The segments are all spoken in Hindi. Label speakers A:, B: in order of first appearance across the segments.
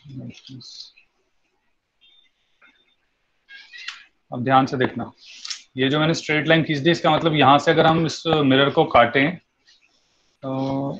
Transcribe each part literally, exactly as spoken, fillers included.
A: अब ध्यान से देखना, ये जो मैंने स्ट्रेट लाइन खींच दी, इसका मतलब यहां से अगर हम इस मिरर को काटें तो,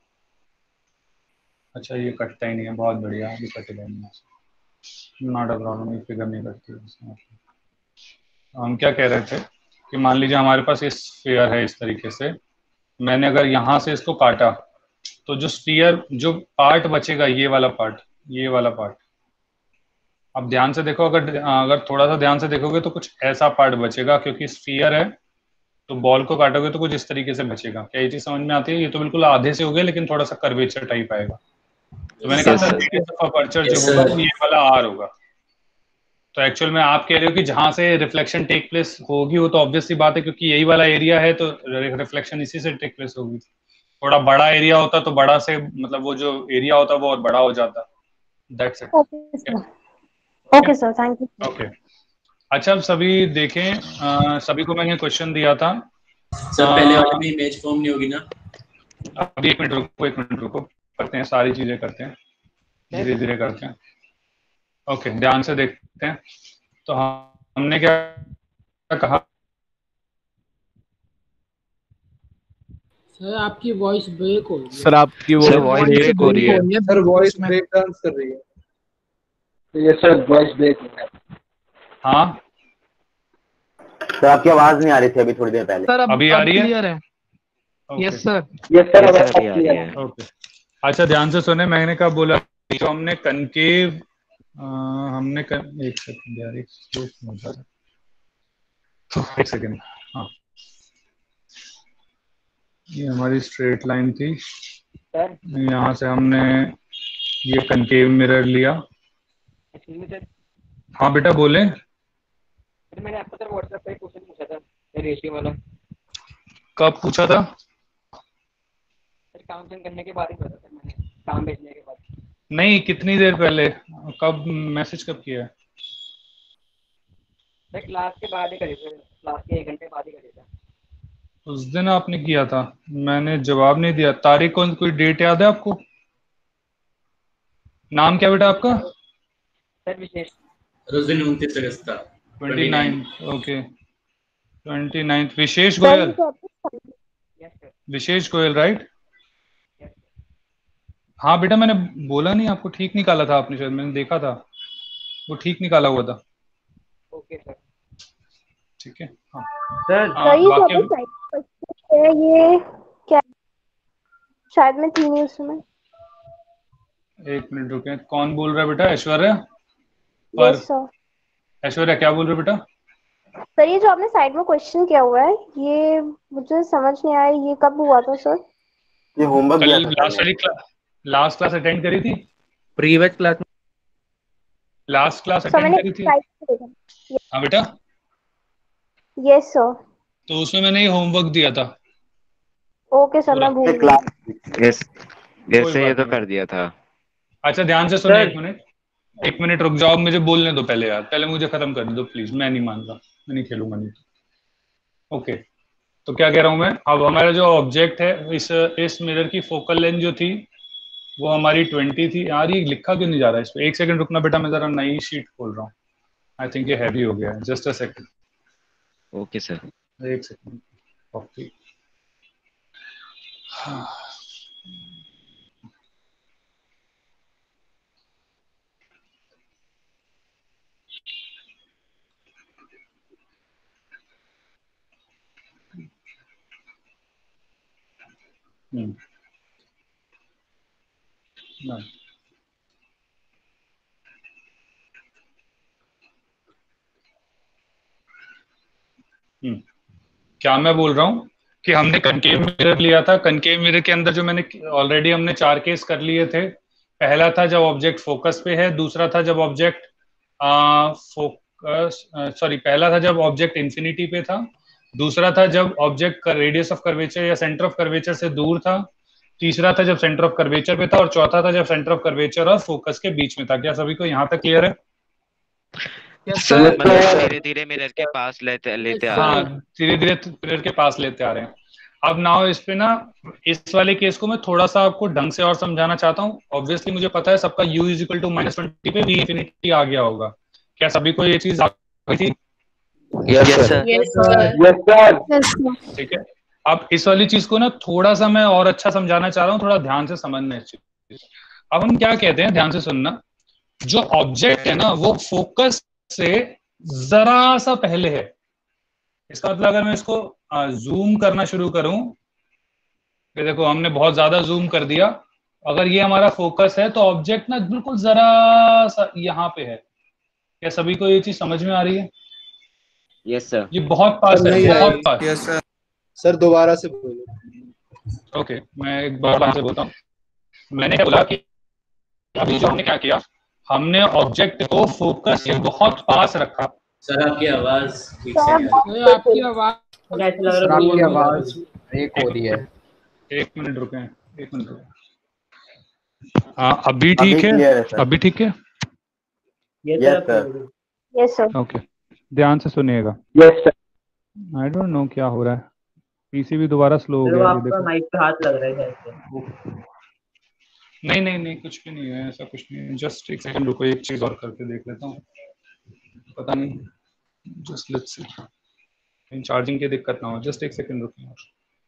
A: अच्छा ये कटता ही नहीं है, बहुत बढ़िया, अभी कटेगा नहीं, नॉट अ प्रॉब्लम, ये फिगर नहीं कटती है। हम क्या कह रहे थे कि मान लीजिए हमारे पास ये स्फीयर है इस तरीके से, मैंने अगर यहाँ से इसको काटा तो जो स्फीयर, जो पार्ट बचेगा ये वाला पार्ट, ये वाला पार्ट, अब ध्यान से देखो, अगर अगर थोड़ा सा ध्यान से देखोगे तो कुछ ऐसा पार्ट बचेगा, क्योंकि स्फीयर है तो बॉल को काटोगे तो कुछ इस तरीके से बचेगा। क्या ये चीज समझ में आती है? ये तो बिल्कुल आधे से हो गया, लेकिन थोड़ा सा कर्वेचर टाइप आएगा। तो मैंने कहा था रेडियस ऑफ अपर्चर जो होगा वो ये वाला आर होगा। तो एक्चुअल में आप कह रहे हो कि जहां से रिफ्लेक्शन टेक प्लेस होगी वो तो ऑब्वियस सी बात है, क्योंकि यही वाला एरिया है तो रिफ्लेक्शन इसी से टेक प्लेस होगी। थोड़ा बड़ा एरिया होता तो बड़ा से, मतलब वो जो एरिया होता वो और बड़ा हो जाता। That's it.
B: Okay sir, okay sir, thank you.
A: Okay, अच्छा अब सभी देखें, आ, सभी को मैंने क्वेश्चन दिया था
C: सर। पहले वाले में इमेज फॉर्म नहीं होगी ना?
A: अभी एक मिनट रुको, एक मिनट रुको, करते हैं, सारी चीजें करते हैं, धीरे धीरे करते हैं। ओके, ध्यान से देखते हैं। तो हमने क्या कहा?
D: सर आपकी वॉइस ब्रेक हो रही है।
E: सर आपकी वो वॉइस ब्रेक हो रही है।
F: सर वॉइस ब्रेक डांस कर रही है। ये सर वॉइस ब्रेक हो रहा है।
A: हाँ
G: सर आपकी आवाज नहीं आ रही थी अभी थोड़ी देर पहले।
E: सर अब
A: अभी आ रही है?
E: क्लियर है। यस सर,
G: यस सर अब क्लियर है।
A: ओके, अच्छा ध्यान से सुने, मैंने कहा बोला जो हमने कनकेव, हमने कन, एक सेकंड यार, एक सेकंड, एक सेकंड, हाँ ये हमारी स्ट्रेट लाइन थी, यहाँ से हमने ये कनकेव मिरर लिया। हाँ बेटा बोले।
H: मैंने आपको सर व्हाट्सएप पे क्वेश्चन पूछा था रेशियो वाला।
A: कब पूछा था?
H: सर काम करने के बाद ही पूछा था मैंने, काम भेजने के बाद।
A: नहीं, कितनी देर पहले? कब मैसेज कब किया?
H: सर क्लास के बाद ही करी थे, क्लास के एक घंटे बाद ही करी था।
A: उस दिन आपने किया था, मैंने जवाब नहीं दिया। तारीख कौन, कोई डेट याद है आपको? नाम क्या बेटा आपका?
H: सर विशेष।
C: उस दिन उनतीस अगस्त था।
A: Twenty nine, okay twenty ninth. Vishesh Goyal, Vishesh Goyal right? हाँ बेटा, मैंने बोला नहीं आपको, ठीक निकाला था आपने, शायद मैंने देखा था, वो ठीक निकाला हुआ था।
H: ओके सर,
A: ठीक है। हाँ
B: सर ये क्या, शायद मैं थी नहीं उसमें।
A: एक मिनट रुके, कौन बोल रहा है बेटा? ऐश्वर्या?
B: पर सर
A: ऐश्वर्या क्या बोल रहे हो बेटा?
B: सर ये जो आपने साइड में क्वेश्चन किया हुआ है, ये मुझे समझ नहीं आया, ये कब हुआ था सर?
G: ये होमवर्क दिया था
A: लास्ट वाली क्लास, लास्ट क्लास अटेंड करी थी?
E: प्रीवियस क्लास में
A: लास्ट क्लास अटेंड करी थी? हाँ बेटा,
B: यस सर।
A: तो उसमें मैंने ये होमवर्क दिया था।
B: ओके सर, मैं भूल गई।
I: यस यस, ये तो कर दिया था।
A: अच्छा ध्यान से सुनिए, एक मिनट एक मिनट रुक जाओ, मुझे बोलने दो पहले यार, पहले मुझे खत्म करने दो प्लीज, मैं नहीं मान रहा, मैं नहीं खेलूंगा नहीं तो। ओके, तो क्या कह रहा हूं मैं, अब हमारा जो ऑब्जेक्ट है, इस इस मिरर की फोकल लेंथ जो थी वो हमारी ट्वेंटी थी। यार ये लिखा क्यों नहीं जा रहा है इस पे? एक सेकंड रुकना बेटा, मैं जरा नई शीट खोल रहा हूँ। आई थिंक ये हैवी हो गया है, just a second.
I: Okay sir,
A: एक सेकंड। ओके, हम्म हम्म क्या मैं बोल रहा हूँ कि हमने कनकेव मिरर लिया था। कनकेव मिरर के अंदर जो मैंने ऑलरेडी हमने चार केस कर लिए थे। पहला था जब ऑब्जेक्ट फोकस पे है, दूसरा था जब ऑब्जेक्ट फोकस सॉरी पहला था जब ऑब्जेक्ट इंफिनिटी पे था, दूसरा था जब ऑब्जेक्ट का रेडियस ऑफ कर्वेचर या सेंटर ऑफ कर्वेचर से दूर था, तीसरा था जब सेंटर ऑफ कर्वेचर पे था, और चौथा था जब सेंटर ऑफ कर्वेचर और फोकस के बीच में था। क्या सभी को यहाँ तक क्लियर है?
I: सर मतलब धीरे धीरे मिरर के पास लेते लेते आ रहे
A: हाँ,
I: हैं।
A: धीरे धीरे मिरर के पास लेते आ रहे हैं। अब नाउ इस पे ना इस वाले केस को मैं थोड़ा सा आपको ढंग से और समझाना चाहता हूँ। ऑब्वियसली मुझे पता है सबका u is equal to minus twenty पे v इन्फिनिटी आ गया होगा। क्या सभी को ये चीज आ गई थी?
E: Yes sir.
F: Yes sir.
A: ठीक है, अब इस वाली चीज को ना थोड़ा सा मैं और अच्छा समझाना चाह रहा हूँ, थोड़ा ध्यान से समझना इस चीज। अब हम क्या कहते हैं, ध्यान से सुनना, जो ऑब्जेक्ट है ना वो फोकस से जरा सा पहले है। इसका मतलब अगर मैं इसको जूम करना शुरू करूं, ये देखो हमने बहुत ज्यादा जूम कर दिया, अगर ये हमारा फोकस है तो ऑब्जेक्ट ना बिल्कुल जरा सा यहाँ पे है। क्या सभी को ये चीज समझ में आ रही है?
I: Yes sir.
A: ये बहुत पास है, बहुत पास।
F: Yes sir. सर दोबारा से बोलो।
A: ओके, मैं एक बार से बोलता हूँ। मैंने क्या बोला कि अभी जो हमने क्या किया, हमने ऑब्जेक्ट को फोकस के बहुत पास रखा।
C: सर आपकी आवाज ठीक से नहीं आ रही।
D: आपकी आवाज
F: सर आपकी आवाज ब्रेक हो रही है।
A: एक मिनट रुके, एक मिनट रुके। हाँ अभी ठीक है, अभी ठीक है।
G: Yes sir.
B: Yes sir.
A: Okay, ध्यान से सुनिएगा।
F: Yes sir.
A: I don't know क्या हो रहा है, पीसी भी दोबारा स्लो हो गया। ये देखो
H: माइक पे हाथ लग रहा है।
A: नहीं नहीं नहीं कुछ भी नहीं है, ऐसा कुछ नहीं है। जस्ट एक सेकंड रुको, एक चीज और करके देख लेता हूँ, पता नहीं, जस्ट लेट्स सी इन चार्जिंग की दिक्कत ना हो। जस्ट एक सेकंड रुकिए और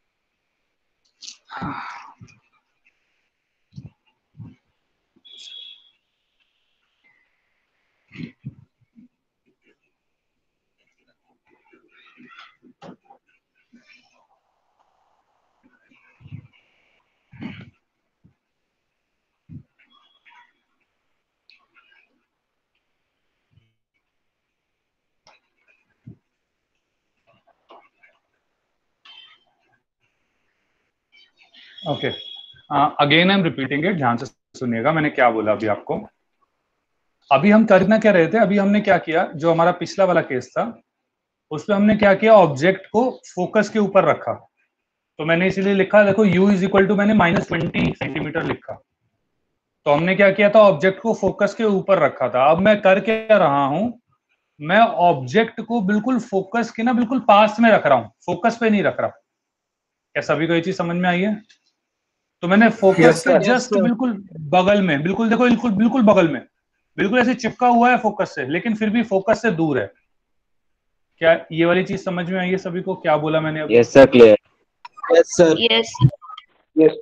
A: okay, again I am repeating it, ध्यान से सुनिएगा मैंने क्या बोला अभी आपको। अभी हम करना क्या रहे थे, अभी हमने क्या किया, जो हमारा पिछला वाला केस था उसमें हमने क्या किया, ऑब्जेक्ट को फोकस के ऊपर रखा। तो मैंने इसीलिए लिखा, देखो u इज इक्वल टू मैंने माइनस ट्वेंटी सेंटीमीटर लिखा। तो हमने क्या किया था, ऑब्जेक्ट को फोकस के ऊपर रखा था। अब मैं कर क्या रहा हूं, मैं ऑब्जेक्ट को बिल्कुल फोकस के ना बिल्कुल पास में रख रहा हूं, फोकस पे नहीं रख रहा। क्या सभी को ये चीज समझ में आई है? तो मैंने फोकस के जस्ट बिल्कुल बगल में, बिल्कुल देखो बिल्कुल बिल्कुल बगल में, बिल्कुल ऐसे चिपका हुआ है फोकस से, लेकिन फिर भी फोकस से दूर है। क्या ये वाली चीज समझ में आई है सभी को? क्या बोला मैंने?
I: Yes sir, clear.
F: Yes sir.
B: Yes
F: yes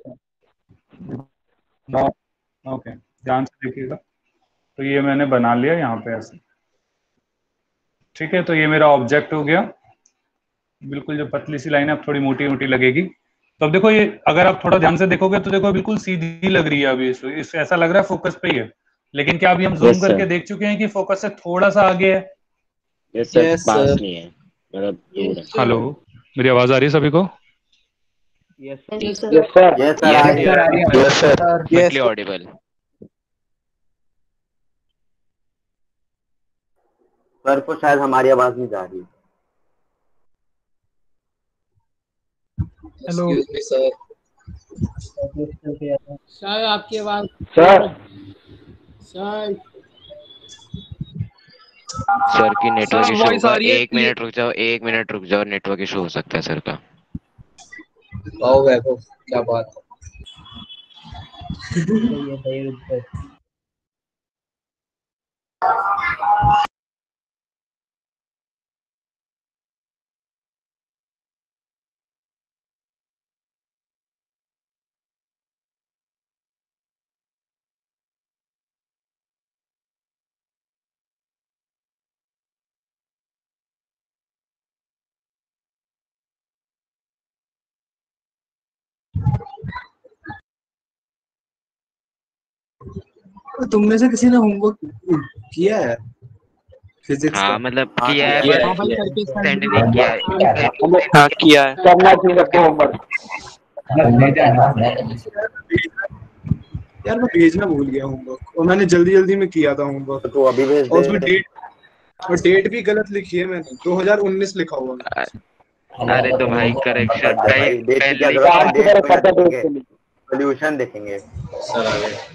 A: okay, ध्यान से देखिएगा। तो ये मैंने बना लिया यहाँ पे ऐसे, ठीक है। तो ये मेरा ऑब्जेक्ट हो गया, बिल्कुल जो पतली सी लाइन है, अब थोड़ी मोटी मोटी लगेगी। तो अब देखो ये, अगर आप थोड़ा ध्यान से देखोगे तो देखो बिल्कुल सीधी लग रही है अभी, इस, इस ऐसा लग रहा है फोकस पे ही है। लेकिन क्या अभी हम जूम
I: Yes, sir.
A: करके देख चुके हैं कि फोकस से थोड़ा सा आगे है?
I: यस सर,
F: Yes,
I: पास
F: sir.
I: नहीं है, मतलब दूर है।
A: हेलो, मेरी आवाज आ रही है सभी को?
F: Yes
B: yes
F: sir.
B: Sir.
G: Yes sir, आ रही है।
F: Yes sir.
I: Quickly audible.
G: Sir को शायद हमारी आवाज नहीं जा रही।
F: Hello sir.
D: शायद आपकी आवाज
F: सर
D: शायद
I: सर की नेटवर्क
E: Sir,
I: इशू
E: voice आ
I: होगा।
E: रही है?
I: एक मिनट रुक जाओ, एक मिनट रुक जाओ, नेटवर्क इशू हो सकता है सर का।
F: आओ वैभव, क्या बात है? तुम में से किसी ने होमवर्क किया है फिजिक्स
I: हाँ
F: का?
I: मतलब
G: हाँ,
I: किया है,
F: किया
I: पर
D: हाँ भाई करके
I: सेंड नहीं किया है।
E: हाँ किया है।
F: करना चाहिए सबको होमवर्क। यार मैं भेजना भूल गया होमवर्क, और मैंने जल्दी जल्दी में किया था होमवर्क,
G: तो अभी भेज
F: और उसमें
G: दे।
F: डेट और डेट भी गलत लिखी है मैंने, दो हज़ार उन्नीस लिखा हुआ है।
I: अरे तो भाई करेक्शन
G: भाई डेट की क्या
I: पहले
G: जरूरत है?
F: काम
G: डेट
F: की तरफ
G: को
F: करता
G: देखेंगे, सॉल्यूशन देखेंगे।
C: सर आ गए।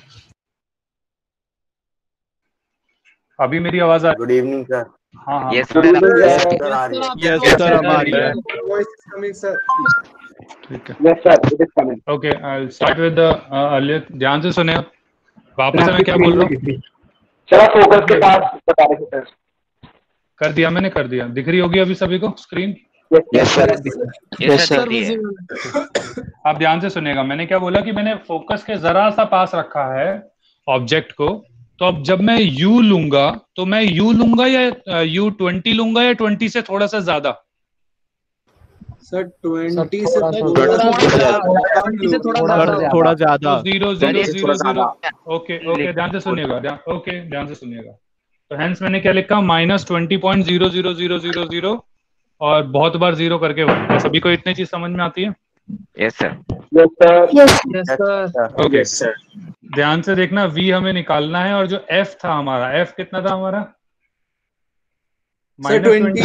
A: अभी मेरी आवाज आ रही?
G: Good evening sir.
A: हाँ हाँ
I: यस
F: Good
I: सर,
F: evening,
I: आपको
F: sir.
G: सर आ रही है।
E: यस सर, अब आ रही है।
F: Voice is coming, sir.
A: ठीक है
J: Yes, sir. It is coming.
A: Okay I will start with the earlier. ध्यान से सुने वापस से मैं क्या बोल रहा हूँ.
J: सर आप फोकस के पास बता रहे थे सर.
A: कर दिया मैंने कर दिया. दिख रही होगी अभी सभी को screen.
E: Yes sir yes sir
A: आप ध्यान से सुनिएगा. मैंने क्या बोला कि मैंने फोकस के जरा सा पास रखा है ऑब्जेक्ट को. तो अब जब मैं U लूंगा तो मैं U लूंगा या U ट्वेंटी लूंगा या ट्वेंटी से थोड़ा सा ज्यादा.
F: सर ट्वेंटी से
K: थोड़ा थोड़ा ज्यादा.
A: Zero zero zero zero. Okay okay ध्यान से सुनिएगा. ध्यान ओके ध्यान से सुनिएगा. तो हेंस मैंने क्या लिखा minus twenty point zero zero zero zero zero और बहुत बार जीरो करके वन. सभी को इतनी चीज समझ में आती है.
I: Yes sir
J: Yes, sir.
E: Yes sir
A: okay ध्यान से देखना. V हमें निकालना है और जो F था हमारा F कितना था हमारा
F: सर ट्वेंटी.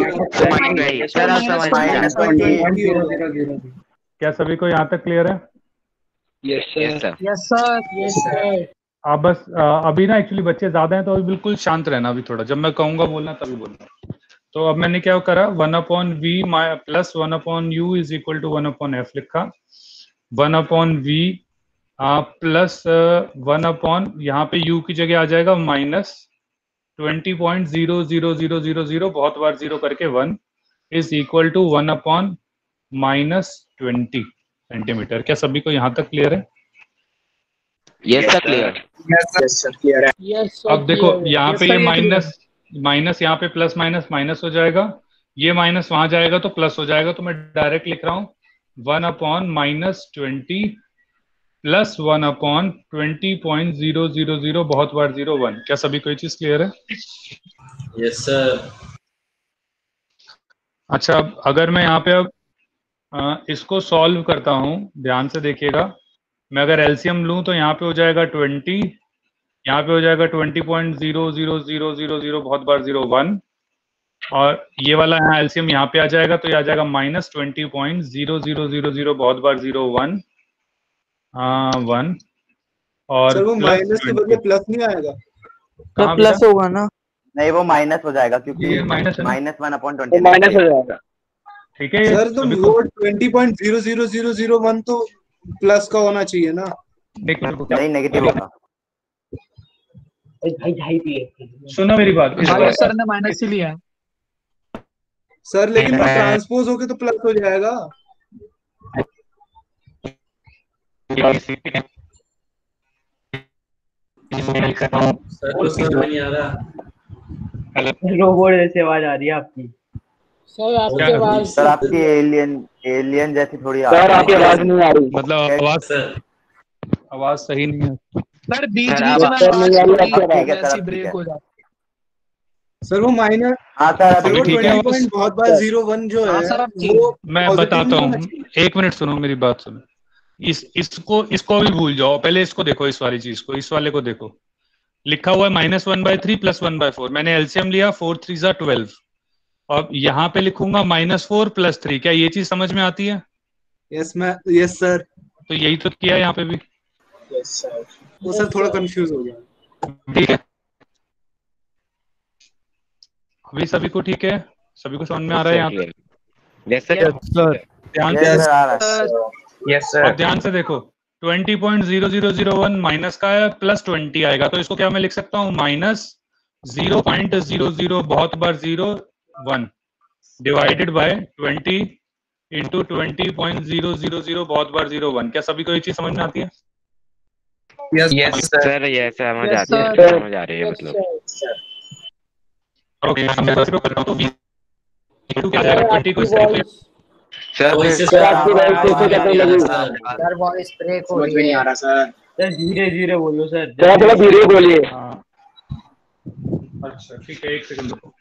A: क्या सभी को यहाँ तक क्लियर है.
C: Yes sir
D: yes sir yes sir
A: आप बस आ, अभी ना एक्चुअली बच्चे ज्यादा हैं तो अभी बिल्कुल शांत रहना. अभी थोड़ा जब मैं कहूंगा बोलना तभी बोलना. तो अब मैंने क्या करा one upon v plus one upon u is equal to one upon f लिखा. One upon v plus one upon यहाँ पे u की जगह आ जाएगा minus twenty point zero zero zero zero zero बहुत बार जीरो करके one is equal to one upon minus twenty centimetre. क्या सभी को यहाँ तक क्लियर है.
I: Yes sir clear.
F: Yes sir clear है.
D: Yes sir.
A: अब देखो यहाँ पे ये माइनस माइनस यहाँ पे प्लस माइनस माइनस हो जाएगा. ये माइनस वहां जाएगा तो प्लस हो जाएगा. तो मैं डायरेक्ट लिख रहा हूँ one upon minus twenty plus one upon twenty point zero zero zero बहुत बार जीरो वन. क्या सभी को ये चीज क्लियर है.
C: Yes sir.
A: अच्छा अब अगर मैं यहाँ पे अब आ, इसको सॉल्व करता हूँ. ध्यान से देखिएगा. मैं अगर एलसीएम लूँ तो यहाँ पे हो जाएगा ट्वेंटी. यहाँ पे हो जाएगा twenty point zero zero zero zero zero बहुत बार जीरो वन और ये वाला यहाँ एलसीएम यहाँ पे आ जाएगा तो ये आ जाएगा minus twenty point zero zero zero zero बहुत बार जीरो वन वन और
F: सर वो माइनस के बदले प्लस नहीं आएगा.
A: कहाँ
E: प्लस होगा ना.
G: नहीं वो माइनस हो जाएगा क्योंकि
A: ये माइनस है ना?
G: Minus one upon twenty
J: minus हो जाएगा.
A: ठीक है.
F: सर तो वो twenty point zero zero zero zero one तो प्लस का होना चाहिए ना.
G: नहीं नेगेटिव होगा.
A: सुनो मेरी बात.
D: सर ने माइनस ही लिया है.
F: सर लेकिन वो ट्रांसपोज होके तो प्लस हो जाएगा.
C: सर कुछ समझ नहीं आ रहा.
H: रोबोट जैसी आवाज आ रही है आपकी.
D: सर आपकी आवाज
G: सर आपकी एलियन एलियन जैसी थोड़ी
J: सर आपकी आवाज नहीं आ रही.
A: मतलब आवाज
C: सर
A: आवाज सही नहीं है.
D: सर बीच
I: सर,
D: बीच
I: आप-
D: में
G: सर, नहीं आ रही,
D: आवाज
G: अब ठीक है, सर,
D: ऐसी
G: अब
D: ब्रेक
G: ठीक
D: हो
G: है.
D: जाती
F: सर वो माइनस
G: हाँ सर अभी
A: अभी ठीक है.
F: ट्वेंटी पॉइंट बहुत बार जीरो वन जो
D: हाँ,
F: है
D: सर, अब ठीक
F: वो
A: मैं
F: positive
A: बताता
F: नहीं
A: हूँ.
F: होना चाहिए.
A: एक मिनट सुनो मेरी बात सुनो. इस इसको इसको भी भूल जाओ. पहले इसको देखो. इस वाली चीज को इस वाले को देखो. लिखा हुआ है minus one by three plus one by four. मैंने एलसीएम लिया फोर थ्री जा ट्वेल्व और यहाँ पे लिखूंगा माइनस फोर प्लस थ्री. क्या ये चीज समझ में आती है.
F: यस मैं यस सर.
A: तो यही तो किया है यहाँ पे भी.
F: Yes sir. वो सर थोड़ा कंफ्यूज हो गया.
A: ठीक है. अभी सभी को ठीक है. सभी को समझ में आ रहा है यहाँ पे.
I: Yes sir.
K: सर
A: ध्यान
G: Yes,
A: से
G: sir, आ रहा है.
J: यस
A: और ध्यान से देखो twenty point zero zero zero one minus का है प्लस ट्वेंटी आएगा. तो इसको क्या मैं लिख सकता हूँ minus zero point zero zero बहुत बार zero one divided by twenty into twenty point zero zero zero बहुत बार जीरो वन. क्या सभी को ये चीज समझ में आती है.
J: Yes sir.
I: सर ये समझ
D: Yes,
I: आती है.
D: sir.
I: समझ आ रही है मतलब.
A: ओके मैं बस कर रहा हूँ. तो v इंटू क्या आ जाएगा ट्वेंटी को इस तरीके से.
I: सर
C: वैसे
J: सर आपकी वॉइस कैसे कैसे लगी.
H: सर वॉइस ब्रेक हो
F: समझ में
H: रही
F: नहीं
H: है.
F: आ रहा सर.
H: सर धीरे धीरे बोलो सर.
J: सर थोड़ा धीरे बोलिए.
A: हाँ. अच्छा ठीक है. एक सेकंड रुको.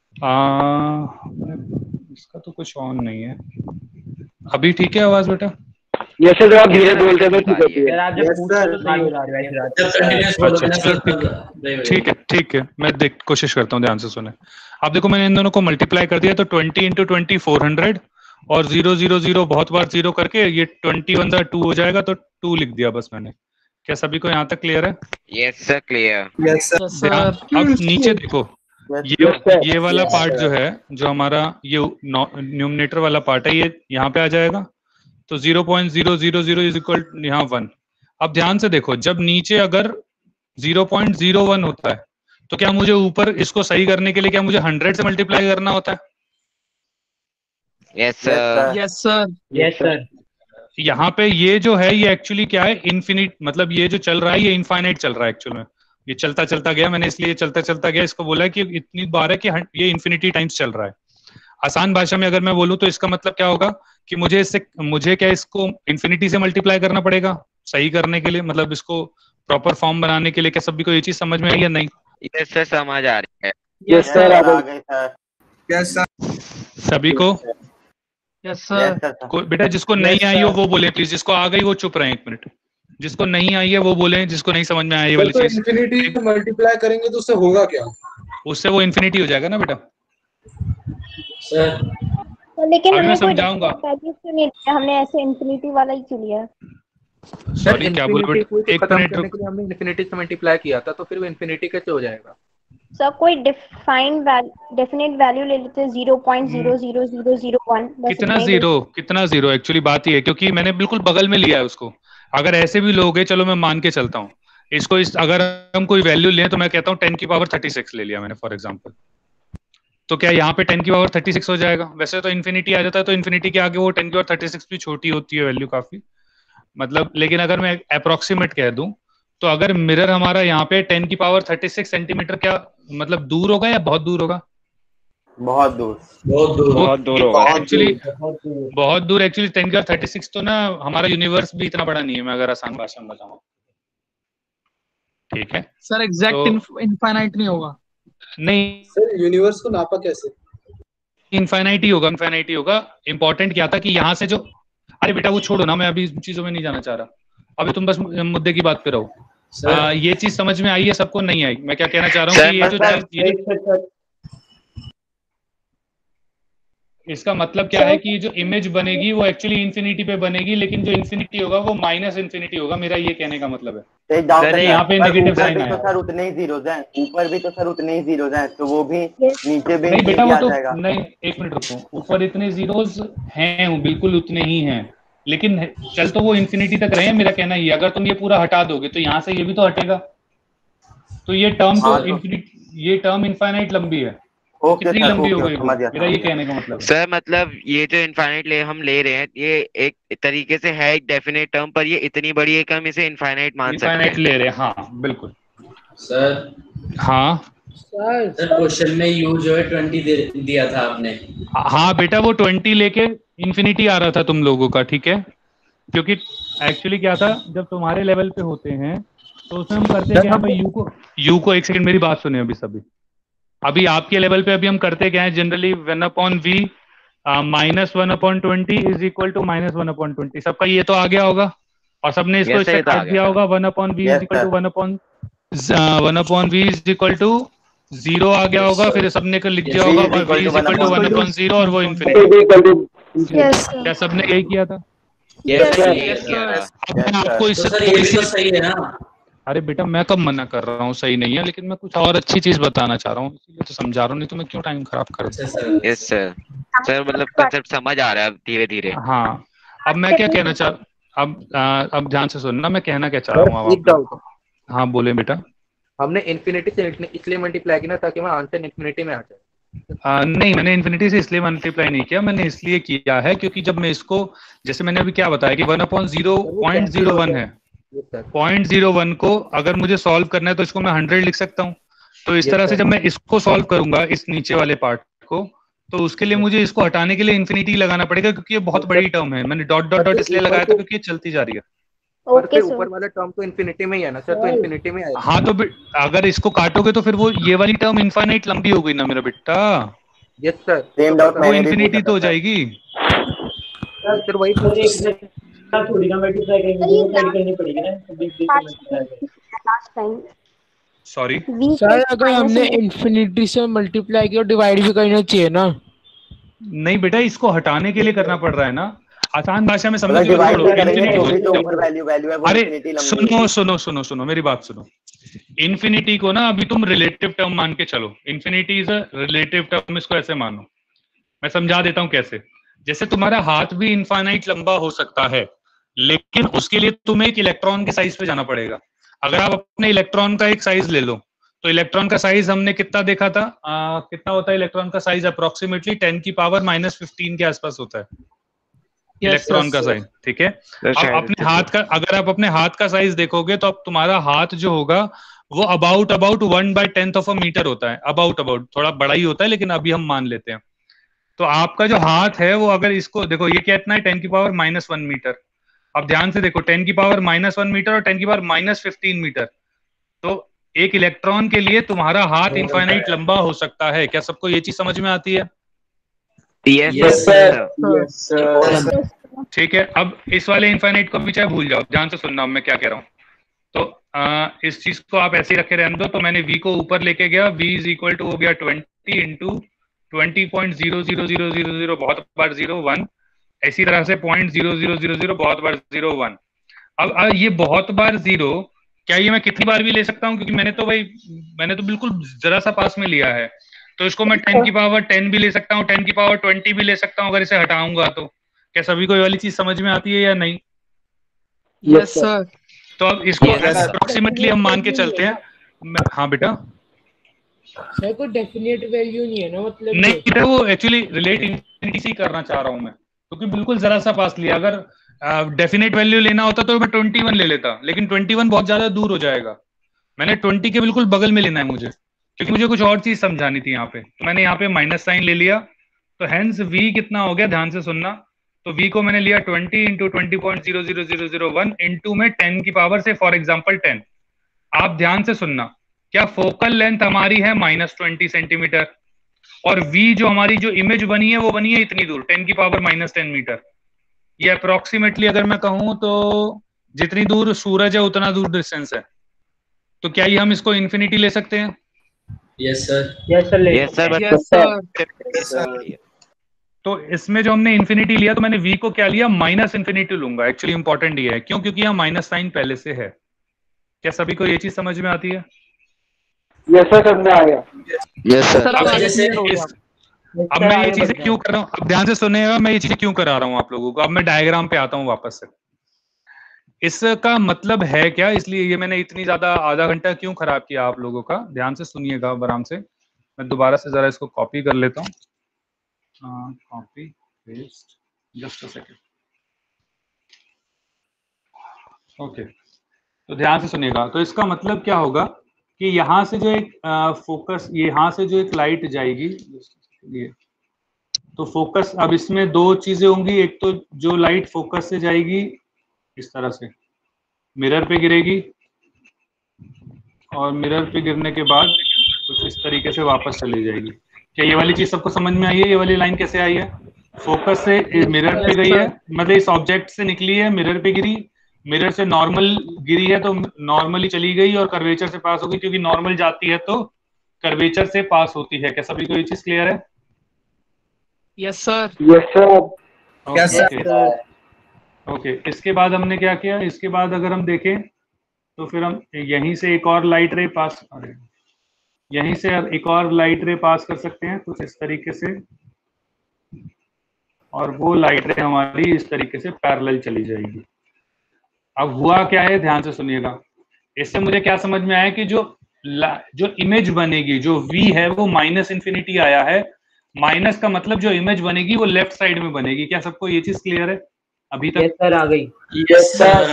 A: आ, इसका तो कुछ ऑन नहीं है. अभी ठीक है आवाज बेटा.
J: यस सर आप धीरे बोलते तो ठीक होती है.
H: सर आप जब
F: Yes,
H: पूछते
F: sir.
H: तो सही हो रहा है वैसे रात.
C: जब कंटिन्यूअस
A: अच्छा,
C: बोलोगे ना
A: चलो,
C: सर तब
A: ठीक है ठीक है. मैं देख कोशिश करता हूँ. ध्यान से सुने. अब देखो मैंने इन दोनों को मल्टीप्लाई कर दिया तो twenty into twenty four hundred और जीरो जीरो जीरो बहुत बार जीरो करके ये ट्वेंटी वन टू हो जाएगा. तो टू लिख दिया बस मैंने. क्या सभी को यहाँ तक क्लियर है.
I: Yes sir clear.
F: Yes sir.
A: ध्यान- अब नीचे देखो. ये ये वाला पार्ट जो है जो हमारा ये न्यूमरेटर वाला पार्ट है ये यहाँ पे आ जाएगा. तो zero point zero zero zero is equal यहाँ वन। अब ध्यान से देखो, जब नीचे अगर जीरो पॉइंट जीरो वन होता है तो क्या मुझे ऊपर इसको सही करने के लिए क्या मुझे हंड्रेड से मल्टीप्लाई करना होता है?
I: Yes sir.
D: Yes sir.
J: Yes sir.
A: यहाँ पे ये जो है ये एक्चुअली क्या है, इन्फिनिट, मतलब ये जो चल रहा है ये इनफाइनाइट चल रहा है एक्चुअल में। ये चलता चलता गया, मैंने इसलिए चलता चलता गया इसको बोला कि इतनी बार है कि ये इन्फिनिटी टाइम्स चल रहा है। आसान भाषा में अगर मैं बोलूं तो इसका मतलब क्या होगा कि मुझे इससे मुझे क्या इसको इन्फिनिटी से मल्टीप्लाई करना पड़ेगा सही करने के लिए, मतलब इसको प्रॉपर फॉर्म बनाने के लिए। क्या सभी को ये चीज समझ में आई या नहीं?
I: यस सर, समझ आ रही है।
J: Yes sir.
G: आ गए सर।
F: Yes sir.
A: सभी को?
D: Yes sir.
A: कोई बेटा जिसको नहीं आई हो वो बोले प्लीज, जिसको आ गई वो चुप रहे एक मिनट। जिसको नहीं आई है वो बोले, जिसको नहीं समझ में आई ये वाली
F: तो
A: चीज।
F: इन्फिनिटी मल्टीप्लाई करेंगे तो उससे होगा क्या?
A: उससे वो इन्फिनिटी हो जाएगा ना बेटा।
C: सर
B: तो लेकिन
A: अभी
B: हमने
A: मैं
B: कोई
A: समझाऊंगा।
B: वैल्यू क्यों नहीं लिया, हमने ऐसे इन्फिनिटी वाला ही क्यों लिया?
A: सॉरी क्या बोल बेटा, एक मिनट रुक।
K: हमने इन्फिनिटी से मल्टीप्लाई किया था तो फिर वो इन्फिनिटी कैसे हो जाएगा?
B: सर कोई डिफाइंड डेफिनेट वैल्यू ले लेते हैं zero point zero zero zero zero one.
A: कितना जीरो कितना जीरो एक्चुअली बात ही है, क्योंकि मैंने बिल्कुल बगल में लिया है उसको। अगर ऐसे भी लोगे चलो मैं मान के चलता हूँ इसको, इस अगर हम कोई वैल्यू लें तो मैं कहता हूँ टेन की पावर थर्टी सिक्स ले लिया मैंने फॉर एग्जाम्पल, तो क्या यहाँ पे टेन की पावर थर्टी सिक्स हो जाएगा? वैसे तो इन्फिनिटी आ जाता है, तो इन्फिनिटी के आगे वो टेन की पावर थर्टी सिक्स भी छोटी होती है वैल्यू काफी, मतलब। लेकिन अगर मैं अप्रोक्सीमेट कह दूं तो अगर मिरर हमारा यहाँ पे टेन की पावर थर्टी सिक्स सेंटीमीटर क्या मतलब दूर होगा या बहुत दूर होगा?
G: बहुत दूर।
C: बहुत दूर
I: बहुत दूर होगा
A: एक्चुअली, बहुत दूर एक्चुअली। टेन की पावर थर्टी सिक्स तो ना हमारा यूनिवर्स भी इतना बड़ा नहीं है, मैं अगर आसान भाषा में बताऊं, ठीक है
D: सर एग्जैक्ट इनफाइनाइट नहीं होगा।
A: नहीं
F: सर यूनिवर्स को नापा कैसे?
A: इनफाइनाइट ही होगा, इनफाइनाइट ही होगा। इंपॉर्टेंट क्या था कि यहाँ से जो, अरे बेटा वो छोड़ो ना, मैं अभी चीजों में नहीं जाना चाह रहा, अभी तुम बस मुद्दे की बात पे रहो। आ, ये चीज समझ में आई है सबको? नहीं आई? मैं क्या कहना चाह रहा हूँ कि ये जो चीज, इसका मतलब क्या है कि जो इमेज बनेगी वो एक्चुअली इन्फिनिटी पे बनेगी, लेकिन जो इन्फिनिटी होगा वो माइनस इन्फिनिटी होगा, मेरा ये कहने का मतलब है।
G: सर
A: यहाँ पे नेगेटिव साइन
G: तो
A: आया।
G: सर उतने ही जीरोज हैं, ऊपर भी तो सर उतने ही जीरोज हैं, तो वो भी नीचे भी
A: नहीं बेटा वो तो
G: जाएगा।
A: नहीं, एक मिनट रुको, ऊपर इतने जीरोज हैं बिल्कुल उतने ही हैं, लेकिन चल तो वो इन्फिनिटी तक रहे हैं, मेरा कहना ही। अगर तुम ये पूरा हटा दोगे तो यहाँ से ये भी तो हटेगा, तो ये टर्म तो इन्फिनिटी, ये टर्म इनफाइनाइट लंबी है, कितनी लंबी हो गई? मेरा ये कहने का मतलब
I: सर, मतलब ये जो इनफाइनाइट ले हम ले रहे हैं ये एक तरीके से है एक डेफिनेट टर्म, पर ये इतनी बड़ी है कि हम इसे इनफाइनाइट मान सकते हैं।
A: इनफाइनाइट ले रहे हैं, हाँ बिल्कुल।
C: सर
A: हाँ
C: सर क्वेश्चन में यू जो है ट्वेंटी दिया था आपने।
A: हाँ बेटा वो ट्वेंटी लेके इन्फिनिटी आ रहा था तुम लोगों का, ठीक है, क्योंकि एक्चुअली क्या था जब तुम्हारे लेवल पे होते हैं तो उसमें हम करते क्या भाई, यू को यू को एक सेकंड मेरी बात सुनिए अभी सभी। अभी आपके लेवल पे अभी हम करते क्या है generally, one upon v minus one upon twenty is equal to minus one upon twenty. सबका ये तो आ गया होगा और सबने इसको इससे काट दिया होगा। One upon v is equal to one upon one upon v is equal to zero आ गया होगा, फिर सबने को लिख दिया होगा v is equal to one upon zero और वो इन्फिनिटी। क्या सबने यही किया था?
C: Yes sir.
A: आपको इससे
C: थोड़ी सी सही है ना?
A: अरे बेटा मैं कब मना कर रहा हूँ सही नहीं है, लेकिन मैं कुछ और अच्छी चीज बताना चाह रहा हूँ इसलिए तो समझा रहा हूँ, नहीं तो मैं क्यों टाइम खराब कर रहा हूँ।
I: Yes sir. सर मतलब कांसेप्ट समझ आ रहा है धीरे धीरे।
A: हाँ अब मैं क्या कहना चाह, अब अब ध्यान से सुनना मैं कहना क्या चाह रहा हूँ। हाँ बोले बेटा।
K: हमने इन्फिनिटी से इसलिए मल्टीप्लाई किया ताकि हमारा आंसर इन्फिनिटी में आ जाए।
A: आ, नहीं मैंने इन्फिनिटी से इसलिए मल्टीप्लाई नहीं किया, मैंने इसलिए किया है क्योंकि जब मैं इसको, जैसे मैंने अभी क्या बताया कि one upon zero point zero one है, पॉइंट जीरो वन को अगर मुझे सॉल्व करना है तो इसको मैं हंड्रेड लिख सकता हूँ। तो इस तरह से जब मैं इसको सॉल्व करूंगा इस नीचे वाले पार्ट को, तो उसके लिए मुझे इसको हटाने के लिए इन्फिनिटी लगाना पड़ेगा क्योंकि ये बहुत बड़ी टर्म है। मैंने डॉट डॉट डॉट इसलिए लगाया था क्योंकि ये चलती जा रही है।
K: Okay sir. ऊपर वाला टर्म तो इन्फिनिटी में ही है ना सर, तो इन्फिनिटी में आएगा।
A: हाँ तो अगर इसको काटोगे तो फिर वो ये वाली टर्म इनफाइनाइट लंबी हो गई ना मेरा बेटा।
K: Yes sir.
G: सेम डाउट
A: वो इन्फिनिटी तो हो जाएगी
K: सर, वही
J: थोड़ी ना मल्टीप्लाई करनी पड़ेगी ना।
A: सॉरी
D: सर अगर हमने इन्फिनिटी से मल्टीप्लाई किया डिवाइड भी करना चाहिए ना?
A: नहीं बेटा इसको हटाने के लिए करना पड़ रहा है ना, आसान भाषा में समझ लो। अरे सुनो सुनो सुनो सुनो मेरी बात सुनो। इन्फिनिटी को ना अभी तुम रिलेटिव टर्म मान के चलो, infinity is a relative term, इसको ऐसे मानो। मैं समझा देता हूँ कैसे। जैसे तुम्हारा हाथ भी इनफाइनाइट लंबा हो सकता है, लेकिन उसके लिए तुम्हें एक इलेक्ट्रॉन के साइज पे जाना पड़ेगा। अगर आप अपने इलेक्ट्रॉन का एक साइज ले लो, तो इलेक्ट्रॉन का साइज हमने कितना देखा था, आ, कितना होता है इलेक्ट्रॉन का साइज? अप्रोक्सीमेटली टेन की पावर माइनस फिफ्टीन के आसपास होता है इलेक्ट्रॉन का साइज, ठीक है। अब अपने हाथ का, अगर आप अपने हाथ का साइज देखोगे तो अब तुम्हारा हाथ जो होगा वो about about one by tenth of a metre होता है, अबाउट अबाउट, थोड़ा बड़ा ही होता है लेकिन अभी हम मान लेते हैं। तो आपका जो हाथ है वो, अगर इसको देखो, ये क्या इतना है, टेन की पावर माइनस वन मीटर। अब ध्यान से देखो, टेन की पावर माइनस वन मीटर और टेन की पावर माइनस फिफ्टीन मीटर, तो एक इलेक्ट्रॉन के लिए तुम्हारा हाथ इनफाइनाइट लंबा हो सकता है। क्या सबको ये चीज समझ में आती है?
I: Yes sir.
A: ठीक है, अब इस वाले इनफाइनाइट को भी चाहे भूल जाओ, ध्यान से सुनना मैं क्या कह रहा हूँ। तो आ, इस चीज को आप ऐसे ही रखे रहने दो। तो मैंने v को ऊपर लेके गया, v इज इक्वल टू हो गया twenty into twenty point zero zero zero zero zero बहुत बार जीरो वन, इसी तरह से point zero zero zero zero बहुत बार जीरो वन। अब आ, ये बहुत बार जीरो, क्या ये मैं कितनी बार भी ले सकता हूँ? क्योंकि मैंने तो भाई मैंने तो बिल्कुल जरा सा पास में लिया है, तो इसको मैं टेन की पावर टेन भी ले सकता हूँ, टेन की पावर ट्वेंटी भी ले सकता हूँ अगर इसे हटाऊंगा तो। क्या सभी को ये वाली चीज समझ में आती है या नहीं?
D: Yes sir.
A: तो अब इसको अप्रोक्सीमेटली हम मान के चलते हैं। हाँ बेटा,
D: सर कोई डेफिनेट वैल्यू नहीं है ना, मतलब
A: नहीं बेटा, वो एक्चुअली रिलेट इनफिनिटी से करना चाह रहा हूँ मैं, क्योंकि बिल्कुल जरा सा पास लिया। अगर डेफिनेट वैल्यू लेना होता तो मैं ट्वेंटी वन ले लेता, लेकिन ट्वेंटी वन बहुत ज्यादा दूर हो जाएगा। मैंने ट्वेंटी के बिल्कुल बगल में लेना है मुझे, क्योंकि मुझे कुछ और चीज समझानी थी यहाँ पे। तो मैंने यहाँ पे माइनस साइन ले लिया, तो हेंस v कितना हो गया, ध्यान से सुनना। तो v को मैंने लिया twenty into twenty point zero zero zero zero one into में टेन की पावर से फॉर एग्जाम्पल टेन। आप ध्यान से सुनना, क्या फोकल लेंथ हमारी है माइनस ट्वेंटी सेंटीमीटर, और v जो हमारी जो इमेज बनी है वो बनी है इतनी दूर, टेन की पावर माइनस टेन मीटर। ये अप्रोक्सीमेटली अगर मैं कहूं तो जितनी दूर सूरज है उतना दूर डिस्टेंस है। तो क्या ये हम इसको इन्फिनिटी ले सकते हैं?
C: Yes sir.
J: Yes sir.
I: Yes sir.
D: Yes sir.
A: तो इसमें जो हमने इन्फिनिटी लिया, तो मैंने v को क्या लिया, माइनस इन्फिनिटी लूंगा। एक्चुअली इंपॉर्टेंट ये है, क्यों? क्योंकि यहाँ माइनस साइन पहले से है। क्या सभी को ये चीज समझ में आती है?
J: यस सर, समझ में आ गया।
E: Yes sir.
A: अब जैसे इस, अब मैं ये चीजें क्यों कर रहा हूँ, अब ध्यान से सुनिएगा, मैं ये चीजें क्यों करा रहा हूँ आप लोगों को। अब मैं डायग्राम पे आता हूँ वापस से। इसका मतलब है क्या, इसलिए ये मैंने इतनी ज्यादा आधा घंटा क्यों खराब किया आप लोगों का, ध्यान से सुनिएगा आराम से। मैं दोबारा से जरा इसको कॉपी कर लेता हूँ, copy paste, just a second. Okay, तो ध्यान से सुनिएगा। तो इसका मतलब क्या होगा कि यहाँ से जो एक फोकस, यहाँ से जो एक लाइट जाएगी, ये तो फोकस, अब इसमें दो चीजें होंगी। एक तो जो लाइट फोकस से जाएगी इस तरह से मिरर पे गिरेगी, और मिरर पे गिरने के बाद कुछ इस तरीके से वापस चली जाएगी। क्या ये वाली चीज सबको समझ में आई है? ये वाली लाइन कैसे आई है? फोकस से मिरर पे गई है, मतलब इस ऑब्जेक्ट से निकली है, मिरर पे गिरी, मिरर से नॉर्मल गिरी है तो नॉर्मली चली गई और कर्वेचर से पास होगी, क्योंकि नॉर्मल जाती है तो कर्वेचर से पास होती है। क्या सभी को ये चीज क्लियर है?
D: Yes sir.
J: Yes sir.
A: Okay, okay. इसके बाद हमने क्या किया, इसके बाद अगर हम देखें तो फिर हम यहीं से एक और लाइट रे पास, अरे यहीं से एक और लाइट रे पास कर सकते हैं कुछ इस तरीके से, और वो लाइट रे हमारी इस तरीके से पैरेलल चली जाएगी। अब हुआ क्या है, ध्यान से सुनिएगा। इससे मुझे क्या समझ में आया कि जो जो इमेज बनेगी, जो v है वो माइनस इन्फिनिटी आया है। माइनस का मतलब जो इमेज बनेगी वो लेफ्ट साइड में बनेगी। क्या सबको ये चीज क्लियर है अभी तक?
J: यस सर, आ गई।
F: Yes sir.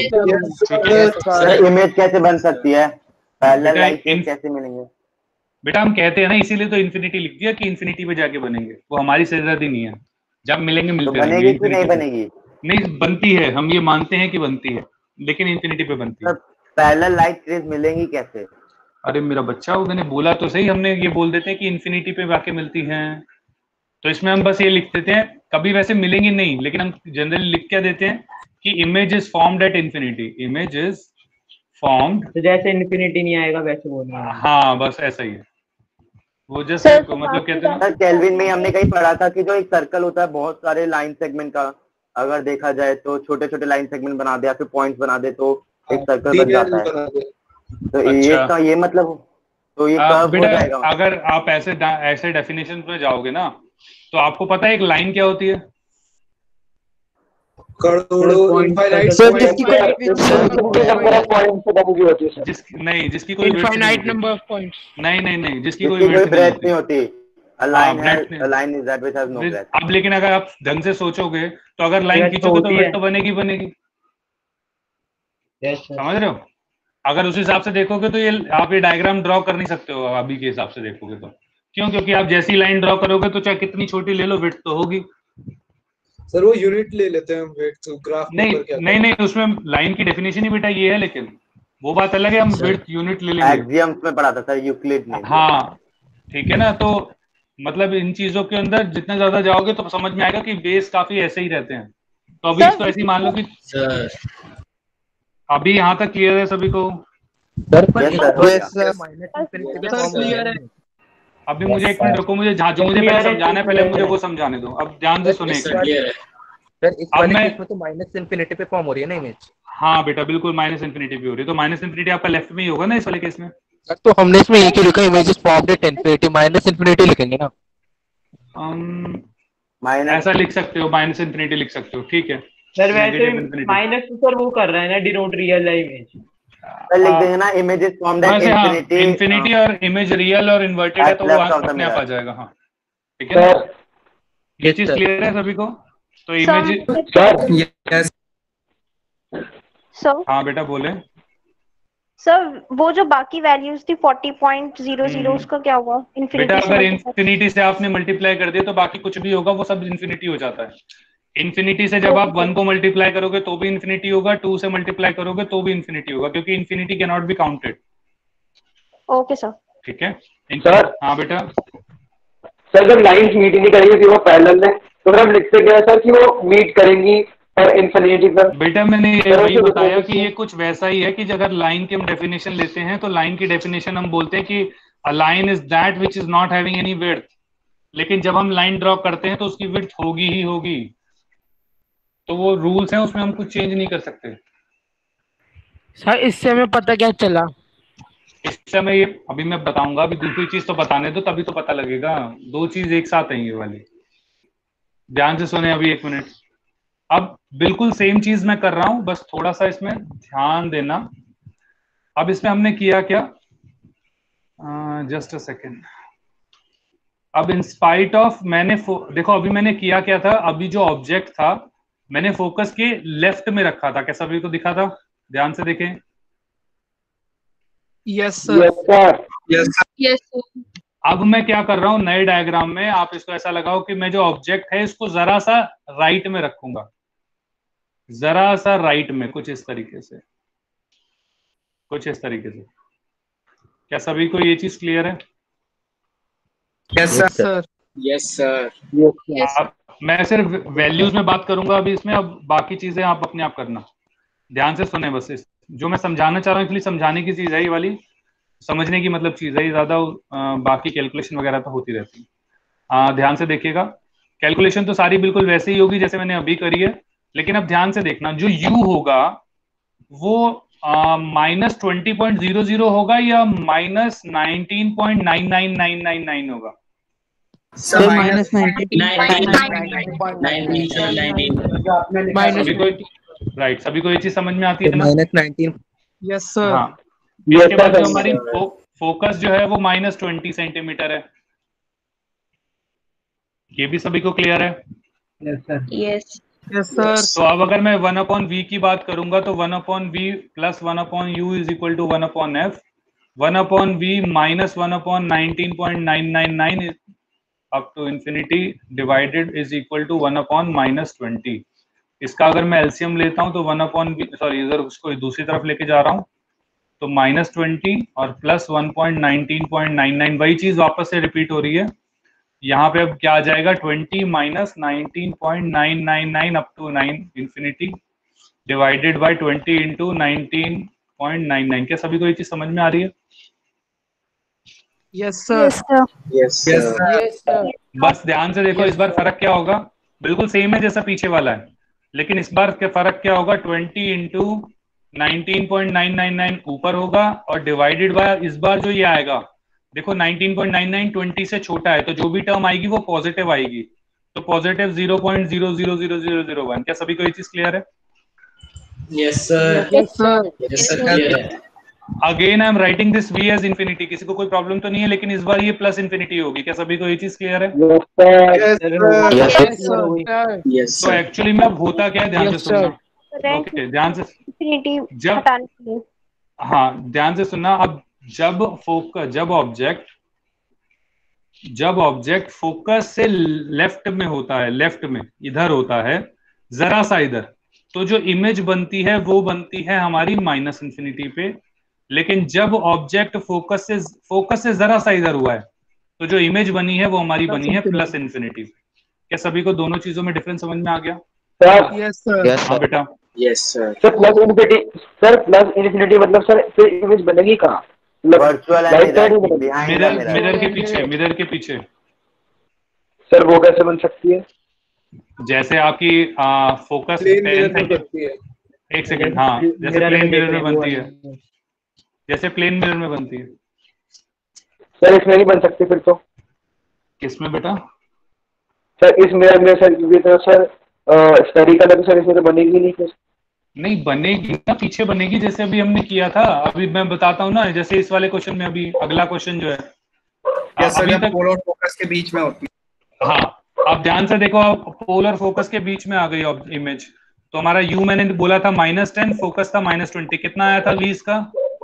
G: सर इमेज कैसे बन सकती है, पैरेलल लाइट कैसे मिलेंगे?
A: बेटा हम कहते हैं ना, इसीलिए तो इन्फिनिटी लिख दिया कि इन्फिनिटी पे जाके बनेंगे। वो हमारी सिरदर्दी नहीं है, जब मिलेंगे मिलते
G: तो बनेगी कि नहीं बनेगी?
A: नहीं बनती है, हम ये मानते हैं कि बनती है, लेकिन इन्फिनिटी पे बनती है।
G: पैरेलल लाइट रेज मिलेंगी कैसे?
A: अरे मेरा बच्चा, वो मैंने बोला तो सही, हमने ये बोल देते हैं कि इन्फिनिटी पे जाके मिलती हैं। तो इसमें हम बस ये लिख देते हैं, कभी वैसे मिलेंगी नहीं, लेकिन हम जनरली लिख क्या देते हैं कि image is formed at infinity, image is formed.
J: तो जैसे इन्फिनिटी नहीं आएगा वैसे बोलना है।
A: हाँ बस ऐसा ही है वो, जैसे मतलब कहते हैं
G: सर केल्विन में हमने कहीं पढ़ा था कि जो एक सर्कल होता है बहुत सारे लाइन सेगमेंट का, अगर देखा जाए तो छोटे छोटे लाइन सेगमेंट बना दे या फिर पॉइंट्स बना दे तो एक सर्कल बन जाता है। तो अच्छा। ये का ये मतलब तो ये कर्व हो जाएगा।
A: अगर आप ऐसे ऐसे डेफिनेशन में जाओगे ना, तो आपको पता है एक लाइन क्या होती है?
F: करोड़ों इनफाइनाइट
D: सर जिसकी कोई
A: जिस नहीं जिसकी कोई width नहीं
D: इनफाइनाइट
A: होती।
D: नंबर ऑफ पॉइंट्स
A: नहीं नहीं नहीं जिसकी कोई
G: जिसकी कोई
A: width नहीं
G: ब्रेथ
A: होती।
G: नहीं होती। A
A: हाँ,
G: line has
A: breadth नहीं
G: a line is that which has no
A: होती।
G: breadth.
A: अब लेकिन अगर आप ढंग से सोचोगे तो अगर लाइन
J: Breadth
A: खींचोगे तो
J: होती
A: width
J: है।
A: तो बनेगी बनेगी।
J: Yes sir.
A: समझ रहे हो? अगर उस हिसाब से देखोगे तो ये आप ये डायग्राम ड्रॉ कर नहीं सकते हो अभी के हिसाब से देखोगे तो। क्यों? क्योंकि आप जैसी लाइन ड्रॉ करोगे तो चाहे कितनी छोटी ले लो width तो होगी।
F: सर वो यूनिट ले लेते हैं हम वेट तो ग्राफ
A: नहीं
F: पेपर क्या
A: नहीं नहीं उसमें लाइन की डेफिनेशन ही बेटा ये है, लेकिन वो बात अलग है, हम विड्थ यूनिट ले लेंगे।
G: एक्सियम्स में पढ़ा था सर यूक्लिड ने।
A: हाँ ठीक है ना, तो मतलब इन चीजों के अंदर जितना ज्यादा जाओगे तो समझ में आएगा कि बेस काफी ऐसे ही रहते हैं। तो अभी इसको ऐसे ही मान लो कि
C: सर
A: अभी यहाँ तक क्लियर है सभी को? अभी मुझे एक मिनट रुको, मुझे जहाँ जो मुझे पहले समझाना है पहले मुझे वो समझाने दो। अब ध्यान से सुने।
K: सर इस वाले केस में तो माइनस इन्फिनिटी पे फॉर्म हो रही है ना इमेज।
A: हाँ बेटा बिल्कुल माइनस इन्फिनिटी भी हो रही है, तो माइनस इन्फिनिटी आपका लेफ्ट में ही होगा ना इस वाले केस में।
K: सर तो हमने इसमें एक ही लिखा images formed at infinity, minus infinity लिखेंगे ना।
A: um, ऐसा लिख सकते हो, माइनस इन्फिनिटी लिख सकते हो, ठीक है।
J: सर वैसे माइनस तो सर वो कर रहा है ना डिनोट रियल इमेज।
G: लिख देंगे ना images formed at infinity.
A: Infinity और इमेज रियल और इन्वर्टेड है तो वो अपने आप आ जाएगा। हाँ ठीक है, ये चीज क्लियर है सभी को? तो इमेज
B: सर
A: हाँ बेटा बोले।
B: सर वो जो बाकी वैल्यूज थी फोर्टी पॉइंट ज़ीरो ज़ीरो उसका क्या हुआ?
A: बेटा अगर इन्फिनिटी से आपने मल्टीप्लाई कर दिया तो बाकी कुछ भी होगा वो सब इन्फिनिटी हो जाता है। इन्फिनिटी से जब आप वन को मल्टीप्लाई करोगे तो भी इन्फिनिटी होगा, टू से मल्टीप्लाई करोगे तो भी इन्फिनिटी होगा, क्योंकि infinity can not be counted.
B: Okay sir
A: ठीक है सर। हाँ बेटा
E: सर जब लाइंस मीट नहीं करेंगी वो पैरेलल है तो हम लिख सकते हैं सर कि वो मीट करेंगी और इन्फिनिटी पर।
A: बेटा मैंने ये वही बताया कि ये कुछ वैसा ही है कि अगर लाइन की हम डेफिनेशन लेते हैं तो लाइन की डेफिनेशन हम बोलते हैं कि a line is that which is not having any width, लेकिन जब हम लाइन ड्रॉ करते हैं तो उसकी विड्थ होगी ही होगी। तो वो रूल्स हैं, उसमें हम कुछ चेंज नहीं कर सकते।
D: सर इससे हमें पता क्या चला?
A: इससे मैं ये अभी मैं बताऊंगा, अभी दूसरी चीज तो बताने दो तभी तो पता लगेगा। दो चीज एक साथ है ये वाली, ध्यान से सुने अभी एक मिनट। अब बिल्कुल सेम चीज मैं कर रहा हूं, बस थोड़ा सा इसमें ध्यान देना। अब इसमें हमने किया क्या, जस्ट अ सेकेंड। अब इन स्पाइट ऑफ मैंने देखो अभी मैंने किया क्या था, अभी जो ऑब्जेक्ट था मैंने फोकस के लेफ्ट में रखा था, कैसा अभी को दिखा था? ध्यान से देखें।
D: यस सर
B: यस
A: अब मैं क्या कर रहा हूं नए डायग्राम में, आप इसको ऐसा लगाओ कि मैं जो ऑब्जेक्ट है इसको जरा सा राइट में रखूंगा, जरा सा राइट में, कुछ इस तरीके से, कुछ इस तरीके से। क्या सभी को ये चीज क्लियर है?
K: Yes sir yes sir.
A: मैं सिर्फ वैल्यूज में बात करूंगा अभी इसमें, अब बाकी चीजें आप अपने आप करना। ध्यान से सुने बस, इस जो मैं समझाना चाह रहा हूँ इसलिए समझाने की चीज है ये वाली, समझने की मतलब चीज है ये, ज्यादा बाकी कैलकुलेशन वगैरह तो होती रहती है। ध्यान से देखिएगा, कैलकुलेशन तो सारी बिल्कुल वैसे ही होगी जैसे मैंने अभी करी है, लेकिन अब ध्यान से देखना, जो u होगा वो minus twenty point zero zero होगा या minus nineteen point nine nine nine nine nine होगा?
K: माइनस
A: राइट, सभी को ये चीज समझ में आती है ना?
K: Minus nineteen.
D: Yes sir.
A: हाँ, इसके बाद जो हमारी फो, फोकस जो है वो माइनस ट्वेंटी सेंटीमीटर है। ये भी सभी को क्लियर है?
J: Yes sir.
B: Yes
D: yes sir.
A: तो अब अगर मैं वन अपॉन वी की बात करूंगा तो one upon v plus one upon u is equal to one upon f, one upon v minus one upon nineteen point nine nine nine up to infinity divided is equal to one upon minus twenty. इसका अगर मैं एलसीएम लेता हूं तो वन अपॉन सॉरी इधर उसको दूसरी तरफ लेके जा रहा हूं तो माइनस ट्वेंटी और plus one point nineteen point nine nine, वही चीज वापस से रिपीट हो रही है यहाँ पे। अब क्या आ जाएगा, twenty minus nineteen point nine nine nine up to nine infinity divided by twenty into nineteen point nine nine. क्या सभी को ये चीज समझ में आ रही है?
D: Yes sir.
K: Yes sir.
A: बस ध्यान से देखो, इस बार फर्क क्या होगा, बिल्कुल सेम है जैसा पीछे वाला है, लेकिन इस बार के फर्क क्या होगा, twenty into nineteen point nine nine nine ऊपर होगा और डिवाइडेड बाय इस बार जो ये आएगा देखो nineteen point nine nine twenty से छोटा है तो जो भी टर्म आएगी वो पॉजिटिव आएगी, तो positive zero point zero zero zero zero zero one. क्या सभी को ये चीज क्लियर है?
C: Yes sir.
D: Yes sir.
C: Yes sir clear है।
A: Again I am writing this v as infinity. किसी को कोई प्रॉब्लम तो नहीं है, लेकिन इस बार ये प्लस इन्फिनिटी होगी। क्या सभी को ये चीज क्लियर है? तो एक्चुअली में अब होता क्या है, ध्यान से सुनना। ओके, ध्यान से जब हाँ ध्यान से सुनना। अब जब फोकस जब ऑब्जेक्ट जब ऑब्जेक्ट फोकस से लेफ्ट में होता है, लेफ्ट में इधर होता है, जरा सा इधर, तो जो इमेज बनती है वो बनती है हमारी माइनस इन्फिनिटी पे। लेकिन जब ऑब्जेक्ट फोकस से फोकस से जरा सा इधर हुआ है, तो जो इमेज बनी है वो हमारी बनी है प्लस इन्फिनिटी। क्या सभी को दोनों चीजों में डिफरेंस समझ में आ गया?
F: Yes sir.
A: हाँ बेटा।
C: Yes sir.
E: Sir plus infinity sir plus infinity मतलब सर फिर इमेज बनेगी कहाँ?
G: वर्चुअल
A: मिरर मिरर के पीछे, मिरर के पीछे।
E: सर वो कैसे बन सकती है?
A: जैसे आपकी आ, फोकस टेन सेकंड, एक सेकंड, हाँ जैसे प्लेन मिरर में बनती है, जैसे प्लेन मिरर में बनती है।
E: सर इसमें नहीं बन सकती फिर तो?
A: किसमें बेटा?
E: सर इस मिरर में सर क्योंकि तो सर स्फेरिकल है तो सर इसमें तो बनेगी नहीं फिर।
A: नहीं बनेगी ना, पीछे बनेगी, जैसे अभी हमने किया था। अभी मैं बताता हूँ ना, जैसे इस वाले क्वेश्चन में, अभी अगला क्वेश्चन जो है
F: अभी तक पोल और फोकस के बीच में होती है।
A: हाँ आप ध्यान से देखो, आप पोल और फोकस के बीच में आ गई इमेज। तो हमारा यू मैंने बोला था माइनस टेन, फोकस था माइनस ट्वेंटी। कितना आया था वी इसका?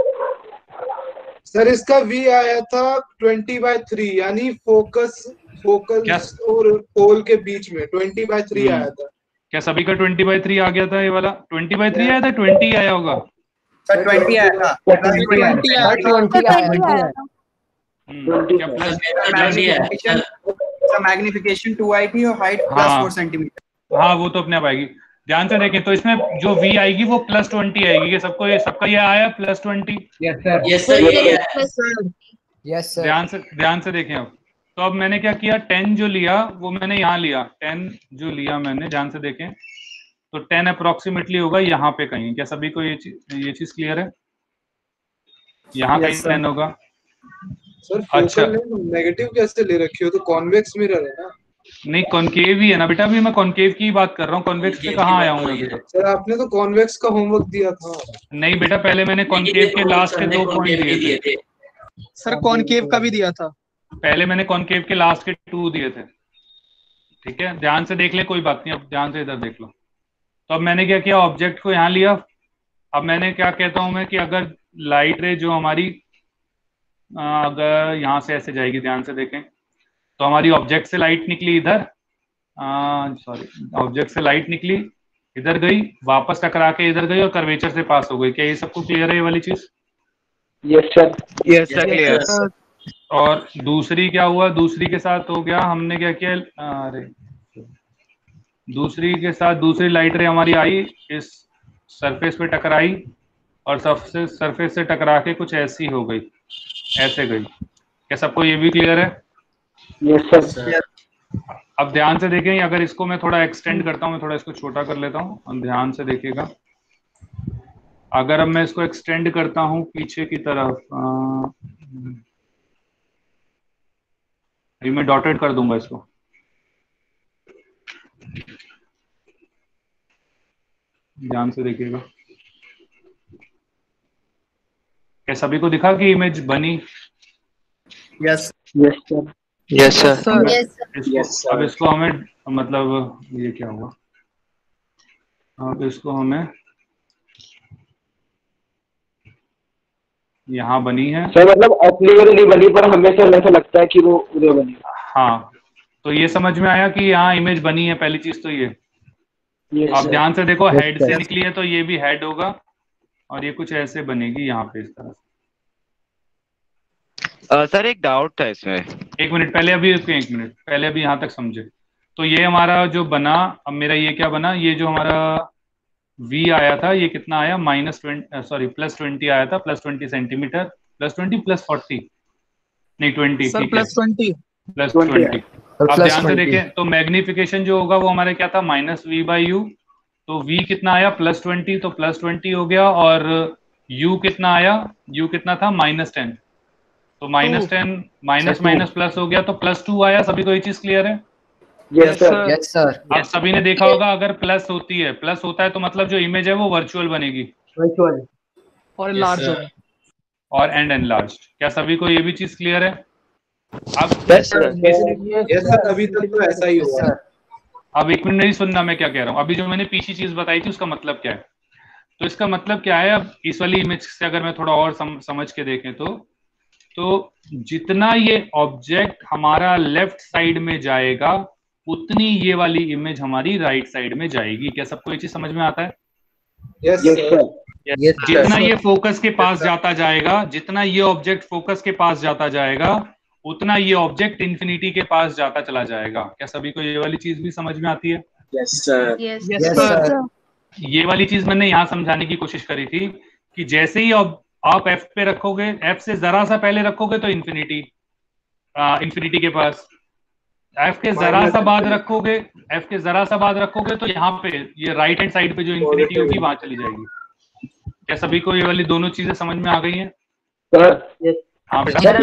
F: सर इसका वी आया था ट्वेंटी बाय थ्री, यानी फोकस फोकस और पोल के बीच में ट्वेंटी बाय थ्री आया था।
A: क्या सभी का ट्वेंटी बाई थ्री आ गया था? ये वाला ट्वेंटी बाई थ्री आया था, ट्वेंटी आया होगा
F: सर? ट्वेंटी आया था। ट्वेंटी आया था।
A: क्या प्लस
F: मैग्निफिकेशन टू आई थी और हाइट प्लस फोर सेंटीमीटर।
A: हाँ वो तो अपने आप आएगी। ध्यान से देखें, तो इसमें जो v आएगी वो प्लस ट्वेंटी आएगी। ये सबको ये सबका ये आया plus twenty?
C: Yes sir. Yes sir.
A: Yes sir. ध्यान से ध्यान से देखें। अब तो अब मैंने क्या किया, टेन जो लिया वो मैंने यहाँ लिया, टेन जो लिया मैंने, ध्यान से देखें, तो टेन अप्रोक्सीमेटली होगा यहाँ पे कहीं। क्या सभी को ये चीज ये चीज क्लियर है? यहाँ कहीं टेन होगा।
F: सर अच्छा, नेगेटिव कैसे ले रखी हो? तो कॉन्वेक्स मिरर है ना?
A: नहीं कॉनकेव ही है ना बेटा। अभी मैं कॉनकेव की बात कर रहा हूँ, कॉन्वेक्स पे कहाँ आया हूँ अभी?
F: सर आपने तो कॉन्वेक्स का होमवर्क दिया था।
A: नहीं बेटा, पहले मैंने कॉनकेव के लास्ट के दो पॉइंट दिए थे।
F: सर कॉनकेव का भी दिया था।
A: पहले मैंने कॉनकेव के लास्ट के टू दिए थे। ठीक है, ध्यान से देख ले, कोई बात नहीं। अब ध्यान से इधर देख लो। तो अब मैंने क्या किया, ऑब्जेक्ट को यहाँ लिया। अब मैंने क्या कहता हूं मैं कि अगर लाइट रे जो हमारी अगर यहाँ से ऐसे जाएगी, ध्यान से देखें, तो हमारी ऑब्जेक्ट से लाइट निकली इधर, सॉरी ऑब्जेक्ट से लाइट निकली इधर गई, वापस टकरा के इधर गई और कर्वेचर से पास हो गई। क्या ये सबको क्लियर है ये वाली चीज?
E: Yes sir.
I: Yes sir clear.
A: और दूसरी क्या हुआ, दूसरी के साथ हो गया, हमने क्या किया, अरे दूसरी के साथ दूसरी लाइट रे हमारी आई, इस सरफेस पे टकराई और सबसे सरफेस से टकरा के कुछ ऐसी हो गई, ऐसे गई। क्या सबको ये भी क्लियर है?
E: Yes sir.
A: अब ध्यान से देखें, अगर इसको मैं थोड़ा एक्सटेंड करता हूँ, मैं थोड़ा इसको छोटा कर लेता हूँ और ध्यान से देखिएगा। अगर अब मैं इसको एक्सटेंड करता हूँ पीछे की तरफ, अभी मैं डॉटेड कर दूंगा इसको। ध्यान से देखिएगा। क्या सभी को दिखा कि इमेज बनी?
F: Yes
E: yes sir.
I: Yes sir.
F: Yes
A: अब इसको हमें, मतलब ये क्या हुआ, अब इसको हमें यहाँ बनी है
E: सर, मतलब अपनी वजह नहीं बनी पर हमें तो ऐसा लगता है कि वो उधर बनी।
A: हाँ, तो ये समझ में आया कि यहाँ इमेज बनी है। पहली चीज तो ये।
E: Yes,
A: आप
E: sir.
A: ध्यान से देखो, हेड से निकली है तो ये भी हेड होगा और ये कुछ ऐसे बनेगी यहाँ पे इस तरह से।
I: सर एक डाउट था इसमें।
A: एक मिनट पहले, अभी एक मिनट पहले, अभी यहाँ तक समझे। तो ये हमारा जो बना, अब मेरा ये क्या बना, ये जो हमारा v आया था ये कितना आया, minus twenty sorry plus twenty आया था, plus twenty centimetre, plus twenty plus forty नहीं twenty
F: plus twenty
A: plus twenty. अब ध्यान से देखें, तो मैग्निफिकेशन जो होगा वो हमारे क्या था, माइनस वी बाई यू। तो v कितना आया, प्लस ट्वेंटी, तो प्लस ट्वेंटी हो गया। और u कितना आया, u कितना था, माइनस टेन। तो minus ten minus minus plus हो गया तो प्लस टू आया। सभी को ये चीज क्लियर है?
E: यस सर
L: यस सर
A: आप सभी ने देखा होगा अगर प्लस होती है, प्लस होता है तो मतलब जो इमेज है वो वर्चुअल बनेगी
L: वर्चुअल
D: और
C: Yes,
D: लार्ज
C: sir.
D: होगा।
A: और एंड एनलार्ज। क्या सभी को ये भी चीज क्लियर है? अब
E: यस सर
F: यस सर अभी तक तो ऐसा ही हुआ है।
A: अब एक मिनट नहीं सुनना मैं क्या कह रहा हूँ। अभी जो मैंने पीछे चीज बताई थी उसका मतलब क्या है? तो इसका मतलब क्या है, अब इस वाली इमेज से अगर मैं थोड़ा और सम, समझ के देखें तो तो जितना ये ऑब्जेक्ट हमारा लेफ्ट साइड में जाएगा उतनी ये वाली इमेज हमारी राइट साइड में जाएगी। क्या सबको ये चीज समझ में आता है?
F: यस सर
A: जितना ये फोकस के पास जाता जाएगा, जितना ये ऑब्जेक्ट फोकस के पास जाता जाएगा उतना ये ऑब्जेक्ट इंफिनिटी के पास जाता चला जाएगा। क्या सभी को ये वाली चीज भी समझ में आती है?
C: Yes, sir.
L: यस सर
A: ये वाली चीज मैंने यहाँ समझाने की कोशिश करी थी कि जैसे ही आप, आप F पे रखोगे, F से जरा सा पहले रखोगे तो इंफिनिटी इंफिनिटी के पास, F के जरा सा बाद रखोगे F के जरा सा बाद रखोगे तो यहाँ पे ये राइट हैंड साइड पे जो इंफिनिटी होगी वहां चली जाएगी। क्या सभी को ये वाली दोनों चीजें समझ में आ गई हैं?
E: सर
A: हाँ बेटा।
E: सर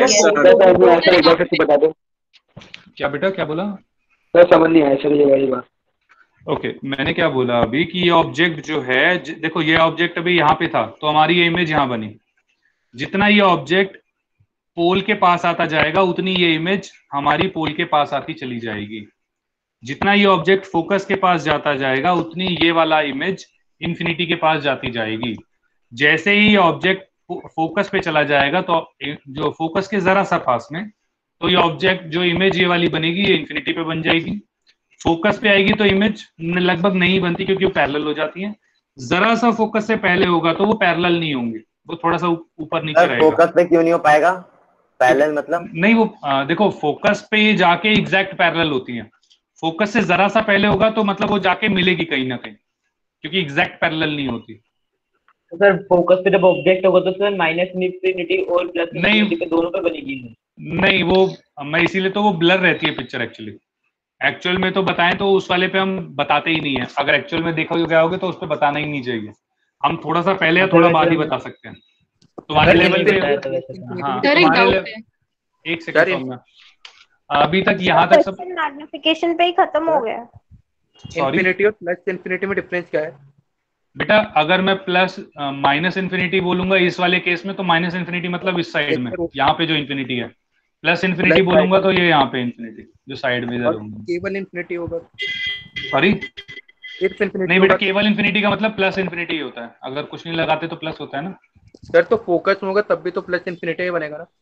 E: एक बार फिर से बता दो।
A: क्या बेटा क्या बोला?
E: सर समझ नहीं आया सर ये वाली बात।
A: ओके okay, मैंने क्या बोला अभी कि ये ऑब्जेक्ट जो है, देखो ये ऑब्जेक्ट अभी यहाँ पे था तो हमारी ये इमेज यहाँ बनी। जितना ये ऑब्जेक्ट पोल के पास आता जाएगा उतनी ये इमेज हमारी पोल के पास आती चली जाएगी। जितना ये ऑब्जेक्ट फोकस के पास जाता जाएगा उतनी ये वाला इमेज इंफिनिटी के पास जाती जाएगी। जैसे ही ऑब्जेक्ट फोकस पे चला जाएगा तो जो फोकस के जरा सा पास में, तो ये ऑब्जेक्ट जो इमेज ये वाली बनेगी ये इंफिनिटी पे बन जाएगी। फोकस पे आएगी तो इमेज लगभग नहीं बनती क्योंकि वो पैरेलल हो जाती है। जरा सा फोकस से पहले होगा तो वो पैरेलल नहीं होंगे, वो थोड़ा सा ऊपर नीचे रहेगा।
G: फोकस पे क्यों नहीं हो पाएगा? पैरेलल मतलब
A: नहीं, वो आ, देखो फोकस पे ये जाके एग्जैक्ट पैरेलल होती है। फोकस से जरा सा पहले होगा तो मतलब वो जाके मिलेगी कहीं ना कहीं, क्योंकि एग्जैक्ट पैरेलल नहीं होती।
J: तो सर फोकस पे जब ऑब्जेक्ट होगा तो सर माइनस इंफिनिटी और प्लस इंफिनिटी पे दोनों पे बनेगी
A: नहीं, वो मैं इसीलिए तो वो ब्लर रहती है पिक्चर। एक्चुअली एक्चुअल में तो बताएं तो उस वाले पे हम बताते ही नहीं है। अगर एक्चुअल में देखा गया होगा तो उस पे बताना ही नहीं चाहिए। हम थोड़ा सा पहले या थोड़ा बाद ही बता सकते हैं तुम्हारे लेवल पे। हाँ तुम्हारे एक सेकंड, अभी तक यहाँ तक सब
B: मैग्निफिकेशन पे ही खत्म हो गया।
K: इंफिनिटी और प्लस इंफिनिटी में डिफरेंस क्या है
A: बेटा? अगर मैं प्लस माइनस इंफिनिटी बोलूंगा इस वाले केस में तो माइनस इंफिनिटी मतलब इस साइड में, यहाँ पे जो इंफिनिटी है। प्लस इंफिनिटी बोलूंगा तो ये यहाँ पे इंफिनिटी जो साइड में इधर होंगे।
K: केवल इंफिनिटी होगा।
A: सॉरी
K: इंफिनिटी
A: नहीं बेटा, केवल इंफिनिटी का मतलब प्लस इंफिनिटी होता है। अगर कुछ नहीं लगाते तो प्लस होता है ना
K: सर। तो फोकस होगा तब भी तो प्लस इंफिनिटी ही बनेगा ना।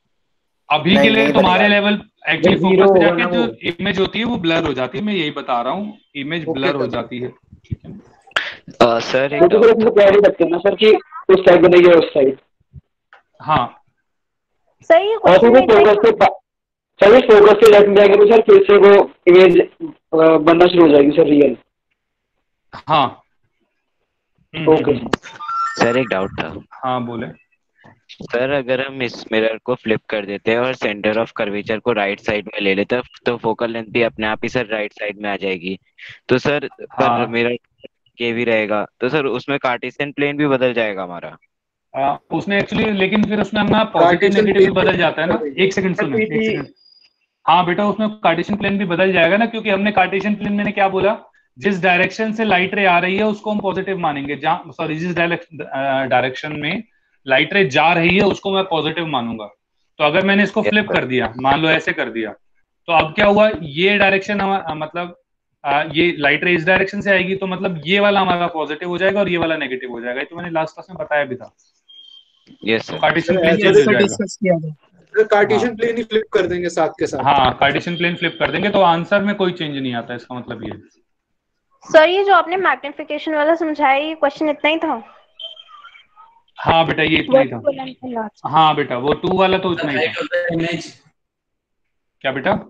A: अभी के लिए तुम्हारे लेवल एक्चुअली फोकस पे जाके जो इमेज होती है वो ब्लर हो जाती है। मैं यही बता रहा हूँ, इमेज ब्लर हो जाती है। ठीक है
I: Uh, सर एक
E: तो तो कह नहीं सकते ना सर कि उस साइड बनेगी उस साइड।
A: हाँ
B: सही है।
E: और फिर वो फोकस पे सर फोकस पे लेफ्ट में जाएंगे तो सर फिर से वो इमेज बनना शुरू हो जाएगी सर रियल।
A: हाँ
E: ओके
I: सर एक डाउट था।
A: हाँ बोले
I: सर अगर हम इस मिरर को फ्लिप कर देते हैं और सेंटर ऑफ कर्वेचर को राइट साइड में ले लेते हैं तो फोकल लेंथ भी अपने आप ही सर राइट साइड में आ जाएगी। तो सर
A: हाँ।
I: पर मिरर के भी रहेगा तो सर उसमें कार्टेशियन प्लेन भी बदल जाएगा हमारा।
A: आ, उसने एक्चुअली लेकिन फिर उसमें अपना पॉजिटिव नेगेटिव भी बदल जाता है ना। एक सेकंड सुनो एक सेकंड। हाँ बेटा उसमें कार्टेशियन प्लेन भी बदल जाएगा ना, क्योंकि हमने कार्टेशियन प्लेन मैंने क्या बोला, जिस डायरेक्शन से लाइट रे आ रही है उसको हम पॉजिटिव मानेंगे। जहाँ सॉरी जिस डायरेक्शन में लाइट रे जा रही है उसको मैं पॉजिटिव मानूंगा। तो अगर मैंने इसको फ्लिप कर दिया, मान लो ऐसे कर दिया, तो अब क्या हुआ, ये डायरेक्शन मतलब आ, ये लाइट रे इस डायरेक्शन से आएगी तो मतलब ये वाला हमारा पॉजिटिव हो जाएगा और ये वाला नेगेटिव हो जाएगा। तो मैंने लास्ट क्लास में बताया भी था।
I: यस
A: तो कार्टेशियन प्लेन चेंज हो जाएगा।
F: कार्टेशियन प्लेन ही फ्लिप कर देंगे साथ के साथ।
A: हाँ कार्टेशियन प्लेन फ्लिप कर देंगे तो आंसर में कोई चेंज नहीं आता। इसका मतलब ये
B: सर ये जो आपने मैग्निफिकेशन वाला समझाया ये क्वेश्चन इतना ही था?
A: हाँ बेटा ये इतना ही था। हाँ बेटा वो टू वाला तो इतना ही था। क्या बेटा?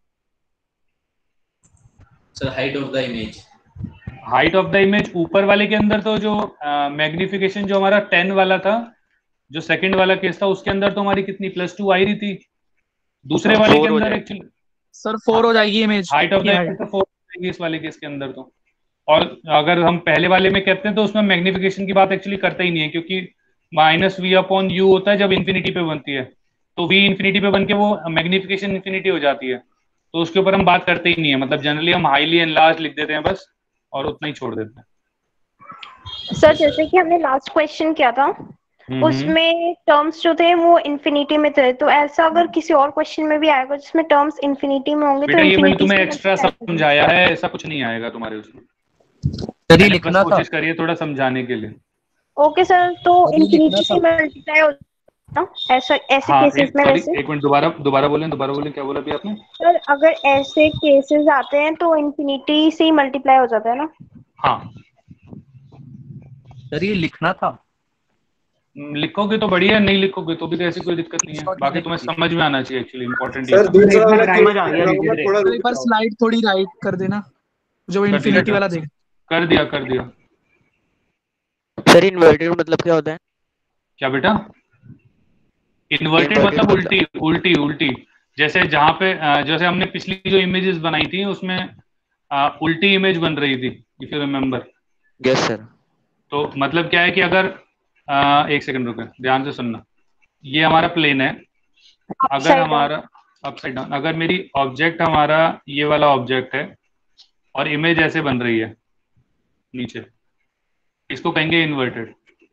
C: Sir height of the image.
A: Height of the image ऊपर वाले के अंदर तो जो मैग्निफिकेशन जो हमारा टेन वाला था, जो सेकंड वाला केस था, उसके अंदर तो हमारी कितनी प्लस टू आ ही रही थी। दूसरे वाले के अंदर एक्चुअली
D: सर फोर हो जाएगी image.
A: Height of the image तो फोर हो जाएगी इस वाले केस के अंदर तो। और अगर हम पहले वाले में कहते हैं तो उसमें मैग्निफिकेशन की बात एक्चुअली करते ही नहीं है, क्योंकि माइनस वी अपॉन यू होता है जब इन्फिनिटी पे बनती है, तो वी इन्फिनिटी पे बन के वो मैग्निफिकेशन इन्फिनिटी हो जाती है। तो उसके ऊपर हम बात करते ही नहीं है, मतलब जनरली हम हाईली एनलार्ज लिख देते हैं बस और उतना ही छोड़ देते हैं।
B: सर जैसे कि हमने लास्ट क्वेश्चन किया था उसमें टर्म्स जो थे वो इन्फिनिटी में थे, तो ऐसा अगर किसी और क्वेश्चन में भी आएगा जिसमें टर्म्स इन्फिनिटी में होंगे तो
A: बेटा ये मैंने
B: इन्फिनिटी
A: तुम्हें एक्स्ट्रा समझाया है, ऐसा कुछ नहीं आएगा तुम्हारे उसमें।
K: सर लिखना था,
A: कोशिश करिए थोड़ा समझाने के लिए।
B: ओके सर, तो इन्फिनिटी से मल्टीप्लाई हो ऐसा ऐसे
A: हाँ,
B: केसेस में वैसे
A: एक मिनट दोबारा दोबारा बोलें दोबारा बोलें क्या बोला अभी आपने?
B: सर अगर ऐसे केसेस आते हैं तो इन्फिनिटी से ही मल्टीप्लाई हो जाता है ना?
A: हाँ
K: सर ये लिखना था।
A: लिखोगे तो बढ़िया, नहीं लिखोगे तो भी ऐसी कोई दिक्कत नहीं है, बाकी तुम्हें समझ में आना चाहिए एक्चुअली इम्पोर्टेंट।
F: सर दूसरा वाला
J: समझ आ गया,
F: थोड़ा
L: एक बार स्लाइड थोड़ी राइट कर देना, जो इन्फिनिटी वाला देख।
A: कर दिया कर दिया
I: सर इन्वर्टेड मतलब क्या होता है?
A: क्या बेटा? इन्वर्टेड मतलब उल्टी उल्टी उल्टी जैसे जहाँ पे जैसे हमने पिछली जो इमेजेस बनाई थी उसमें आ, उल्टी इमेज बन रही थी, if you remember.
I: Yes sir.
A: तो मतलब क्या है कि अगर आ, एक सेकंड रुके, ध्यान से सुनना। ये हमारा प्लेन है, अगर हमारा अपसाइड डाउन, अगर मेरी ऑब्जेक्ट हमारा ये वाला ऑब्जेक्ट है और इमेज ऐसे बन रही है नीचे, इसको कहेंगे इन्वर्टेड।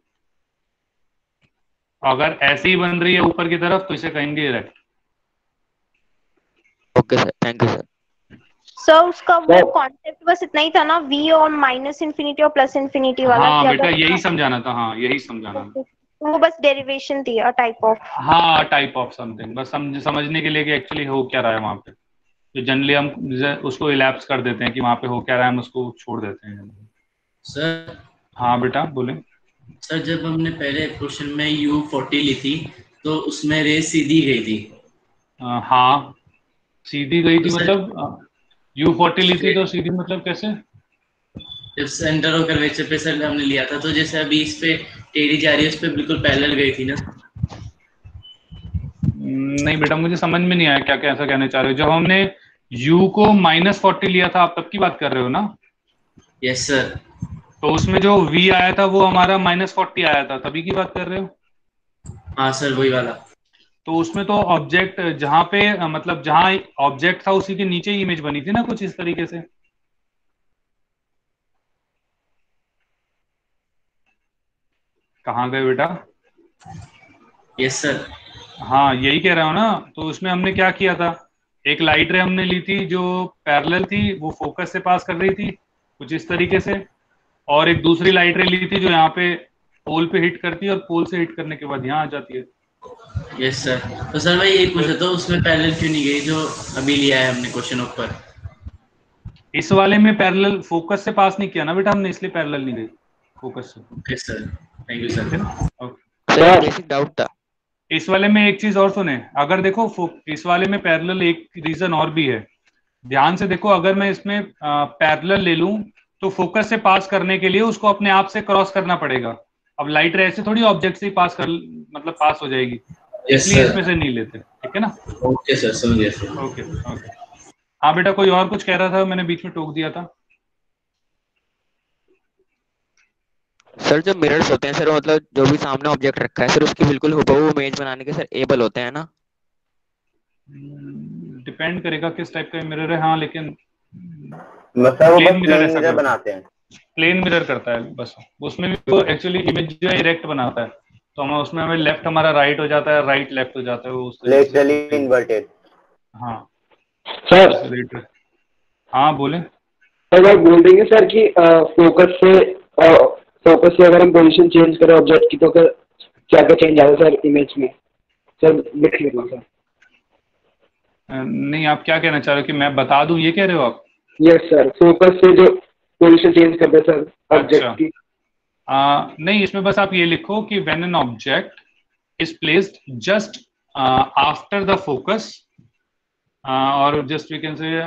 A: अगर ऐसे ही बन रही है ऊपर की तरफ तो इसे कहेंगे erect.
I: Okay sir, thank you sir.
B: Sir उसका वो कॉन्सेप्ट बस इतना ही था ना, v और माइनस इन्फिनिटी और प्लस इन्फिनिटी वाला?
A: हाँ बेटा यही समझाना था, हाँ यही समझाना था।
B: वो बस डेरिवेशन थी, अ टाइप ऑफ।
A: हाँ टाइप ऑफ समथिंग, बस समझ समझने के लिए कि एक्चुअली हो क्या रहा है वहाँ पे। तो जनरली हम उसको इलैप्स कर देते हैं कि वहाँ पे हो क्या रहा है, हम उसको छोड़ देते हैं।
C: सर
A: हाँ बेटा बोले।
C: सर जब हमने पहले क्वेश्चन में यू फोर्टी ली थी तो उसमें रेस सीधी गई थी।
A: आ, हाँ सीधी गई थी, मतलब यू फोर्टी ली थी तो सीधी मतलब कैसे?
C: जब सेंटर ऑफ कर्वेचर पे सर हमने लिया था तो जैसे अभी इस पे टेढ़ी जा रही है, उस पे बिल्कुल पैरेलल गई थी ना?
A: नहीं बेटा मुझे समझ में नहीं आया क्या क्या ऐसा कहना चाह रहे हो। जब हमने u को माइनस फोर्टी लिया था आप तब की बात कर रहे हो ना?
C: Yes sir.
A: तो उसमें जो v आया था वो हमारा माइनस फोर्टी आया था, तभी की बात कर रहे हो?
C: हाँ सर वही वाला।
A: तो उसमें तो ऑब्जेक्ट जहां पे मतलब जहां ऑब्जेक्ट था उसी के नीचे ही इमेज बनी थी ना कुछ इस तरीके से। कहाँ गए बेटा?
C: Yes sir.
A: हाँ यही कह रहा हूँ ना। तो उसमें हमने क्या किया था, एक लाइट रे हमने ली थी जो पैरेलल थी, वो फोकस से पास कर रही थी कुछ इस तरीके से, और एक दूसरी लाइट रे ली थी जो यहाँ पे पोल पे हिट करती है और पोल से हिट करने के बाद यहाँ आ जाती है।
C: Yes sir. तो सर मैं यही पूछा था उसमें पैरेलल क्यों नहीं गई जो अभी लिया है हमने क्वेश्चन ऊपर?
A: इस वाले में पैरेलल फोकस से पास नहीं किया ना बेटा हमने, इसलिए पैरेलल नहीं गई फोकस से।
C: Okay sir, thank you sir.
A: Sir basic doubt था इस वाले में। एक चीज और सुने, अगर देखो इस वाले में पैरेलल एक रीजन और भी है, ध्यान से देखो। अगर मैं इसमें पैरेलल ले लूं तो फोकस से पास करने के लिए उसको अपने आप से क्रॉस करना पड़ेगा। अब लाइट रे ऐसे थोड़ी ऑब्जेक्ट से ही पास कर मतलब पास हो जाएगी, इसलिए इसमें से नहीं लेते, ठीक है ना?
C: ओके सर, समझ गया सर।
A: Okay okay. हाँ बेटा कोई और कुछ कह रहा था, मैंने बीच में टोक दिया था।
I: सर जो मिरर्स होते हैं सर, मतलब जो भी सामने ऑब्जेक्ट रखा है सर उसकी बिल्कुल हुबहू इमेज बनाने के सर एबल होते हैं ना?
A: डिपेंड करेगा किस टाइप का मिरर है। हाँ लेकिन
G: मतलब वो बस प्लेन मिरर बनाते हैं,
A: प्लेन मिरर करता है बस। उसमें भी वो एक्चुअली इमेज जो है डायरेक्ट बनाता है, तो हम उसमें हमें लेफ्ट हमारा राइट हो जाता है, राइट लेफ्ट हो जाता है, वो
G: लेटरली इन्वर्टेड।
A: हाँ
E: सर
A: हाँ बोले।
E: सर आप बोल देंगे सर कि फोकस से फोकस से अगर हम पोजीशन चेंज करें ऑब्जेक्ट की तो क्या क्या चेंज आएगा सर इमेज में? सर लिख लेना सर।
A: नहीं आप क्या कहना चाह रहे हो कि मैं बता दूं, ये कह रहे हो आप?
E: यस सर, फोकस से जो पोजीशन चेंज कर दे सर ऑब्जेक्ट की।
A: आ, नहीं इसमें बस आप ये लिखो कि when an object is placed just after the focus, और just we can say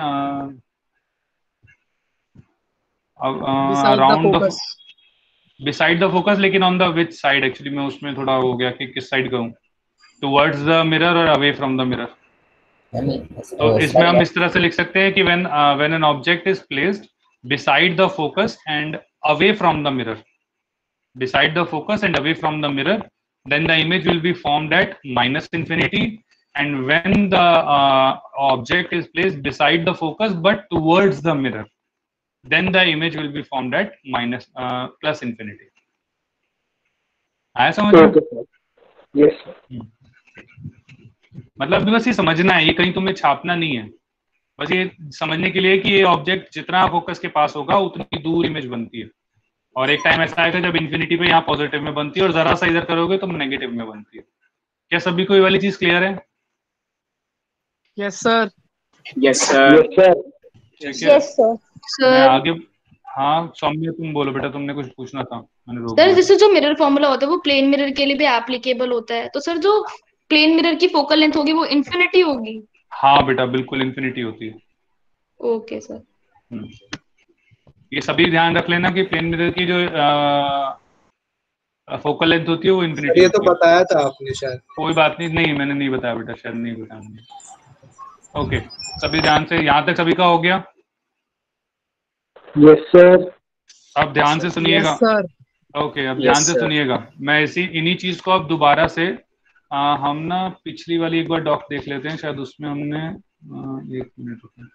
A: around the beside the focus, लेकिन on the which side actually मैं उसमें थोड़ा हो गया कि किस साइड कहूँ, टुवर्ड्स द मिरर और अवे फ्रॉम द मिरर। तो इसमें हम इस तरह से लिख सकते हैं कि when when an object is placed beside the focus and away from the mirror, beside the focus and away from the mirror, then the image will be formed at minus infinity and when the uh, object is placed beside the focus but towards the mirror, then the image will be formed at minus uh, plus infinity. आया समझ में?
E: Yes.
A: मतलब अभी बस ये समझना है, ये कहीं तुम्हें छापना नहीं है, बस ये समझने के लिए कि ये ऑब्जेक्ट जितना फोकस के पास होगा उतनी दूर इमेज बनती है, और एक टाइम ऐसा आएगा जब इन्फिनिटी पे यहाँ पॉजिटिव में बनती है और जरा सा इधर करोगे तो नेगेटिव में बनती है। क्या सभी को ये वाली चीज क्लियर है?
L: Yes sir.
J: Yes sir.
M: Yes sir.
A: मैं आगे, हाँ सौम्य तुम बोलो बेटा, तुमने कुछ पूछना था, मैंने रोक
M: सर
A: दिया।
M: जैसे जो मिरर फॉर्मूला होता है वो प्लेन मिरर के लिए भी एप्लीकेबल होता है, तो सर जो प्लेन मिरर की फोकल लेंथ होगी वो इन्फिनिटी होगी?
A: हाँ बेटा बिल्कुल इन्फिनिटी होती है।
M: Okay sir.
A: ये सभी ध्यान रख लेना कि प्लेन मिरर की जो फोकल लेंथ होती है वो इन्फिनिटी।
F: ये तो बताया था आपने शायद।
A: कोई बात नहीं, नहीं मैंने नहीं बताया बेटा, शायद नहीं बताया। ओके सभी ध्यान से, यहाँ तक सभी का हो गया?
E: Yes sir.
A: अब ध्यान से सुनिएगा।
L: Yes sir.
A: ओके अब
J: Yes,
A: ध्यान से
J: sir.
A: सुनिएगा, मैं इसी इन्हीं चीज को अब दोबारा से आ, हम ना पिछली वाली एक बार डॉक देख लेते हैं, शायद उसमें हमने आ, एक मिनट रुकिए,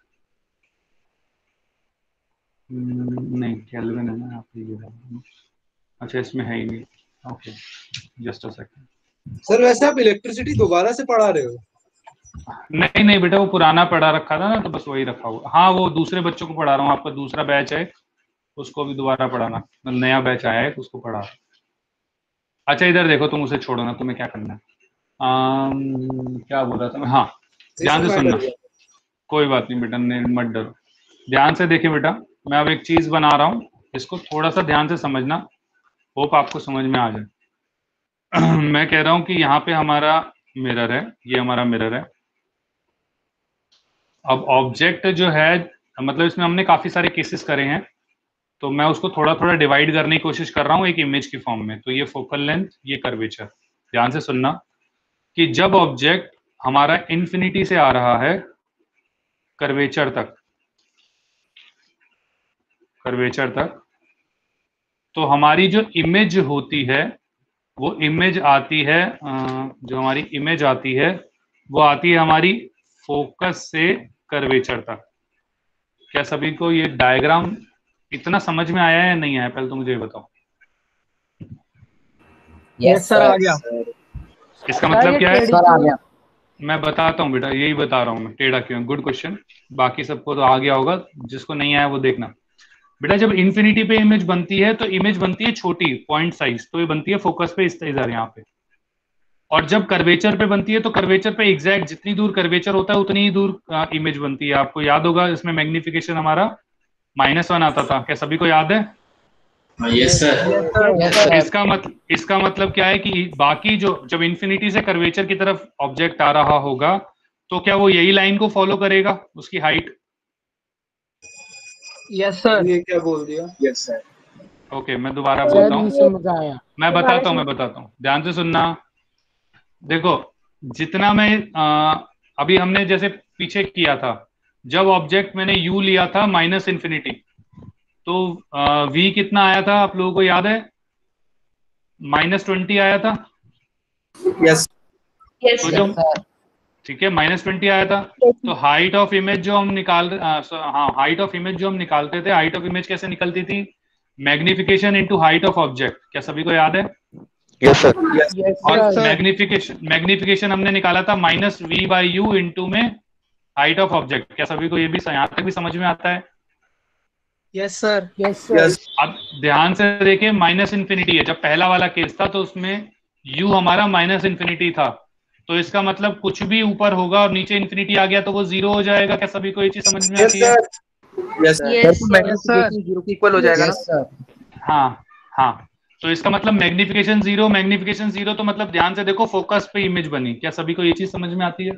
A: नहीं केल्विन है ना, आप ये अच्छा इसमें है ही नहीं। Okay just a second.
F: Sir वैसे आप इलेक्ट्रिसिटी दोबारा से पढ़ा रहे हो?
A: नहीं नहीं बेटा वो पुराना पढ़ा रखा था ना, तो बस वही रखा हुआ। हाँ वो दूसरे बच्चों को पढ़ा रहा हूँ, आपका दूसरा बैच है उसको भी दोबारा पढ़ाना, नया बैच आया है उसको पढ़ा। अच्छा इधर देखो, तुम उसे छोड़ो ना, तुम्हें क्या करना है। आम, क्या बोल रहा था मैं, हाँ ध्यान से सुनना, कोई बात नहीं बेटा, मत डरो, ध्यान से देखिए बेटा, मैं अब एक चीज बना रहा हूँ, इसको थोड़ा सा ध्यान से समझना, होप आपको समझ में आ जाए। मैं कह रहा हूँ कि यहाँ पे हमारा मिरर है, ये हमारा मिरर है। अब ऑब्जेक्ट जो है, मतलब इसमें हमने काफी सारे केसेस करे हैं, तो मैं उसको थोड़ा थोड़ा डिवाइड करने की कोशिश कर रहा हूँ एक इमेज की फॉर्म में। तो ये फोकल लेंथ, ये कर्वेचर, ध्यान से सुनना कि जब ऑब्जेक्ट हमारा इन्फिनिटी से आ रहा है कर्वेचर तक, कर्वेचर तक, तो हमारी जो इमेज होती है वो इमेज आती है, जो हमारी इमेज आती है वो आती है हमारी फोकस से कर्वेचर तक। क्या सभी को ये डायग्राम इतना समझ में आया है या नहीं आया, पहले तो मुझे ये बताओ।
L: यस सर आ गया।
A: इसका मतलब क्या है? सर आ गया। मैं बताता हूँ बेटा, यही बता रहा हूँ मैं, टेढ़ा क्यों। गुड क्वेश्चन, बाकी सबको तो आ गया होगा, जिसको नहीं आया वो देखना बेटा। जब इन्फिनिटी पे इमेज बनती है तो इमेज बनती है छोटी, पॉइंट साइज, तो ये बनती है फोकस पे इस इधर यहाँ पे। और जब कर्वेचर पे बनती है तो कर्वेचर पे एग्जैक्ट जितनी दूर कर्वेचर होता है उतनी ही दूर इमेज बनती है। आपको याद होगा इसमें मैग्निफिकेशन हमारा माइनस वन आता था, क्या सभी को याद है?
C: Yes sir.
A: इसका मतलब इसका मतलब क्या है कि बाकी जो, जब इन्फिनिटी से कर्वेचर की तरफ ऑब्जेक्ट आ रहा होगा तो क्या वो यही लाइन को फॉलो करेगा, उसकी हाइट?
L: Yes sir.
F: ये क्या बोल दिया?
J: Yes sir.
A: ओके मैं दोबारा बोलता हूँ,
D: समझ आया।
A: मैं बताता हूँ मैं बताता हूँ ध्यान से सुनना। देखो जितना मैं आ, अभी हमने जैसे पीछे किया था, जब ऑब्जेक्ट मैंने u लिया था माइनस इन्फिनिटी, तो आ, v कितना आया था आप लोगों को याद है? माइनस ट्वेंटी आया था।
J: यस
M: यस
A: तो जब ठीक है माइनस ट्वेंटी आया था, तो हाइट ऑफ इमेज जो हम निकाल हाँ हाइट ऑफ इमेज जो हम निकालते थे, हाइट ऑफ इमेज कैसे निकलती थी? Magnification into height of object. क्या सभी को याद है?
J: Yes sir.
A: और मैग्निफिकेशन मैग्निफिकेशन हमने निकाला था minus v by u into में हाइट ऑफ ऑब्जेक्ट। क्या सभी को ये भी यहाँ तक भी समझ में आता है?
L: Yes sir.
D: Yes sir.
A: अब ध्यान से देखिए, माइनस इन्फिनिटी है, जब पहला वाला केस था तो उसमें u हमारा माइनस इन्फिनिटी था, तो इसका मतलब कुछ भी ऊपर होगा और नीचे इन्फिनिटी आ गया तो वो जीरो हो जाएगा। क्या सभी को ये चीज समझ में आती है?
J: Yes sir. जीरो की इक्वल हो जाएगा ना?
A: हाँ हाँ, तो इसका मतलब मैग्निफिकेशन जीरो, मैग्निफिकेशन जीरो, तो मतलब ध्यान से देखो फोकस पे इमेज बनी। क्या सभी को ये चीज समझ में आती है?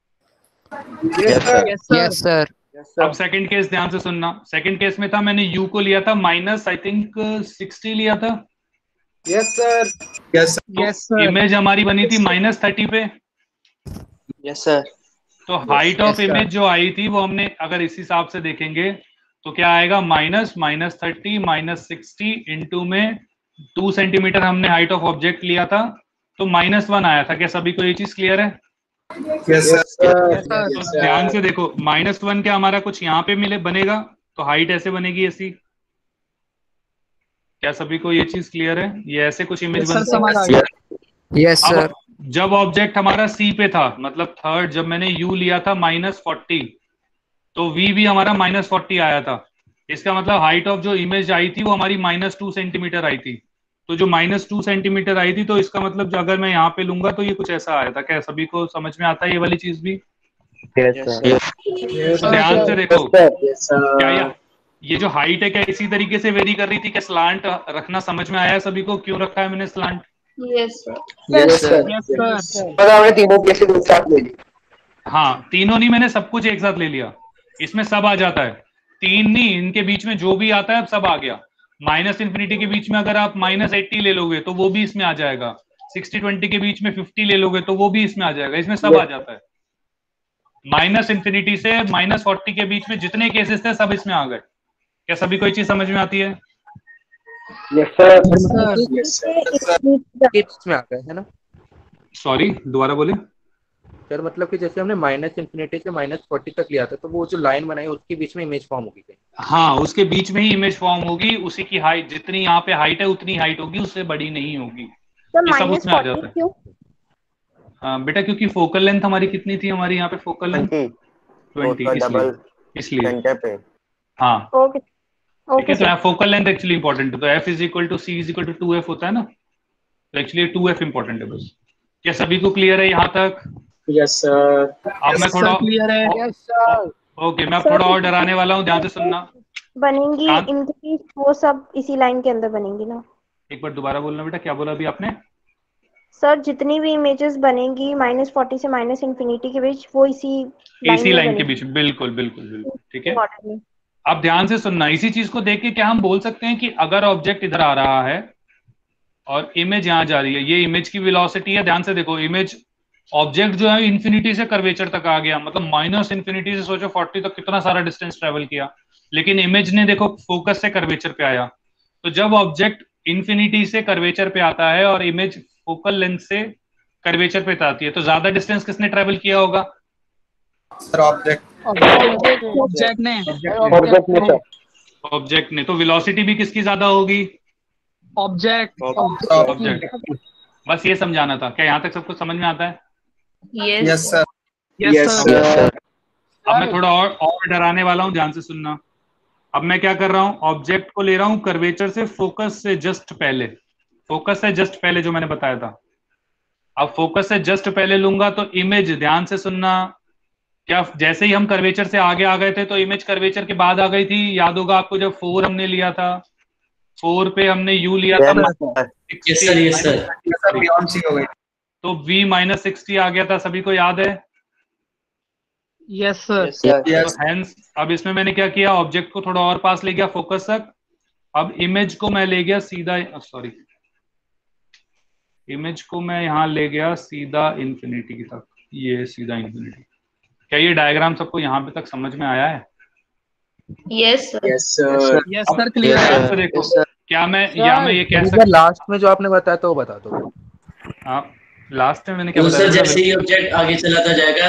D: Yes sir.
A: अब सेकंड केस ध्यान से सुनना। सेकंड केस में था, मैंने u को लिया था माइनस आई थिंक सिक्सटी लिया था।
F: Yes sir.
J: Yes
L: yes sir.
A: Image हमारी बनी थी माइनस थर्टी पे।
J: Yes sir.
A: तो हाइट ऑफ इमेज जो आई थी वो हमने अगर इस हिसाब से देखेंगे तो क्या आएगा? Minus minus thirty minus sixty into में टू सेंटीमीटर हमने हाइट ऑफ ऑब्जेक्ट लिया था, तो माइनस वन आया था। क्या सभी को ये चीज क्लियर है?
F: Yes sir.
A: तो ध्यान से देखो, माइनस वन क्या हमारा कुछ यहाँ पे मिले बनेगा, तो हाइट ऐसे बनेगी ऐसी। क्या सभी को ये चीज क्लियर है? ये ऐसे कुछ इमेज
L: सर
A: बन
L: समझ आ गया।
D: Yes sir.
A: जब ऑब्जेक्ट हमारा सी पे था, मतलब थर्ड, जब मैंने यू लिया था माइनस फोर्टी, तो वी भी हमारा माइनस फोर्टी आया था। इसका मतलब हाइट ऑफ जो इमेज आई थी वो हमारी माइनस टू सेंटीमीटर आई थी। तो जो माइनस टू सेंटीमीटर आई थी, तो इसका मतलब जो अगर मैं यहाँ पे लूंगा तो ये कुछ ऐसा आया था। क्या सभी को समझ में आता है ये वाली चीज भी? तो ध्यान से देखो, क्या ये ये जो हाइट है क्या इसी तरीके से वेरी कर रही थी? क्या स्लांट रखना समझ में आया सभी को? क्यों रखा है मैंने slant?
M: Yes sir.
L: Yes sir.
E: मतलब हमने तीनों केसेस एक साथ ले ली।
A: हाँ, तीनों नहीं, मैंने सब कुछ एक साथ ले लिया। इसमें सब आ जाता है, तीन नहीं, इनके बीच में जो भी आता है अब सब आ गया। माइनस इन्फिनिटी के बीच में अगर आप माइनस एट्टी ले लोगे तो वो भी इसमें आ जाएगा। सिक्सटी ट्वेंटी के बीच में फिफ्टी ले लोगे तो वो भी इसमें आ जाएगा। इसमें सब आ जाता है। माइनस इन्फिनिटी से माइनस फोर्टी के बीच में जितने केसेस थे सब इसमें आ गए। क्या सभी को ये चीज समझ में आती है?
E: Yes sir.
K: में आ गए है ना?
A: सॉरी, दोबारा बोले
K: सर। मतलब कि जैसे हमने माइनस इन्फिनिटी से माइनस फोर्टी तक लिया था, तो वो जो लाइन बनाई उसके बीच में इमेज फॉर्म होगी कहीं?
A: हाँ, उसके बीच में ही इमेज फॉर्म होगी। उसी की हाइट, जितनी यहाँ पे हाइट है उतनी हाइट होगी, उससे बड़ी नहीं होगी। ये सब उसमें आ जाता है। हाँ बेटा, क्योंकि फोकल लेंथ हमारी कितनी थी? हमारी यहाँ पे फोकल लेंथ ट्वेंटी, इसलिए इसलिए हाँ ठीक है। तो यहाँ फोकल लेंथ एक्चुअली इंपॉर्टेंट है। तो F is equal to C is equal to two F होता है ना, तो एक्चुअली टू एफ इंपॉर्टेंट है बस। क्या सभी को क्लियर है यहाँ तक?
F: Yes sir.
A: अब मैं थोड़ा
L: क्लियर है।
D: Yes sir.
A: ओके, मैं अब थोड़ा और डराने वाला हूँ, ध्यान से सुनना।
B: बनेंगी इनकी वो सब इसी लाइन के अंदर बनेंगी ना?
A: एक बार दोबारा बोलना बेटा, क्या बोला अभी आपने?
B: सर जितनी भी इमेजेस बनेंगी माइनस फोर्टी से माइनस इन्फिनिटी के बीच, वो इसी
A: इसी लाइन के बीच, बिल्कुल बिल्कुल बिल्कुल ठीक है। अब ध्यान से सुनना, इसी चीज को देख के क्या हम बोल सकते हैं कि अगर ऑब्जेक्ट इधर आ रहा है और इमेज यहाँ जा रही है, ये इमेज की वेलोसिटी है। ध्यान से देखो, इमेज ऑब्जेक्ट जो है इन्फिनिटी से कर्वेचर तक आ गया, मतलब माइनस इन्फिनिटी से सोचो फोर्टी तक कितना सारा डिस्टेंस ट्रेवल किया, लेकिन इमेज ने देखो फोकस से कर्वेचर पे आया। तो जब ऑब्जेक्ट इन्फिनिटी से कर्वेचर पे आता है और इमेज फोकल लेंथ से कर्वेचर पे आती है, तो ज्यादा डिस्टेंस किसने ट्रेवल किया होगा?
F: सर ऑब्जेक्ट
L: ऑब्जेक्ट ने
A: ऑब्जेक्ट ने। तो वेलोसिटी भी किसकी ज्यादा होगी?
L: Object
A: object. बस ये समझाना था। क्या यहाँ तक सबको समझ में आता है?
F: Yes sir.
L: Yes sir.
A: अब मैं थोड़ा और और डराने वाला हूँ, ध्यान से सुनना। अब मैं क्या कर रहा हूँ, ऑब्जेक्ट को ले रहा हूँ कर्वेचर से फोकस से जस्ट पहले, फोकस से जस्ट पहले जो मैंने बताया था। अब फोकस से जस्ट पहले लूंगा तो इमेज, ध्यान से सुनना, क्या जैसे ही हम कर्वेचर से आगे आ गए थे तो इमेज कर्वेचर के बाद आ गई थी? याद होगा आपको, जब फोर हमने लिया था, फोर पे हमने यू लिया था,
C: यस सर, यस सर।
A: तो v माइनस सिक्सटी आ गया था, सभी को याद है?
L: Yes sir.
A: तो हेंस अब इसमें मैंने क्या किया, ऑब्जेक्ट को थोड़ा और पास ले गया फोकस तक। अब इमेज को मैं ले गया सीधा, सॉरी इमेज को मैं यहाँ ले गया सीधा इन्फिनिटी तक, ये सीधा इन्फिनिटी। क्या ये डायग्राम सबको यहाँ पे तक समझ में आया है?
M: Yes sir.
F: Yes sir.
L: Yes sir clear है।
A: देखो क्या मैं या मैं ये कह सकता,
K: लास्ट में जो आपने बताया तो वो बता दो।
A: हाँ लास्ट में मैंने क्या
C: तो
A: बताया?
C: सर जैसे ही ऑब्जेक्ट आगे चलाता जाएगा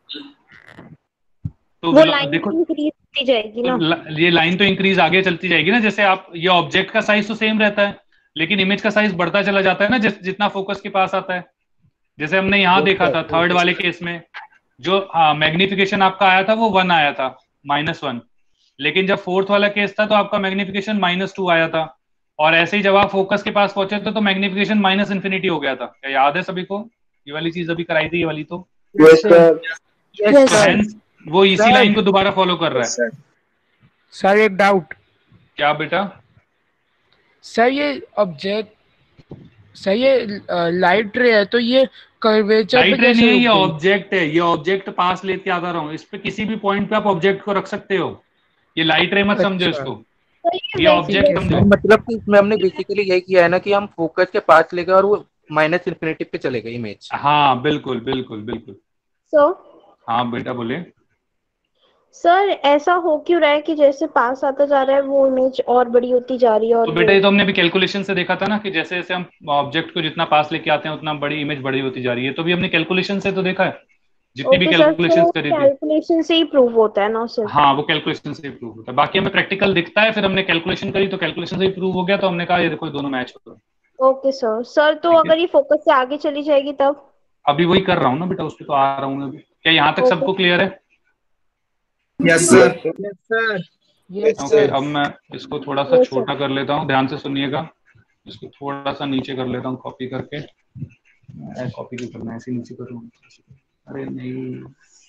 A: तो
B: वो लाइन
A: देखो
B: इंक्रीज होती जाएगी ना?
A: तो ये लाइन तो इंक्रीज आगे चलती जाएगी ना। जैसे आप, ये ऑब्जेक्ट का साइज तो सेम रहता है, लेकिन इमेज का साइज बढ़ता चला जाता है ना जिस, जितना फोकस के पास आता है। जैसे हमने यहाँ देखा था थर्ड वाले केस में, जो मैग्निफिकेशन आपका आया था वो वन आया था, माइनस वन, लेकिन जब फोर्थ वाला केस था तो आपका मैग्निफिकेशन माइनस टू आया था। और ऐसे ही जब आप फोकस के पास पहुंचे थे तो मैग्निफिकेशन माइनस इन्फिनिटी हो गया था। क्या याद है सभी को? ये वाली चीज अभी कराई थी, ये वाली तो
E: यस सर।
A: वो इसी लाइन को दोबारा फॉलो कर रहा है।
D: सर एक डाउट।
A: क्या बेटा?
D: सर ये ऑब्जेक्ट, सर ये लाइट रे है, तो ये कर्वेचर
A: लाइट रे नहीं है, ये ऑब्जेक्ट है। ये ऑब्जेक्ट पास लेके आता रहा हूँ, इस पे किसी भी पॉइंट पे आप ऑब्जेक्ट को रख सकते हो। ये लाइट रे मत समझो इसको, ये ऑब्जेक्ट समझो।
K: मतलब कि इसमें हमने बेसिकली यही किया है ना कि हम फोकस के पास ले गए और वो माइनस इन्फिनिटी पे चले गए इमेज।
A: हाँ बिल्कुल बिल्कुल बिल्कुल।
B: सो
A: हाँ बेटा बोले।
B: सर ऐसा हो क्यों रहा है कि जैसे पास आता जा रहा है वो इमेज और बड़ी होती जा रही है? और
A: तो बेटा ये तो हमने भी कैलकुलेशन से देखा था ना कि जैसे जैसे हम ऑब्जेक्ट को जितना पास लेके आते हैं उतना बड़ी इमेज बड़ी होती जा रही है। तो भी हमने कैलकुलेशन से तो देखा है जितनी भी कैलकुलेशंस करी थी
B: कैलकुलेशन से ही प्रूव होता है ना सर?
A: हाँ वो कैलकुलेशन से ही प्रूव होता है, बाकी हमें प्रैक्टिकल दिखता है, फिर हमने कैलकुलेशन करी तो कैलकुलेशन से ही प्रूव हो गया, तो हमने कहा ये देखो दोनों मैच हो गए।
B: Okay sir. सर तो अगर ये फोकस से आगे चली जाएगी तब?
A: अभी वही कर रहा हूँ ना बेटा, उस पर तो आ रहा हूँ अभी। क्या यहाँ तक सबको क्लियर है?
F: Yes sir. Yes sir.
A: Okay, अब मैं इसको थोड़ा सा छोटा कर लेता हूँ, ध्यान से सुनिएगा। इसको थोड़ा सा नीचे कर लेता हूँ कॉपी करके। कॉपी क्यों करना है, ऐसे नीचे करूँ? अरे नहीं,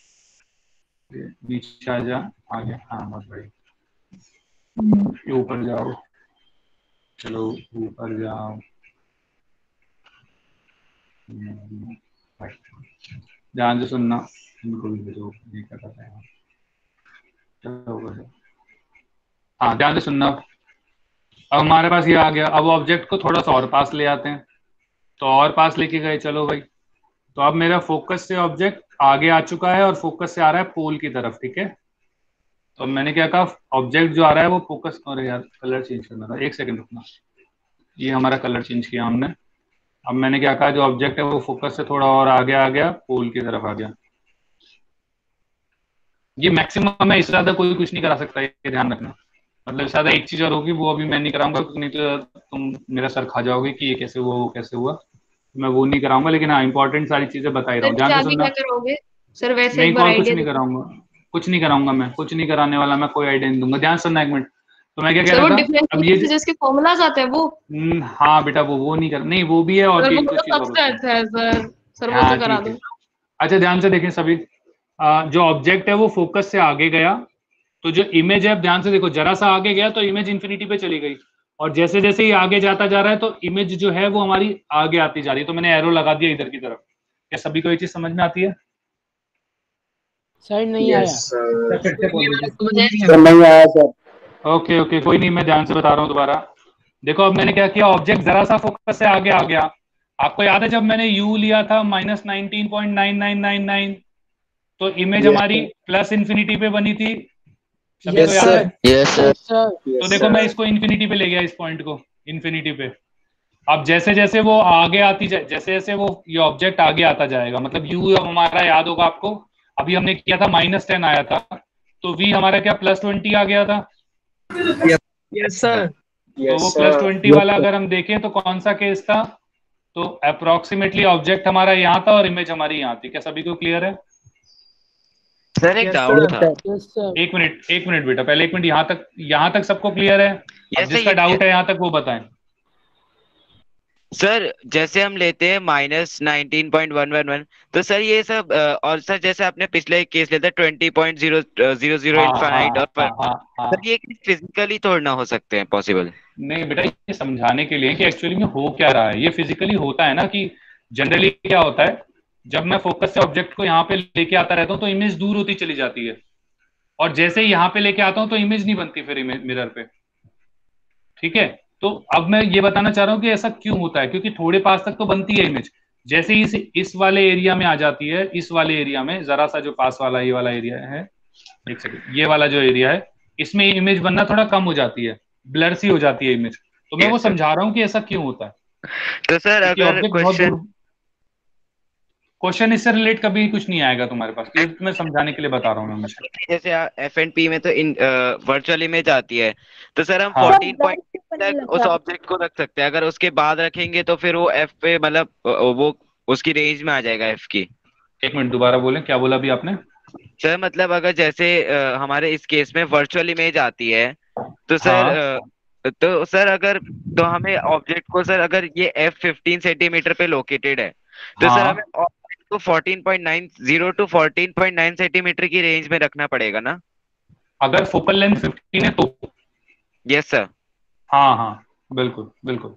A: नीचे आ जा, आ गया। हाँ बहुत बढ़िया, ऊपर जाओ, चलो ऊपर जाओ। ध्यान से सुनना, इनको भी भेजो, ये क्या कर रहे हैं। चलो हाँ ध्यान से सुनना। अब हमारे पास ये आ गया, अब ऑब्जेक्ट को थोड़ा सा और पास ले आते हैं, तो और पास लेके गए, चलो भाई। तो अब मेरा फोकस से ऑब्जेक्ट आगे आ चुका है और फोकस से आ रहा है पोल की तरफ, ठीक है। तो मैंने क्या कहा, ऑब्जेक्ट जो आ रहा है वो फोकस, अरे यार कलर चेंज करना था, एक सेकंड रुकना। ये हमारा कलर चेंज किया हमने। अब मैंने क्या कहा, जो ऑब्जेक्ट है वो फोकस से थोड़ा और आगे आ गया, पोल की तरफ आ गया। ये मैक्सिमम है, इससे ज्यादा कोई कुछ नहीं करा सकता, ये ध्यान रखना। मतलब ज्यादा एक चीज और होगी, वो अभी मैं नहीं कराऊंगा, नहीं तो तुम मेरा सर खा जाओगे कि ये कैसे हुआ वो कैसे हुआ, मैं वो नहीं कराऊंगा। लेकिन हाँ इंपॉर्टेंट सारी चीजें बता ही रहा हूँ, ध्यान से सुनना।
M: क्या करोगे सर? वैसे
A: नहीं
M: एक बार
A: कौन कुछ
M: आइडिया
A: नहीं कराऊंगा, कुछ नहीं कराऊंगा मैं, कुछ नहीं कराने वाला, मैं कोई आइडिया नहीं दूंगा। ध्यान सुनना एक मिनट। तो मैं क्या कह रहा था, अब ये
M: जिसके फॉर्मूलाज आते हैं वो,
A: हाँ बेटा वो वो नहीं कर, नहीं वो भी है, और भी एक दो चीज और
M: अच्छा है सर। सर वो तो करा दो।
A: अच्छा ध्यान से देखें सभी, जो ऑब्जेक्ट है वो फोकस से आगे गया, तो जो इमेज है, ध्यान से देखो, जरा सा आगे गया तो इमेज इन्फिनिटी पे चली गई, और जैसे जैसे ही आगे जाता जा रहा है तो इमेज जो है वो हमारी आगे आती जा रही है। तो मैंने एरो लगा दिया इधर की तरफ। क्या सभी को ये चीज समझ में आती है?
D: सर नहीं आया।
E: सर नहीं आया सर।
A: ओके ओके कोई नहीं, मैं ध्यान से बता रहा हूँ दोबारा। देखो अब मैंने क्या किया, ऑब्जेक्ट जरा सा फोकस से आगे आ गया। आपको याद है जब मैंने यू लिया था minus nineteen point nine nine nine nine, तो इमेज yes, हमारी प्लस इन्फिनिटी पे बनी थी।
E: yes, sir. yes, sir.
A: तो देखो मैं इसको इन्फिनिटी पे ले गया, इस पॉइंट को इन्फिनिटी पे। अब जैसे जैसे वो आगे आती जाए, जैसे जैसे वो ये ऑब्जेक्ट आगे आता जाएगा, मतलब यू हमारा याद होगा आपको, अभी हमने किया था माइनस टेन आया था, तो वी हमारा क्या प्लस ट्वेंटी आ गया था।
F: Yes sir.
A: तो वो प्लस ट्वेंटी वाला अगर हम देखें तो कौन सा केस था, तो अप्रोक्सीमेटली ऑब्जेक्ट हमारा यहाँ था और इमेज हमारी यहाँ थी। क्या सभी को क्लियर है?
I: सर एक डाउट था।
A: एक मिनट एक मिनट बेटा, पहले एक मिनट, यहाँ तक यहाँ तक सबको क्लियर है?
I: yes,
A: जिसका डाउट है यहाँ तक वो बताएं।
I: सर जैसे हम लेते हैं minus nineteen point one one one, तो सर ये सब, और सर जैसे आपने पिछले एक केस लेता twenty point zero zero zero infinite, और पर सर ये फिजिकली तोड़ना हो सकते हैं पॉसिबल?
A: नहीं बेटा, ये समझाने के लिए कि एक्चुअली में हो क्या रहा है। ये फिजिकली होता है ना, कि जनरली क्या होता है, जब मैं फोकस से ऑब्जेक्ट को यहाँ पे लेके आता रहता हूँ तो इमेज दूर होती चली जाती है, और जैसे ही यहाँ पे लेके आता हूँ तो इमेज नहीं बनती फिर मिरर पे, ठीक है। तो अब मैं ये बताना चाह रहा हूँ कि ऐसा क्यों होता है, क्योंकि थोड़े पास तक तो बनती है इमेज, जैसे ही इस इस वाले एरिया में आ जाती है, इस वाले एरिया में जरा सा जो पास वाला ये वाला एरिया है, एक सेकंड, ये वाला जो एरिया है, इसमें इमेज बनना थोड़ा कम हो जाती है, ब्लर सी हो जाती है इमेज। तो मैं वो समझा रहा हूँ कि ऐसा क्यों होता है।
I: तो सर अगर क्वेश्चन
A: क्वेश्चन इससे रिलेट कभी कुछ नहीं आएगा तुम्हारे पास, ये मैं समझाने के लिए बता रहा हूँ हमेशा।
I: जैसे एफ एंड पी में तो इन वर्चुअल इमेज आती है, तो सर हम फोर्टीन पॉइंट तक उस ऑब्जेक्ट को रख सकते हैं, अगर उसके बाद रखेंगे तो फिर वो एफ पे, मतलब वो उसकी रेंज में आ जाएगा एफ की।
A: एक मिनट दोबारा बोलें, क्या बोला अभी आपने?
I: सर मतलब अगर जैसे uh, हमारे इस केस में वर्चुअल इमेज आती है, तो सर हाँ। uh, तो सर अगर तो हमें ऑब्जेक्ट को, सर अगर ये एफ फिफ्टीन सेंटीमीटर पे लोकेटेड है, तो हाँ। सर हमें ऑब्जेक्ट को fourteen point nine zero to fourteen point nine centimetre की रेंज में रखना पड़ेगा ना?
A: अगर फोकल लेंथ फिफ्टीन है तो
I: यस सर।
A: हाँ हाँ बिल्कुल बिल्कुल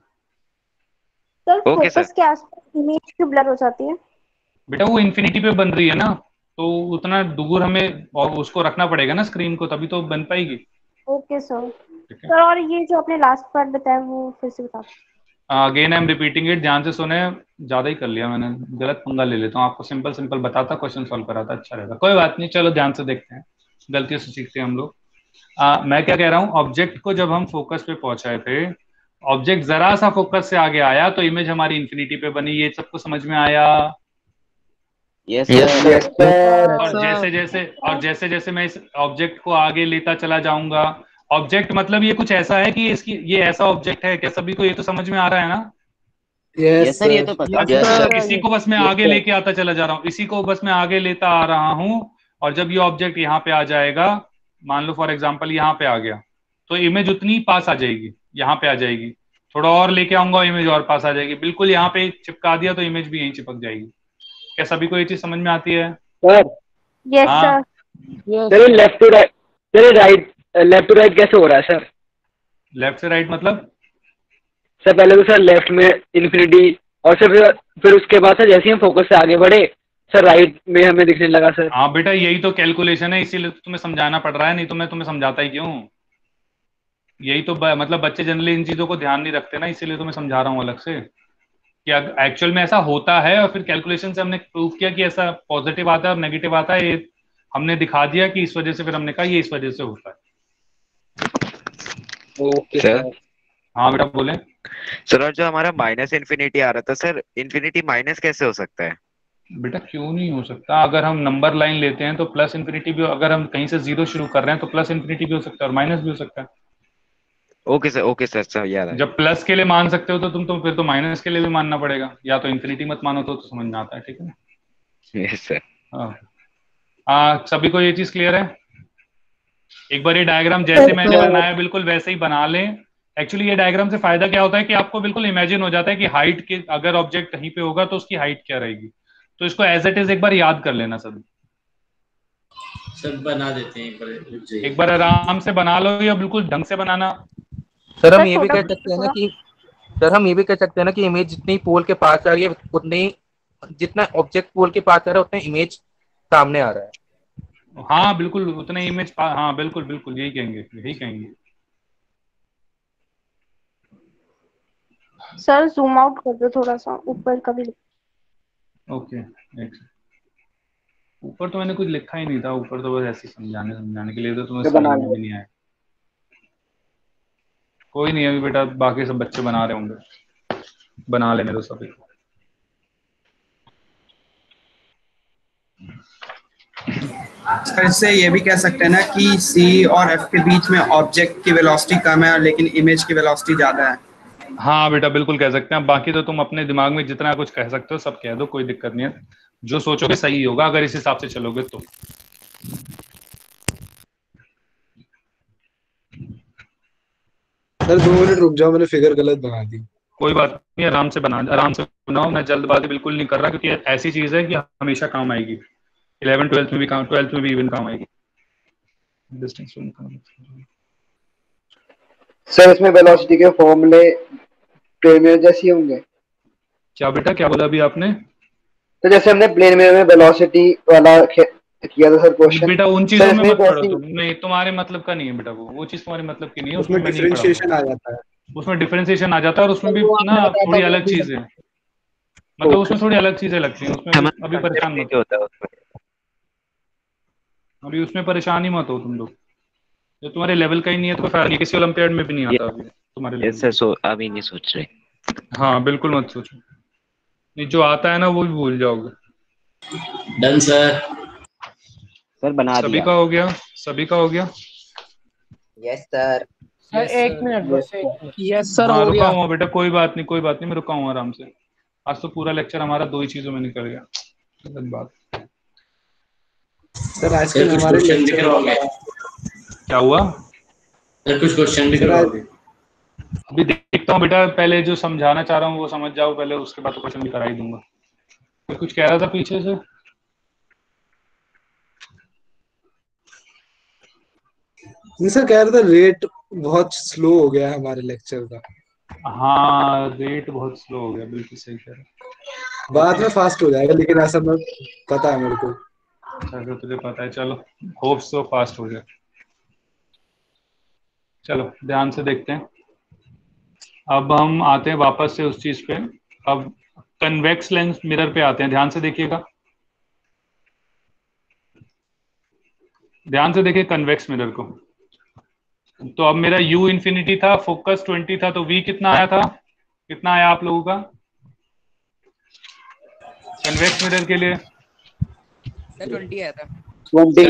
B: सर। Focus sir. के आसपास इमेज क्यों ब्लर हो जाती है?
A: बेटा वो इन्फिनिटी पे बन रही है ना, तो उतना दूर हमें और उसको रखना पड़ेगा ना स्क्रीन को, तभी तो बन पाएगी।
B: Okay sir. सर और ये जो आपने लास्ट पार्ट बताया वो फिर से बता।
A: Again I am repeating it, ध्यान से सुने, ज्यादा ही कर लिया मैंने, गलत पंगा ले लेता हूँ। आपको सिंपल सिंपल बताता, क्वेश्चन सॉल्व कराता, अच्छा रहता। कोई बात नहीं, चलो ध्यान से देखते हैं, गलतियों से सीखते हैं हम लोग। आ, मैं क्या कह रहा हूँ, ऑब्जेक्ट को जब हम फोकस पे पहुंचाए थे, ऑब्जेक्ट जरा सा फोकस से आगे आया तो इमेज हमारी इन्फिनिटी पे बनी। ये सबको समझ में आया?
I: Yes
E: yes sir.
A: और जैसे जैसे और जैसे जैसे मैं इस ऑब्जेक्ट को आगे लेता चला जाऊंगा, ऑब्जेक्ट मतलब ये कुछ ऐसा है कि इसकी ये ऐसा ऑब्जेक्ट है क्या? सभी को ये तो समझ में आ रहा है ना?
E: यस
I: सर ये तो पता
A: अब
I: है।
A: इसी को बस मैं आगे लेके आता चला जा रहा हूँ, इसी को बस मैं आगे लेता आ रहा हूँ, और जब ये ऑब्जेक्ट यहाँ पे आ जाएगा, मान लो फॉर एग्जांपल यहाँ पे आ गया, तो इमेज उतनी पास आ जाएगी, यहाँ पे आ जाएगी, थोड़ा और लेके आऊंगा इमेज और पास आ जाएगी, बिल्कुल यहाँ पे चिपका दिया तो इमेज भी यहीं चिपक जाएगी। क्या सभी को ये चीज समझ में आती है?
E: सर
B: यस
A: हाँ।
B: Sir.
E: Sir left to right, sir right left to right कैसे हो रहा है सर?
A: लेफ्ट से राइट मतलब?
E: सर पहले तो सर लेफ्ट में इन्फिनिटी, और सर फिर, फिर उसके बाद सर जैसे ही हम फोकस से आगे बढ़े सर राइट में हमें दिखने लगा सर।
A: हाँ बेटा यही तो कैलकुलेशन है, इसीलिए तो तुम्हें समझाना पड़ रहा है, नहीं तो मैं तुम्हें समझाता ही क्यों? यही तो ब, मतलब बच्चे जनरली इन चीजों को ध्यान नहीं रखते ना, इसीलिए तो मैं समझा रहा हूँ अलग से कि एक्चुअल में ऐसा होता है, और फिर कैलकुलेशन से हमने प्रूव किया कि ऐसा पॉजिटिव आता है और नेगेटिव आता है, ये हमने दिखा दिया कि इस वजह से, फिर हमने कहा ये इस वजह से होता है।
E: Okay
I: sir.
A: हाँ बेटा बोले।
I: सर और जो हमारा माइनस इन्फिनिटी आ रहा था सर, इन्फिनिटी माइनस कैसे हो सकता है?
A: बेटा क्यों नहीं हो सकता? अगर हम नंबर लाइन लेते हैं तो प्लस इन्फिनिटी भी, अगर हम कहीं से जीरो शुरू कर रहे हैं तो प्लस इन्फिनिटी भी हो सकता है और माइनस भी हो सकता है।
I: Okay sir, okay sir, sir याद है।
A: जब प्लस के लिए मान सकते हो तो तुम तो फिर तो माइनस के लिए भी मानना पड़ेगा, या तो इन्फिनिटी मत मानो तो, तो समझ में आता है। ठीक है ना?
I: Yes sir.
A: हाँ हाँ, सभी को ये चीज क्लियर है? एक बार ये डायग्राम जैसे मैंने बनाया बिल्कुल वैसे ही बना लें। एक्चुअली ये डायग्राम से फायदा क्या होता है कि आपको बिल्कुल इमेजिन हो जाता है कि हाइट के, अगर ऑब्जेक्ट कहीं पे होगा तो उसकी हाइट क्या रहेगी, तो इसको एज इट इज एक बार याद कर लेना सभी।
C: सब बना देते हैं एक बार,
A: एक बार आराम से बना लो, या बिल्कुल ढंग से बनाना।
K: सर हम ये भी कह सकते हैं ना कि सर हम ये भी कह सकते हैं ना कि इमेज जितनी पोल के पास आ रही है उतनी, जितना ऑब्जेक्ट पोल के पास आ रहा है उतना इमेज सामने आ रहा है।
A: हाँ बिल्कुल उतने इमेज, हाँ बिल्कुल बिल्कुल यही कहेंगे, यही कहेंगे।
B: सर जूम आउट कर दो थोड़ा सा ऊपर का भी।
A: ओके एक ऊपर तो मैंने कुछ लिखा ही नहीं था, ऊपर तो बस ऐसे समझाने समझाने के लिए, तो तुम्हें समझ में भी नहीं आया। कोई नहीं, अभी बेटा बाकी सब बच्चे बना रहे होंगे, बना लेने दो सभी।
N: सर इससे ये भी कह सकते हैं ना कि सी और एफ के बीच में ऑब्जेक्ट की वेलोसिटी कम है लेकिन इमेज की वेलोसिटी ज्यादा है।
A: हाँ बेटा बिल्कुल कह सकते हैं। बाकी तो तुम अपने दिमाग में जितना कुछ कह सकते हो सब कह दो, कोई दिक्कत नहीं है। जो सोचोगे सही होगा अगर इस हिसाब से चलोगे तो।
F: सर दो मिनट रुक जाओ, मैंने फिगर गलत बना दी।
A: कोई बात नहीं, आराम से बना, आराम से बनाओ। मैं जल्दबाजी बिल्कुल नहीं कर रहा, क्योंकि ऐसी चीज है कि हमेशा काम आएगी। इलेवन ट्वेल्थ में भी काम, ट्वेल्थ में भी इवन काम आएगी।
E: सर इसमें वेलोसिटी के फॉर्मूले प्लेन मिरर जैसे ही होंगे?
A: क्या बेटा, क्या बोला अभी आपने?
E: तो जैसे हमने प्लेन मिरर में वेलोसिटी वाला किया था सर क्वेश्चन।
A: बेटा उन चीजों में मत पढ़ो तुम, नहीं तुम्हारे मतलब का नहीं है बेटा, वो वो चीज तुम्हारे मतलब की नहीं है।
F: उसमें डिफरेंशिएशन आ जाता है,
A: उसमें डिफरेंशिएशन आ जाता है, और उसमें भी ना थोड़ी अलग चीज है, मतलब उसमें थोड़ी अलग चीजें लगती हैं उसमें। अभी परेशान मत
I: होता है उसमें,
A: अभी उसमें परेशान ही मत हो तुम लोग। जो तुम्हारे लेवल का ही नहीं है तो फायदा नहीं, किसी ओलंपियाड में भी नहीं आता अभी तुम्हारे लेवल।
I: यस सर, सो अभी नहीं सोच रहे।
A: हाँ बिल्कुल मत सोचो, नहीं जो आता है ना वो भी भूल जाओगे।
C: Done sir.
I: सर बना दिया।
A: सभी का हो गया, सभी का हो गया।
G: Yes sir.
D: सर एक मिनट बस, एक मिनट।
L: यस सर
A: हाँ
L: हो
A: रुका
L: गया।
A: हुआ बेटा, कोई बात नहीं कोई बात नहीं, मैं रुका हूँ आराम से। आज तो पूरा लेक्चर हमारा दो ही चीजों में निकल गया, गलत बात।
F: सर आजकल हमारे लेक्चर
A: क्या हुआ?
C: सर कुछ क्वेश्चन भी करवाओगे?
A: अभी देखता हूँ बेटा, पहले जो समझाना चाह रहा हूँ वो समझ जाओ पहले, उसके बाद तो क्वेश्चन भी करा ही दूंगा। तो कुछ कह रहा था पीछे से?
F: सर कह रहा था रेट बहुत स्लो हो गया है हमारे लेक्चर का।
A: हाँ रेट बहुत स्लो हो गया, बिल्कुल सही कह रहे।
F: बाद में फास्ट हो जाएगा, लेकिन ऐसा मैं पता है मेरे को।
A: अच्छा तुझे पता है, चलो होप सो फास्ट हो जाए। चलो ध्यान से देखते हैं। अब हम आते हैं वापस से उस चीज पे, अब कन्वेक्स लेंस मिरर पे आते हैं। ध्यान से देखिएगा, ध्यान से देखिए कन्वेक्स मिरर को। तो अब मेरा u इंफिनिटी था, फोकस ट्वेंटी था, तो v कितना आया था? कितना आया आप लोगों का कन्वेक्स मिरर के लिए?
K: ट्वेंटी आया था।
E: ट्वेंटी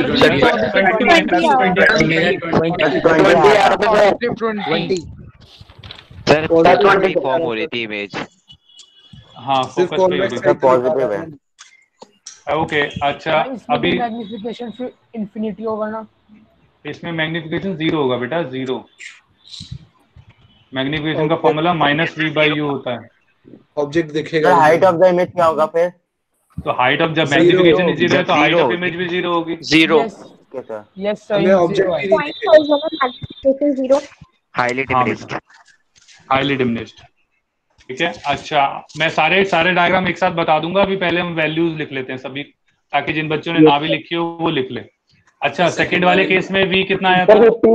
I: सर ट्वेंटी फॉर्म हो रही थी इमेज।
A: हाँ
F: सिर्फ
A: फोकस पे ही
F: कॉन्वेक्स
A: होगी।
G: पॉजिटिव है।
A: ओके अच्छा अभी
D: मैग्निफिकेशन फिर इंफिनिटी होगा ना?
A: इसमें मैग्निफिकेशन जीरो होगा बेटा, जीरो। मैग्निफिकेशन का formula minus v by u होता है।
F: ऑब्जेक्ट दिखेगा।
G: हाइट ऑफ द इमेज क्या होगा फिर?
A: तो हाइट ऑफ जब मैग्निफिकेशन जीरो है तो हाइट ऑफ इमेज भी जीरो होगी।
J: जीरो।
D: यस सर,
F: हमें ऑब्जेक्ट ही नहीं दिखेगा।
B: Zero.
I: Highly diminished.
A: Highly diminished, ठीक है। अच्छा मैं सारे सारे डायग्राम एक साथ बता दूंगा, अभी पहले हम वैल्यूज लिख लेते हैं सभी, ताकि जिन बच्चों ने ना भी लिखी हो वो लिख ले। अच्छा सेकंड वाले केस में v कितना आया था?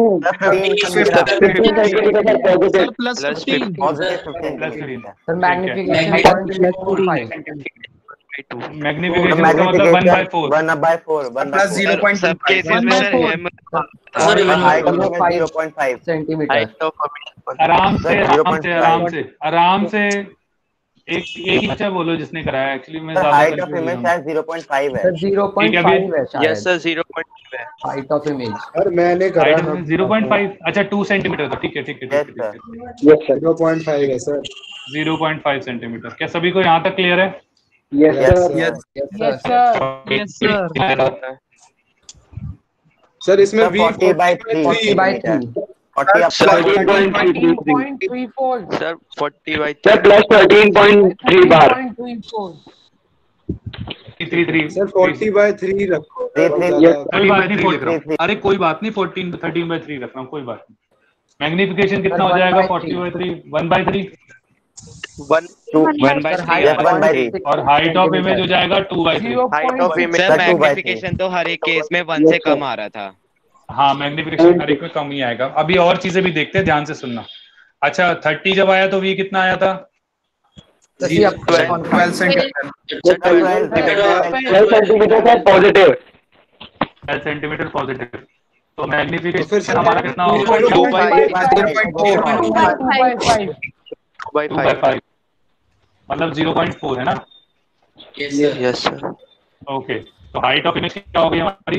A: मैग्निफिकेशन का मतलब one by four.
G: One by four
N: plus zero point
I: सब केसेस में sir m
G: height of zero point five centimetre.
A: आराम से आराम से आराम से आराम से एक एक ही बच्चा बोलो जिसने कराया। एक्चुअली मैं ज्यादा
G: हाइट ऑफ इमेज शायद जीरो पॉइंट फाइव है।
L: जीरो पॉइंट फाइव है शायद।
J: Yes sir zero point five है
L: हाइट ऑफ इमेज।
F: सर मैंने करा ना
A: जीरो पॉइंट फाइव। अच्छा टू सेंटीमीटर था, ठीक है ठीक है ठीक है।
F: Yes sir zero point five है sir.
A: Zero point five centimetre. क्या सभी को यहाँ तक क्लियर है?
E: Yes sir.
L: Yes sir. Yes sir.
F: Sir इसमें v
G: forty by three
L: forty by three
J: sir forty by
E: sir plus thirteen point three bar.
A: Three three
F: sir forty by three रखो।
A: कोई बात नहीं फोर्टी, अरे कोई बात नहीं फोर्टीन थर्टीन बाय थ्री रख रहा हूँ, कोई बात नहीं। मैग्निफिकेशन कितना हो जाएगा? Forty by three one by three
J: one
I: one by three
A: और हाइट ऑफ इमेज हो जाएगा two by three.
J: Height of image
I: sir magnification तो हर एक केस में वन से कम आ रहा था।
A: हाँ मैग्निफिकेशन हर एक में कम ही आएगा। अभी और चीजें भी देखते हैं, ध्यान से सुनना। अच्छा थर्टी जब आया तो v कितना आया था?
N: Twelve centimetre
E: positive
A: twelve centimetre positive. तो मैग्निफिकेशन हमारा कितना होगा?
J: टू बाई
A: फाइव, मतलब जीरो पॉइंट फोर है ना?
J: Yes sir.
A: ओके तो हाइट ऑफ इमेज क्या हो गई हमारी?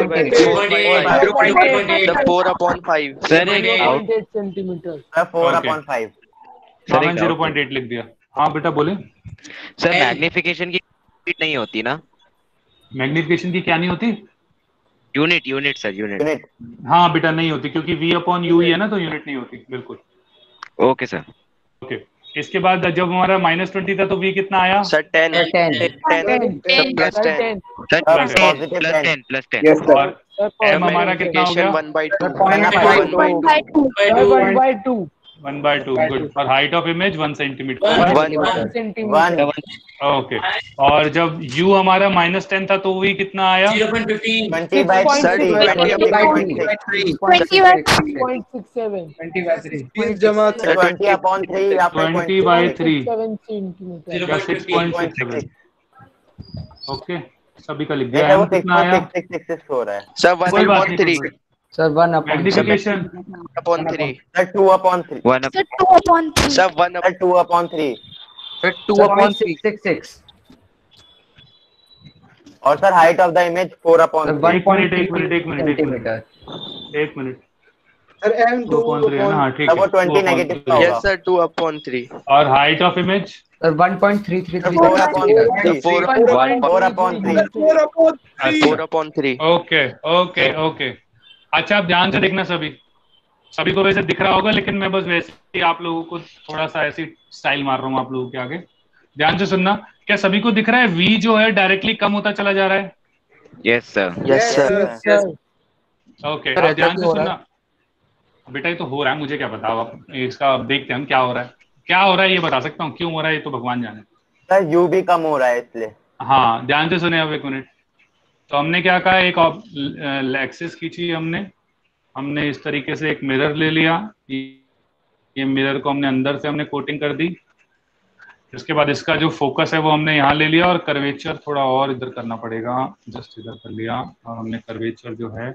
J: फोर अपॉन फाइव
I: सर एक
D: centimetre.
G: Four upon five
A: sir मैंने जीरो पॉइंट एट लिख दिया। हाँ बेटा बोले।
I: सर मैग्निफिकेशन की यूनिट नहीं होती ना?
A: मैग्निफिकेशन की क्या नहीं होती?
I: Unit unit sir unit.
A: हाँ बेटा नहीं होती, क्योंकि v अपॉन यू ही है ना, तो यूनिट नहीं होती। बिल्कुल
I: ओके सर।
A: ओके इसके बाद जब हमारा माइनस ट्वेंटी था तो v कितना आया?
J: Sir ten ten plus ten
I: plus ten plus ten
A: और m हमारा कितना हो गया?
J: One by two
D: one by two
A: one by two good. और height of image one centimetre.
D: One centimetre.
A: Okay और जब u हमारा माइनस टेन था तो v कितना आया?
G: Zero point fifteen twenty by
F: बीस जमा
G: ट्वेंटी अपॉन थ्री या
A: ट्वेंटी बाई थ्री
D: सेंटीमीटर।
A: या six point six seven. Okay सभी का लिख दिया। m कितना आया?
G: हो रहा है
J: sir one upon three
L: sir one upon
A: magnification
J: upon three
G: sir two upon three
I: one
M: sir two upon three
J: sir one
G: sir two upon three
L: sir two upon six six
G: और sir height of the image four upon
L: one
A: एक मिनट एक मिनट एक मिनट एक मिनट
L: सेंटीमीटर।
A: एक मिनट
F: sir m
A: two point three है ना? हाँ ठीक है
G: वो ट्वेंटी नेगेटिव का
J: यस
G: होगा।
J: सर टू अपॉन थ्री
A: और height of image
L: sir one point three three three
G: four upon three
J: four
G: four upon three
F: four upon
J: four upon three
A: okay okay okay. अच्छा आप ध्यान से देखना, सभी सभी को वैसे दिख रहा होगा, लेकिन मैं बस वैसे ही आप लोगों को थोड़ा सा ऐसी स्टाइल मार रहा हूँ आप लोगों के आगे। ध्यान से सुनना। क्या सभी को दिख रहा है v जो है डायरेक्टली कम होता चला जा रहा है?
I: Yes sir
J: yes sir.
A: Okay आप ध्यान से सुनना बेटा। ये तो हो रहा है, मुझे क्या पता। अब इसका अब देखते हैं हम क्या हो रहा है। क्या हो रहा है ये बता सकता हूँ, क्यों हो रहा है ये तो भगवान जाने।
G: सर u भी कम हो रहा है इसलिए।
A: हाँ ध्यान से सुने अब एक मिनट। तो हमने क्या कहा, एक एक्सिस खींची हमने हमने इस तरीके से एक मिरर ले लिया। ये मिरर को हमने अंदर से हमने कोटिंग कर दी। इसके बाद इसका जो फोकस है वो हमने यहाँ ले लिया और कर्वेचर थोड़ा और इधर करना पड़ेगा। जस्ट इधर कर लिया और हमने कर्वेचर जो है,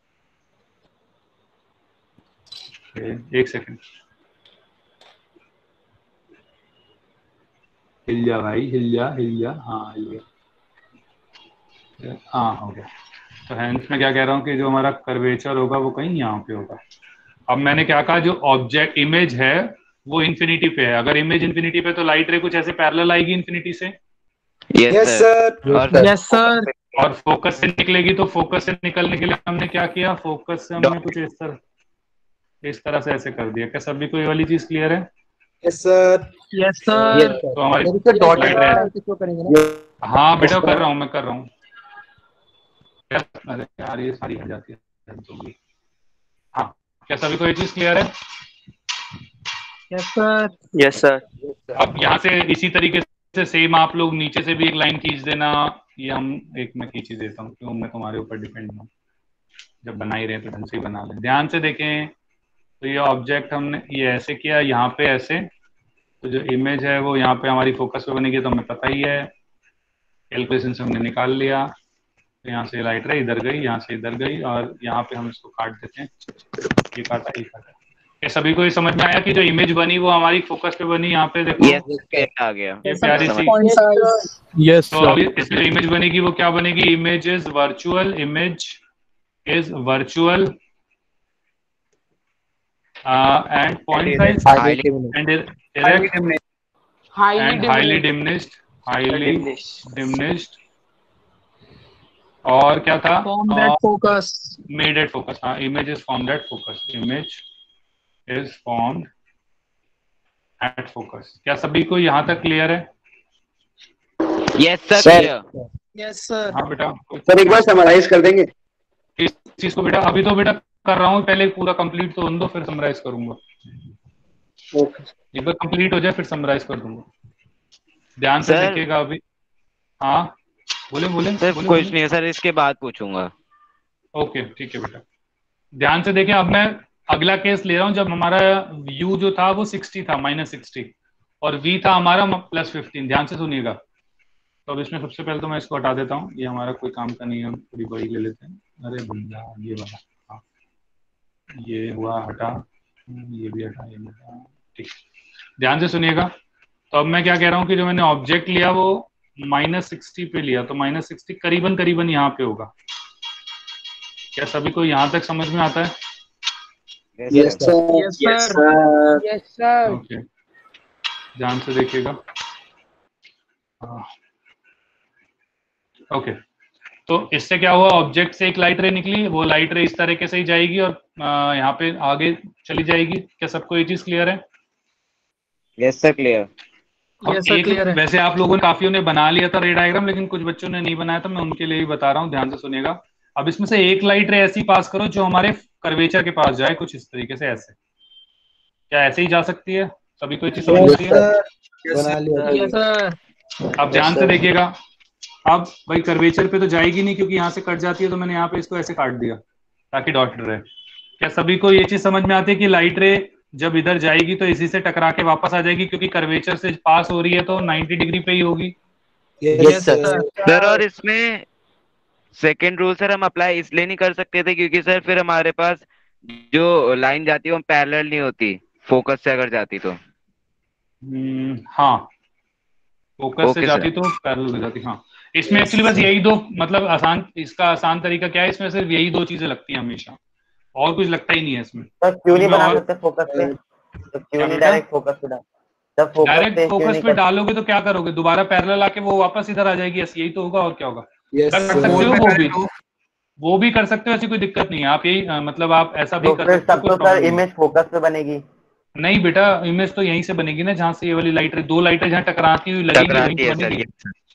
A: एक सेकंड हिल जा भाई, हिल जा हिल जा। हाँ हिल गया। हाँ हो गया। तो हैंस में क्या कह रहा हूँ कि जो हमारा कर्वेचर होगा वो कहीं यहाँ पे होगा। अब मैंने क्या कहा, जो ऑब्जेक्ट इमेज है वो इन्फिनिटी पे है। अगर इमेज इन्फिनिटी पे तो लाइट रे कुछ ऐसे पैरेलल आएगी इन्फिनिटी से।
N: Yes sir.
L: Yes sir.
A: और फोकस से निकलेगी, तो फोकस से निकलने के लिए हमने क्या किया, फोकस से हमने कुछ इस तरह इस तरह से ऐसे कर दिया। क्या सभी को ये वाली चीज क्लियर है?
F: Yes sir.
L: Yes sir.
A: तो हमारी
K: डॉट
A: लाइट रे, हाँ बेटा कर रहा हूँ मैं कर रहा हूँ। अरे यार ये सारी हट जाती है। हाँ क्या सभी को ये चीज क्लियर है?
L: Yes sir.
J: Yes sir.
A: अब यहाँ से इसी तरीके से सेम आप लोग नीचे से भी एक लाइन खींच देना। ये हम एक मैं खींच ही देता हूँ, क्यों मैं तुम्हारे ऊपर डिपेंड हूँ। जब बना ही रहे तो ढंग से ही बना लें। ध्यान से देखें, तो ये ऑब्जेक्ट हमने ये ऐसे किया, यहाँ पे ऐसे, तो जो इमेज है वो यहाँ पे हमारी फोकस पे बनेगी, तो हमें पता ही है। कैलकुलेशन से हमने निकाल लिया। तो यहाँ से लाइट रे इधर गई, यहाँ से इधर गई, और यहाँ पे हम इसको काट देते हैं। ये काटा, ये काटा। ये सभी को ये समझ में आया कि जो इमेज बनी वो हमारी फोकस पे बनी। यहाँ पे देखो
I: yes, आ गया
A: ये प्यारी सी।
L: यस
A: तो अभी इसमें जो इमेज बनेगी वो क्या बनेगी? Image is virtual, image is virtual and point size and direct and highly diminished, highly diminished. और क्या था?
L: Focus,
A: made at focus. हाँ, image is formed at focus, image is formed at focus. क्या सभी को यहाँ तक क्लियर है?
I: Yes sir, clear.
L: Yes sir.
A: हाँ बेटा,
E: सर एक बार समराइज कर देंगे
A: इस चीज को बेटा। अभी तो बेटा कर रहा हूँ, पहले पूरा कंप्लीट तो होने दो, फिर समराइज करूंगा।
E: ओके,
A: एक बार कंप्लीट हो जाए फिर समराइज कर दूंगा। ध्यान से देखिएगा अभी। हाँ बोले बोले
I: सर, कुछ नहीं है सर, इसके बाद पूछूंगा।
A: ओके ठीक है बेटा, ध्यान से देखें। अब मैं अगला केस ले रहा हूं, जब हमारा u जो था वो साठ था, माइनस सिक्सटी, और v था हमारा प्लस फिफ्टीन। ध्यान से सुनिएगा। तो अब इसमें सबसे पहले तो मैं इसको हटा देता हूँ, ये हमारा कोई काम का नहीं है, हम थोड़ी बड़ी ले लेते हैं। अरे भैया ये वाला, हाँ ये हुआ हटा, ये भी हटा, ये भी हटा। ठीक, ध्यान से सुनिएगा। तो अब मैं क्या कह रहा हूँ कि जो मैंने ऑब्जेक्ट लिया वो माइनस सिक्सटी पे लिया, तो माइनस सिक्सटी करीबन करीबन यहाँ पे होगा। क्या सभी को यहाँ तक समझ में आता है?
E: Yes sir.
L: Yes sir. Yes sir.
A: Okay, ध्यान से देखिएगा। ओके, तो इससे क्या हुआ, ऑब्जेक्ट से एक लाइट रे निकली, वो लाइट रे इस तरीके से ही जाएगी और यहाँ पे आगे चली जाएगी। क्या सबको ये चीज क्लियर है?
I: Yes sir, clear.
L: Yes sir, clear है।
A: वैसे आप लोगों ने काफियों ने बना लिया था रे डायग्राम, लेकिन कुछ बच्चों ने नहीं बनाया था, मैं उनके लिए ही बता रहा हूँ। ध्यान से सुनिएगा। अब इसमें से एक लाइट रे ऐसी पास करो जो हमारे कर्वेचर के पास जाए, कुछ इस तरीके से। ऐसे क्या ऐसे ही जा सकती है? सभी को ये चीज समझ में आई है? अब ध्यान से देखिएगा। अब भाई कर्वेचर पे तो जाएगी नहीं, क्योंकि यहाँ से कट जाती है, तो मैंने यहाँ पे इसको ऐसे काट दिया ताकि डॉट रहे। क्या सभी को ये चीज समझ में आती है कि लाइट रे जब इधर जाएगी तो इसी से टकरा के वापस आ जाएगी, क्योंकि कर्वेचर से पास हो रही है तो नाइन्टी डिग्री पे ही होगी।
I: Yes sir. सर और इसमें सेकेंड रूल सर हम अप्लाई इसलिए नहीं कर सकते थे क्योंकि सर फिर हमारे पास जो लाइन जाती है वो पैरेलल नहीं होती, फोकस से अगर जाती तो।
A: hmm, हाँ, फोकस okay, से जाती तो पैरेलल हो जाती। हाँ, इसमें एक्चुअली बस यही दो, मतलब आसान, इसका आसान तरीका क्या है, इसमें सिर्फ यही दो चीजें लगती हैं हमेशा, और कुछ लगता ही नहीं है इसमें।
G: सर क्यों नहीं बना सकते फोकस पे? तो क्यों नहीं डायरेक्ट फोकस पे? जब फोकस
A: डायरेक्ट फोकस पे डालोगे तो क्या करोगे, दोबारा पैरेलल आके वो वापस इधर आ जाएगी। यही तो होगा, और क्या होगा। कर सकते हो वो भी, वो भी कर सकते हो, ऐसी कोई दिक्कत नहीं है। आप यही मतलब आप ऐसा भी कर सकते हो।
G: तो सर इमेज फोकस पे बनेगी?
A: नहीं बेटा, इमेज तो यहीं से बनेगी ना, जहाँ से ये वाली लाइट, दो लाइटें जहाँ टकराती हुई लगेगी,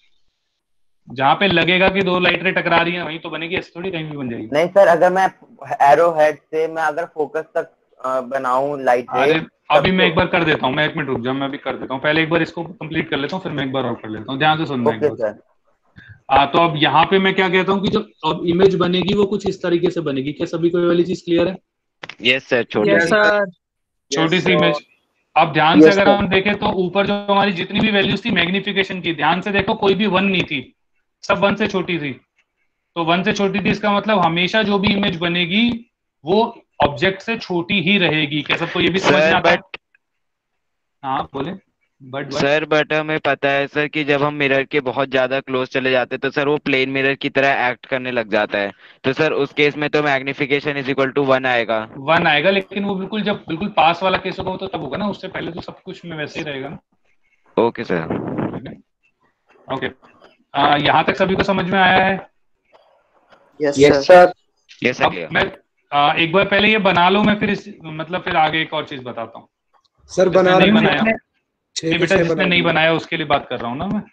A: जहाँ पे लगेगा कि दो लाइटें टकरा रही हैं वहीं तो बनेगी, ऐसे थोड़ी कहीं भी बन जाएगी।
G: नहीं सर, अगर मैं एरो हेड से मैं अगर फोकस तक बनाऊं लाइट,
A: अरे अभी मैं एक बार कर देता हूँ, मैं एक मिनट रुक जाओ, मैं अभी कर देता हूँ। पहले एक बार इसको कंप्लीट कर लेता हूँ, फिर मैं एक बार और कर लेता हूँ। ध्यान से सुनना एक बार। आ, तो अब यहाँ पे मैं क्या कहता हूँ कि जो अब इमेज बनेगी वो कुछ इस तरीके से बनेगी। क्या सभी को ये वाली चीज क्लियर है?
I: Yes sir. छोटी
A: छोटी सी इमेज। अब ध्यान से अगर हम देखें तो ऊपर जो हमारी जितनी भी वैल्यूज थी मैग्निफिकेशन की, ध्यान से देखो कोई भी वन नहीं थी, सब वन से छोटी थी। तो वन से छोटी थी इसका मतलब हमेशा जो भी इमेज बनेगी वो ऑब्जेक्ट से छोटी ही रहेगी। क्या सबको ये भी समझ में आता है? हाँ बोले। बट
I: सर बट हमें पता है सर कि जब हम मिरर के बहुत ज्यादा क्लोज चले जाते हैं तो सर वो प्लेन मिरर की तरह एक्ट करने लग जाता है, तो सर उस केस में तो magnification is equal to one आएगा।
A: वन आएगा, लेकिन वो बिल्कुल जब बिल्कुल पास वाला केस होगा तो तब होगा ना, उससे पहले तो सब कुछ में वैसे ही रहेगा ना।
I: Okay sir.
A: ओके, यहाँ तक सभी को समझ में आया है?
E: Yes sir.
I: यस
A: अब मैं आ, एक बार पहले ये बना लो, मैं फिर इस, मतलब फिर आगे एक और चीज बताता हूँ।
F: सर बना
A: नहीं बनाया,
F: छह
A: नहीं बेटा जिसने नहीं बनाया उसके लिए बात कर रहा हूँ ना मैं।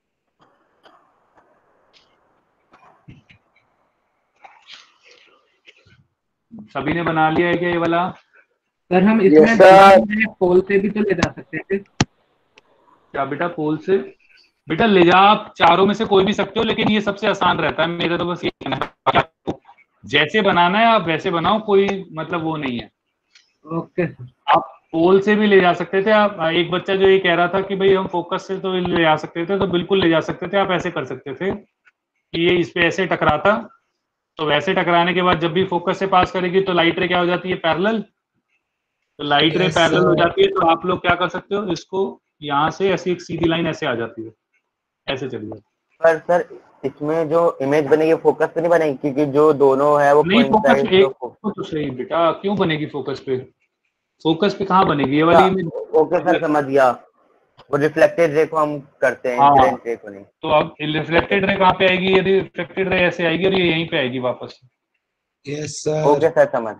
A: सभी ने बना लिया है क्या ये वाला?
K: सर हम इसमें पोल से भी तो ले जा सकते थे।
A: क्या बेटा पोल से? बेटा ले जा आप चारों में से कोई भी सकते हो, लेकिन ये सबसे आसान रहता है। मेरा तो बस ये कहना है, जैसे बनाना है आप वैसे बनाओ, कोई मतलब वो नहीं है।
K: ओके।
A: आप पोल से भी ले जा सकते थे। आप एक बच्चा जो ये कह रहा था कि भाई हम फोकस से तो ले जा सकते थे, तो बिल्कुल ले जा सकते थे। आप ऐसे कर सकते थे कि ये इस पे ऐसे टकराता, तो वैसे टकराने के बाद जब भी फोकस से पास करेगी तो लाइट रे क्या हो जाती है? पैरेलल। तो लाइट रे पैरेलल हो जाती है, तो आप लोग क्या कर सकते हो, इसको यहाँ से ऐसी एक सीधी लाइन ऐसे आ जाती है, ऐसे चली जाती है।
G: पर सर इसमें जो इमेज बनेगी फोकस पे नहीं बनेगी, क्योंकि जो दोनों है वो
A: नहीं फोकस पे एक तो सही बेटा, क्यों बनेगी फोकस पे? फोकस पे कहाँ बनेगी ये वाली इमेज?
G: ओके सर समझ गया, वो रिफ्लेक्टेड रे को हम करते हैं,
A: हाँ,
G: इंसिडेंट रे को नहीं।
A: तो अब रिफ्लेक्टेड रे कहाँ पे आएगी? यदि रिफ्लेक्टेड रे ऐसे आएगी और ये यहीं पे आएगी वापस।
F: Yes sir.
G: ओके सर समझ।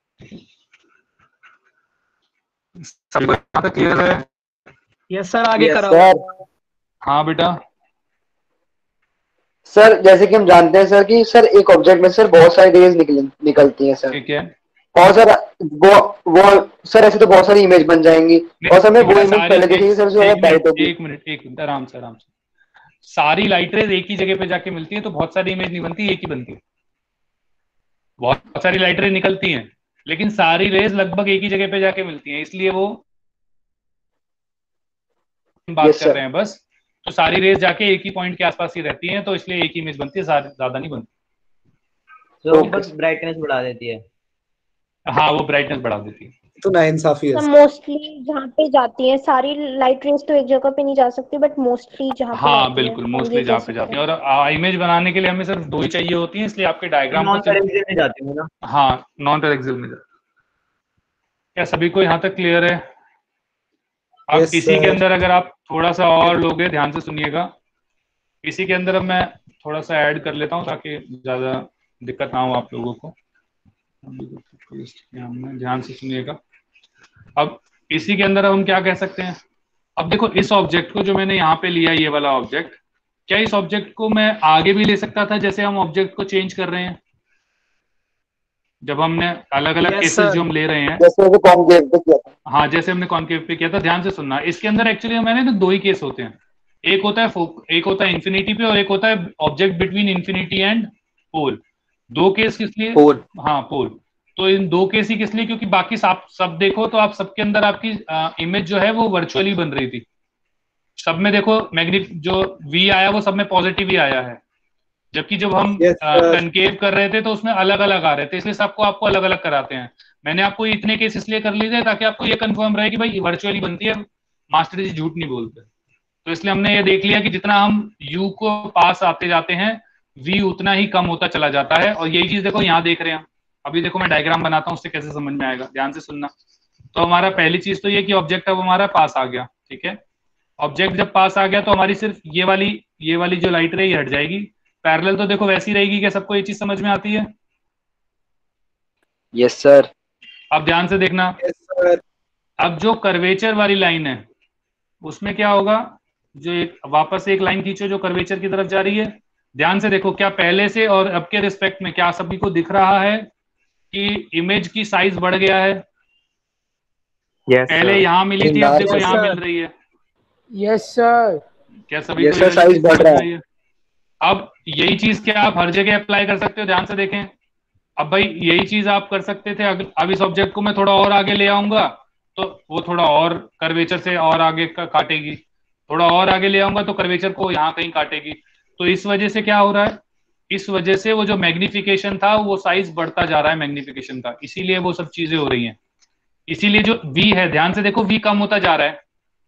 A: सबको यहाँ तक क्लियर है?
L: यस सर, आगे कराओ।
A: हाँ बेटा।
E: सर जैसे कि हम जानते हैं सर कि सर एक ऑब्जेक्ट में सर बहुत सारी रेज निकल निकलती हैं सर।
A: ठीक है।
E: और सर वो वो सर ऐसे तो बहुत सारी इमेज बन जाएंगी, और सर मैं वो इमेज पहले देखी सर जो ब्राइट होगी।
A: एक मिनट एक मिनट आराम से आराम से। सारी लाइट रेज एक ही जगह पे जाके मिलती है तो बहुत सारी इमेज नहीं बनती, एक ही बनती है। बहुत सारी लाइट रेज निकलती हैं लेकिन सारी रेज लगभग एक ही जगह पे जाके मिलती हैं, इसलिए वो बात
E: yes,
A: कर रहे हैं बस। तो सारी रेज जाके एक ही पॉइंट के आसपास ही रहती हैं, तो इसलिए एक ही इमेज बनती है, ज्यादा नहीं बनती।
J: तो बस ब्राइटनेस बढ़ा देती है।
A: हाँ वो ब्राइटनेस बढ़ा देती है।
F: तो नाइंसाफी है।
B: मोस्टली जहाँ पे जाती है सारी लाइट रेज तो एक जगह पे नहीं जा सकती, बट मोस्टली जहाँ पे
A: हाँ बिल्कुल मोस्टली जहाँ पे जाती है। और इमेज बनाने के लिए हमें सिर्फ दो ही चाहिए होती है, इसलिए आपके डायग्राम
J: नॉन टेरेक्सियल में जाती है ना?
A: हाँ नॉन टेरेक्सियल में जाती है। क्या सभी को यहाँ तक क्लियर है? अब
F: yes,
A: इसी के अंदर अगर आप थोड़ा सा और लोगे, ध्यान से सुनिएगा, इसी के अंदर अब मैं थोड़ा सा ऐड कर लेता हूँ ताकि ज्यादा दिक्कत ना हो आप लोगों को। ध्यान से सुनिएगा। अब इसी के अंदर हम क्या कह सकते हैं? अब देखो इस ऑब्जेक्ट को जो मैंने यहाँ पे लिया, ये वाला ऑब्जेक्ट, क्या इस ऑब्जेक्ट को मैं आगे भी ले सकता था जैसे हम ऑब्जेक्ट को चेंज कर रहे हैं? जब हमने अलग अलग
F: yes,
A: केसेस जो हम ले रहे हैं,
E: जैसे वो कॉन्केव पे किया था।
A: हाँ जैसे हमने कॉन्केव पे किया था। ध्यान से सुनना, इसके अंदर एक्चुअली मैंने तो दो ही केस होते हैं, एक होता है एक होता है इंफिनिटी पे और एक होता है object between infinity and pole. दो केस किस लिए?
E: पोल।
A: हाँ पोल। तो इन दो केस ही किस लिए? क्योंकि बाकी सब सब देखो तो आप सबके अंदर आपकी इमेज जो है वो वर्चुअली बन रही थी। सब में देखो मैग्निफ जो वी आया वो सब में पॉजिटिव ही आया है, जबकि जब हम कनकेव कर रहे थे तो उसमें अलग अलग आ रहे थे, इसलिए सबको आपको अलग अलग कराते हैं। मैंने आपको इतने केस इसलिए कर लिए थे ताकि आपको ये कंफर्म रहे कि भाई वर्चुअली बनती है, मास्टर जी झूठ नहीं बोलते। तो इसलिए हमने ये देख लिया कि जितना हम यू को पास आते जाते हैं वी उतना ही कम होता चला जाता है। और यही चीज देखो यहाँ देख रहे हैं। अभी देखो मैं डायग्राम बनाता हूँ, उससे कैसे समझ में आएगा, ध्यान से सुनना। तो हमारा पहली चीज तो ये कि ऑब्जेक्ट अब हमारा पास आ गया। ठीक है, ऑब्जेक्ट जब पास आ गया तो हमारी सिर्फ ये वाली ये वाली जो लाइट रे हट जाएगी। पैरेलल तो देखो वैसी रहेगी। क्या सबको ये चीज समझ में आती है?
E: Yes sir.
A: अब ध्यान से देखना।
F: yes, sir.
A: अब जो कर्वेचर वाली लाइन है उसमें क्या होगा? जो एक वापस एक लाइन खींचो जो कर्वेचर की तरफ जा रही है। ध्यान से देखो, क्या पहले से और अब के रिस्पेक्ट में क्या सभी को दिख रहा है कि इमेज की साइज बढ़ गया है?
K: yes,
A: पहले यहाँ मिली थी, अब देखो यहाँ मिल रही है।
D: Yes sir.
A: क्या सभी
E: yes, को साइज बढ़ रहा है?
A: अब यही चीज क्या आप हर जगह अप्लाई कर सकते हो? ध्यान से देखें। अब भाई यही चीज आप कर सकते थे। अब इस ऑब्जेक्ट को मैं थोड़ा और आगे ले आऊंगा तो वो थोड़ा और कर्वेचर से और आगे का काटेगी, थोड़ा और आगे ले आऊंगा तो कर्वेचर को यहाँ कहीं काटेगी। तो इस वजह से क्या हो रहा है? इस वजह से वो जो मैग्निफिकेशन था वो साइज बढ़ता जा रहा है मैग्निफिकेशन का, इसीलिए वो सब चीजें हो रही हैं। इसीलिए जो v है, ध्यान से देखो, v कम होता जा रहा है।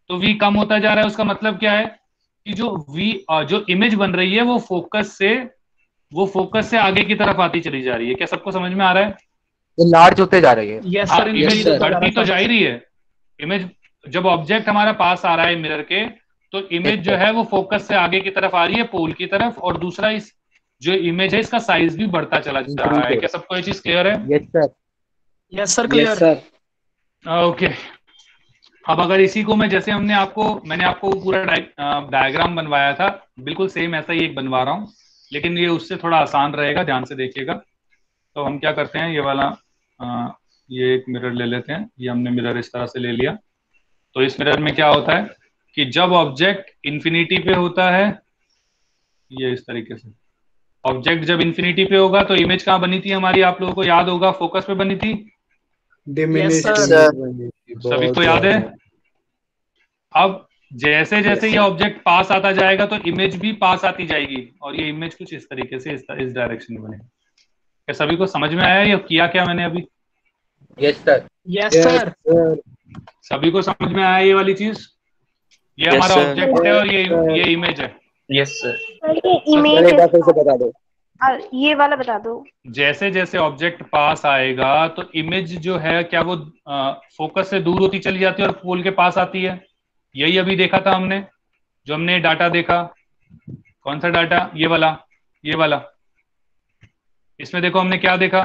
A: तो v कम होता जा रहा है, उसका मतलब क्या है कि जो v जो इमेज बन रही है वो फोकस से वो फोकस से आगे की तरफ आती चली जा रही है। क्या सबको समझ में आ रहा है?
K: ये लार्ज होते जा रही है।
L: यस
A: हाँ,
L: सर,
A: इमेज बढ़ती तो जा ही रही है। इमेज जब ऑब्जेक्ट हमारा पास आ रहा है मिरर के, तो इमेज जो है वो फोकस से आगे की तरफ आ रही है, पोल की तरफ, और दूसरा इस जो इमेज है इसका साइज भी बढ़ता चला जा रहा है। क्या सबको ये चीज क्लियर है?
K: Yes sir.
L: Yes sir, clear sir.
A: Okay, अब अगर इसी को मैं, जैसे हमने आपको मैंने आपको पूरा डायग्राम बनवाया था, बिल्कुल सेम ऐसा ही एक बनवा रहा हूँ, लेकिन ये उससे थोड़ा आसान रहेगा, ध्यान से देखिएगा। तो हम क्या करते हैं, ये वाला आ, ये एक मिरर ले लेते हैं। ये हमने मिरर इस तरह से ले लिया। तो इस मिरर में क्या होता है कि जब ऑब्जेक्ट इन्फिनिटी पे होता है, ये इस तरीके से ऑब्जेक्ट जब इन्फिनिटी पे होगा तो इमेज कहाँ बनी थी हमारी, आप लोगों को याद होगा, फोकस पे बनी थी।
F: Yes,
A: सभी को याद है? अब जैसे जैसे ये ऑब्जेक्ट पास आता जाएगा तो इमेज भी पास आती जाएगी, और ये इमेज कुछ इस तरीके से इस, इस डायरेक्शन में बनेगी। क्या सभी को समझ में आया या किया क्या मैंने अभी?
K: Yes sir.
L: Yes sir.
A: सभी को समझ में आया ये वाली चीज? ये
O: Yes,
A: हमारा
O: sir.
A: ऑब्जेक्ट है और ये ये इमेज है।
O: Yes sir.
B: ये इमेज
E: एक बार फिर से बता दो।
B: ये वाला बता दो।
A: जैसे जैसे ऑब्जेक्ट पास आएगा तो इमेज जो है क्या वो फोकस से दूर होती चली जाती है और पोल के पास आती है। यही अभी देखा था हमने, जो हमने डाटा देखा। कौन सा डाटा? ये वाला, ये वाला। इसमें देखो हमने क्या देखा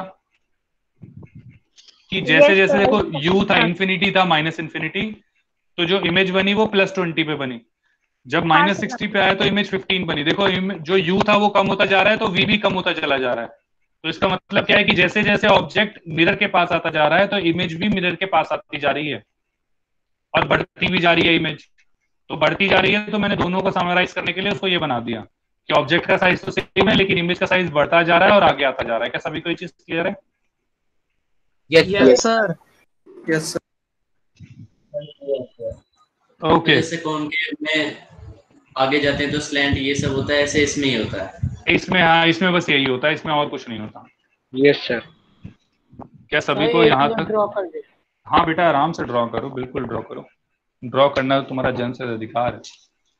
A: कि जैसे जैसे देखो u था, इन्फिनिटी था, माइनस इन्फिनिटी, तो जो इमेज बनी वो प्लस ट्वेंटी पे बनी। जब माइनस सिक्सटी पे आया तो इमेज फिफ्टीन बनी। देखो जो u था वो कम होता जा रहा है तो v भी कम होता चला जा रहा है। तो इसका मतलब क्या है कि जैसे जैसे ऑब्जेक्ट मिरर के पास आता जा रहा है तो इमेज भी मिरर के पास आती जा रही है और बढ़ती भी जा रही है इमेज। तो बढ़ती जा रही है तो मैंने दोनों को समराइज करने के लिए उसको ये बना दिया कि ऑब्जेक्ट का साइज तो सेम है लेकिन इमेज का साइज बढ़ता जा रहा है और आगे आता जा रहा है। क्या सभी को ये चीज क्लियर है?
L: Yes sir.
F: Yes sir.
A: Okay,
C: जैसे कॉनकेव में आगे जाते हैं तो स्लैंट ये सब होता है, ऐसे इसमें ही होता है।
A: इसमें हाँ, इसमें बस यही होता है, इसमें और कुछ नहीं होता।
E: Yes sir.
A: क्या सभी को यहाँ तक? हाँ बेटा, आराम से ड्रॉ करो, बिल्कुल ड्रॉ करो। ड्रॉ करना तुम्हारा जन्म से अधिकार है।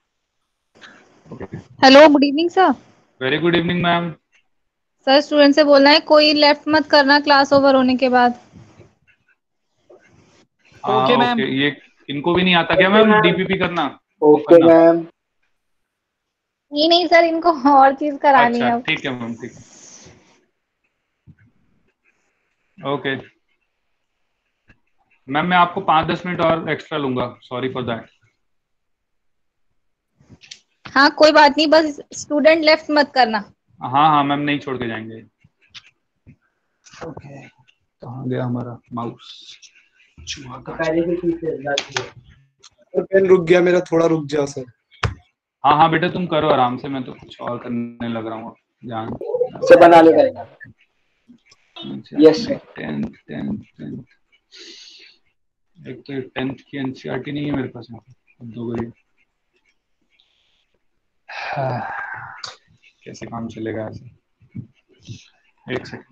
P: Hello, good evening sir.
A: Very good evening ma'am.
P: Sir, student से बोलना है कोई लेफ्ट मत करना क्लास ओवर होने के बाद।
A: Okay ma'am. ये इनको भी नहीं आता क्या मैम डीपीपी करना?
E: Okay ma'am.
P: नहीं नहीं सर, इनको और चीज करानी है।
A: ठीक है मैम, ठीक है। ओके मैम, मैं आपको पाँच दस मिनट और एक्स्ट्रा लूंगा, सॉरी फॉर दैट।
P: हाँ कोई बात नहीं, बस स्टूडेंट लेफ्ट मत करना।
A: हाँ हाँ मैम, नहीं छोड़ के जाएंगे। ओके, कहाँ गया हमारा माउस?
F: पेन रुक गया मेरा, थोड़ा रुक जा सर।
A: हाँ हाँ बेटा, तुम करो आराम से, मैं तो कुछ और करने लग रहा हूँ। ध्यान
E: से बना लेगा। Yes sir.
A: Tenth tenth tenth एक तो टेंथ की एनसीईआरटी नहीं है मेरे पास, दो गई। कैसे काम चलेगा ऐसे? एक सेकंड,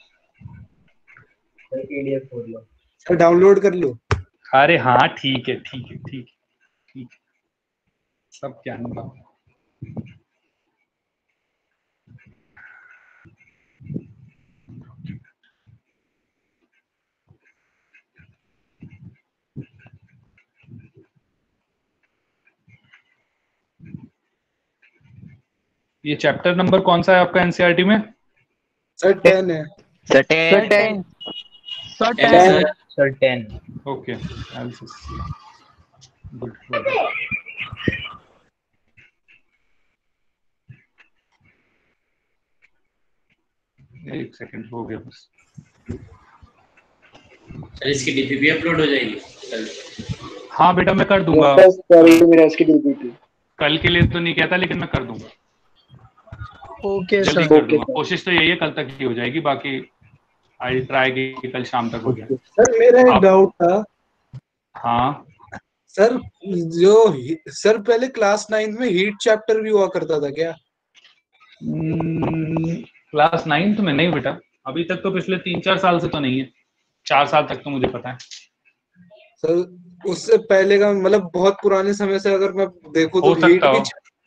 F: सर डाउनलोड कर लो।
A: अरे हाँ ठीक है ठीक है ठीक है ठीक है, सब क्या होगा। ये चैप्टर नंबर कौन सा है आपका एनसीईआरटी में?
F: सर टेन है।
I: Sir ten.
L: Sir ten.
I: Sir ten.
A: Okay, good. एक सेकंड, हो गया बस।
C: सर इसकी डीपीपी अपलोड हो जाएगी कल?
A: हाँ बेटा, मैं कर दूंगा।
E: मेरा इसकी डीपीपी
A: कल के लिए तो नहीं कहता, लेकिन मैं कर दूंगा।
L: ओके
A: जल्दी
L: सर।
A: कर दूंगा। कोशिश तो यही है कल तक ही हो जाएगी, बाकी आई ट्राई की कल शाम तक हो जाए।
F: सर मेरा एक डाउट था।
A: हाँ
F: सर, जो सर पहले क्लास नाइन्थ में हीट चैप्टर भी हुआ करता था क्या?
A: क्लास नाइन्थ में नहीं बेटा, अभी तक तो पिछले तीन चार साल से तो नहीं है। चार साल तक तो मुझे पता है।
F: सर उससे पहले का मतलब बहुत पुराने समय से अगर मैं देखूं तो
A: हो
F: हीट
A: सकता
F: भी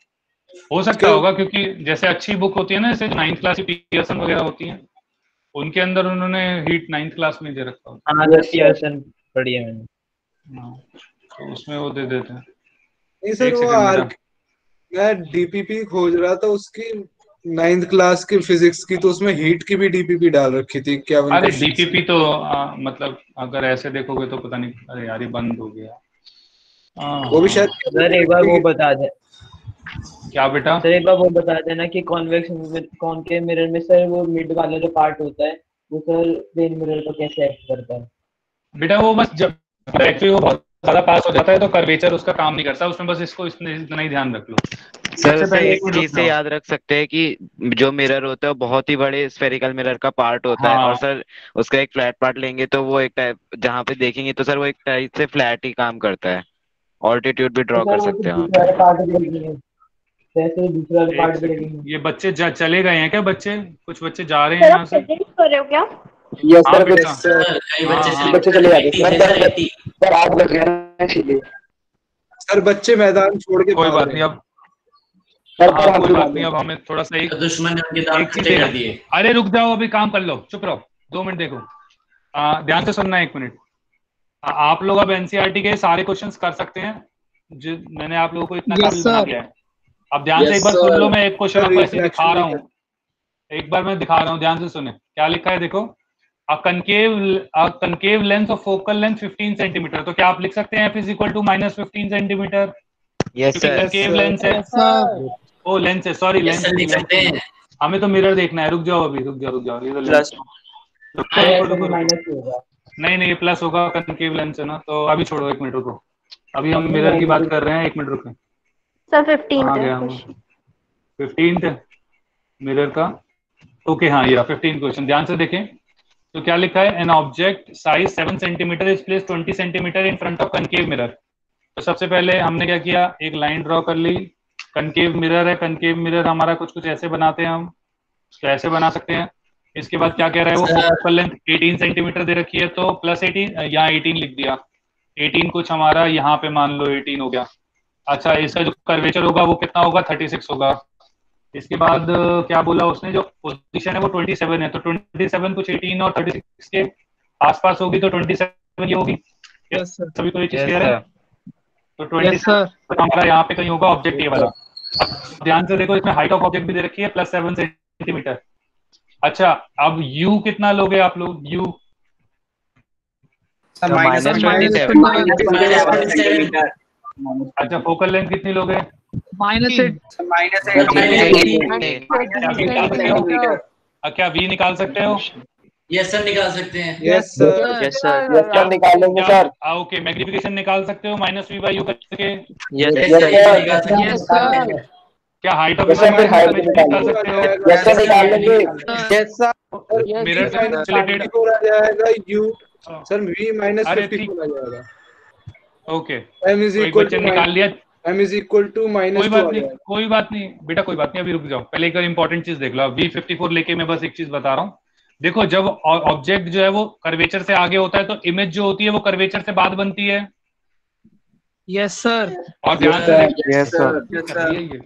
A: हो हो सकता होगा, क्योंकि जैसे अच्छी बुक होती है ना, जैसे नाइन्थ क्लास की पियर्सन वगैरह होती है, उनके अंदर उन्होंने हीट नाइन्थ क्लास में दे रखा होता
J: हाँ सर पियर्सन पढ़ी है मैंने।
A: है, तो उसमें वो दे देते हैं।
F: नहीं सर
A: एक
F: वो
A: सेकंड
F: आर
A: मेरा,
F: मैं डीपीपी खोज रहा था उसकी नाइन्थ क्लास की फिजिक्स की, तो उसमें हीट की भी डीपीपी डाल रखी थी इक्यावन
A: अरे
F: क्वेश्चन।
A: डीपीपी तो आ, मतलब अगर ऐसे देखोगे तो पता नहीं, अरे यार ये बंद हो गया। आ,
F: वो भी शायद
J: सर एक बार वो बता दे,
A: क्या बेटा?
J: सर एक बार वो बता देना कि कॉन्वेक्स कॉनकेव मिरर में सर वो मिड वाला जो पार्ट होता है वो सर प्लेन मिरर को कैसे एक्ट करता है?
A: बेटा वो बस जब डायरेक्टली वो बहुत ज्यादा पास हो जाता है तो कर्वेचर उसका काम नहीं करता, उसमें बस इसको इसने इतना ही ध्यान रख लो।
I: सर
A: सबसे
I: उससे
A: पहले
I: एक चीज से याद रख सकते हैं कि जो मिरर होता है वो बहुत ही बड़े स्फेरिकल मिरर का पार्ट होता है,
A: हाँ।
I: और सर उसका एक फ्लैट पार्ट लेंगे तो वो एक टाइप, जहाँ पे देखेंगे तो सर वो एक टाइप से फ्लैट ही काम करता है। ऑल्टीट्यूड भी ड्रॉ कर सकते हैं वहाँ पे।
J: पार्ट देखेंगे कैसे दूसरा
A: एक
J: पार्ट
A: सेकंड,
J: देखेंगे।
A: ये बच्चे जा, चले गए हैं क्या? बच्चे कुछ बच्चे जा रहे हैं
B: सर
A: यहाँ
B: आप
A: से।
B: प्रेजेंट कर रहे हो क्या?
E: यस
A: हाँ
E: सर
A: बेटा,
C: कई
A: हाँ
C: बच्चे
A: हाँ
E: बच्चे चले जाते
C: चले
E: सर
C: जाते
E: सर आग लग गया ना इसीलिए
F: सर बच्चे मैदान छोड़ के
A: कोई
F: भाग
A: बात
F: रहे
A: नहीं।
F: हैं।
A: अब
E: सर
A: हाँ
E: पर
A: कोई
E: हम
A: बात नहीं, अब हमें थोड़ा सा एक
C: दुश्मन ने उनके दांत
A: एक चीज
C: खट्टे कर
A: देखो।
C: दिए।
A: अरे रुक जाओ, अभी काम कर लो, चुप रहो, दो मिनट देखो। आ, ध्यान से सुनना एक मिनट। आ, आप लोग अब एनसीईआरटी के सारे क्वेश्चंस कर सकते हैं, जो मैंने आप लोगों को इतना
L: यस
A: काबिल बना
L: सर।
A: दिया है। अब ध्यान से
F: Yes,
A: एक बार सुन
F: sir.
A: लो, मैं एक क्वेश्चन
F: सर
A: आपको ऐसे
F: रिफ्रैक्शन
A: दिखा रहा
F: नहीं
A: हूँ, एक बार मैं दिखा रहा हूँ, ध्यान से सुने क्या लिखा है। देखो, a concave a concave length of focal length fifteen centimetre, तो क्या आप लिख सकते हैं F is equal to minus fifteen centimetre?
I: Yes sir.
A: Concave lens है,
L: यस सर।
A: ओ लेंस है, सॉरी
C: Yes,
A: लेंस
C: sir,
A: नहीं,
C: लिख
A: लेंस
C: सकते
A: नहीं।
C: हैं।
A: हमें तो मिरर देखना है, रुक जाओ अभी, रुक जाओ रुक जाओ, ये तो लेंस
J: प्लस
A: रुको रुको रुको रुको।
J: माइनस होगा।
A: नहीं नहीं, ये प्लस होगा, कनकेव लेंस है ना, तो अभी छोड़ो, एक मिनट रुको, अभी हम
J: अपनी
A: मिरर की बात
J: negative-
A: कर रहे हैं, एक मिनट रुको।
B: सर फिफ्टीन
A: कहाँ
B: है
A: गया हम?
B: क्वेश्चन।
A: फिफ्टीन मिरर का, ओके हाँ ये फिफ्टीन क्वेश्चन, ध्यान से देखें। तो क्या लिखा है, an object size seven centimetre is place twenty centimetre in front of concave mirror. तो सबसे पहले हमने क्या किया, एक लाइन ड्रॉ कर ली, कनकेव मिरर है, कनकेव मिरर हमारा कुछ कुछ ऐसे बनाते हैं हम, तो ऐसे बना सकते हैं। इसके बाद क्या कह रहा है वो, फोकल लेंथ एटीन सेंटीमीटर दे रखी है, तो प्लस एटीन, यहाँ एटीन लिख दिया, एटीन कुछ हमारा यहाँ पे मान लो एटीन हो गया। अच्छा, इसका जो कर्वेचर होगा वो कितना होगा, थर्टी सिक्स होगा। इसके बाद क्या बोला उसने, जो पोजीशन है वो ट्वेंटी सेवन है, तो ट्वेंटी सेवन कुछ एटीन और थर्टी सिक्स के आसपास होगी, तो ट्वेंटी सेवन ये होगी।
L: Yes sir.
A: सभी को ये चीज
I: यस
A: क्लियर है?
I: सर।
A: तो ट्वेंटी
L: यस सर।
A: हमारा यहाँ पे कहीं होगा ऑब्जेक्ट ये वाला। अब ध्यान से देखो, इसमें हाइट ऑफ ऑब्जेक्ट भी दे रखी है प्लस सेवन सेंटीमीटर। अच्छा, अब यू कितना लोगे आप लोग, u
N: sir
I: minus
N: minus
I: twenty
N: twenty
I: seven.
A: अच्छा, फोकल लेंथ कितनी लोगे?
L: Minus eight.
N: माइनस
A: क्या वी निकाल सकते हो?
C: यस सर, निकाल सकते हैं।
F: Yes sir.
E: Yes sir yes sir निकाल लेंगे सर।
A: ओके, मैग्निफिकेशन निकाल सकते हो माइनस वी बाई यू करके।
I: यस
C: Yes,
E: यस
C: sir, ये
E: सर
C: निकाल सकते हैं।
L: Yes sir.
A: क्या हाइट ऑफ
E: यस सर फिर हाइट भी निकाल
A: निकाल
E: लेंगे।
A: सकते हो?
E: यस सर निकाल लेंगे।
L: Yes sir.
A: मिरर से रिलेटेड,
F: आ जाएगा यू सर वी माइनस
A: अरे
F: फिफ्टी
A: ठीक,
F: फोर आ जाएगा।
A: ओके,
F: एम इज
A: तो एक
F: इक्वल
A: बच्चे
F: टू
A: ने निकाल लिया,
F: m is equal to minus
A: कोई
F: टू
A: बात
F: आ
A: नहीं,
F: जाएगा।
A: कोई बात नहीं बेटा, कोई बात नहीं, अभी रुक जाओ, पहले एक इंपॉर्टेंट चीज देख लो। वी फिफ्टी फोर लेके मैं बस एक चीज बता रहा हूँ। देखो, जब ऑब्जेक्ट जो है वो कर्वेचर से आगे होता है तो इमेज जो होती है वो कर्वेचर से बाद बनती है।
L: Yes sir.
A: और ध्यान से
E: यस सर
A: देखिए,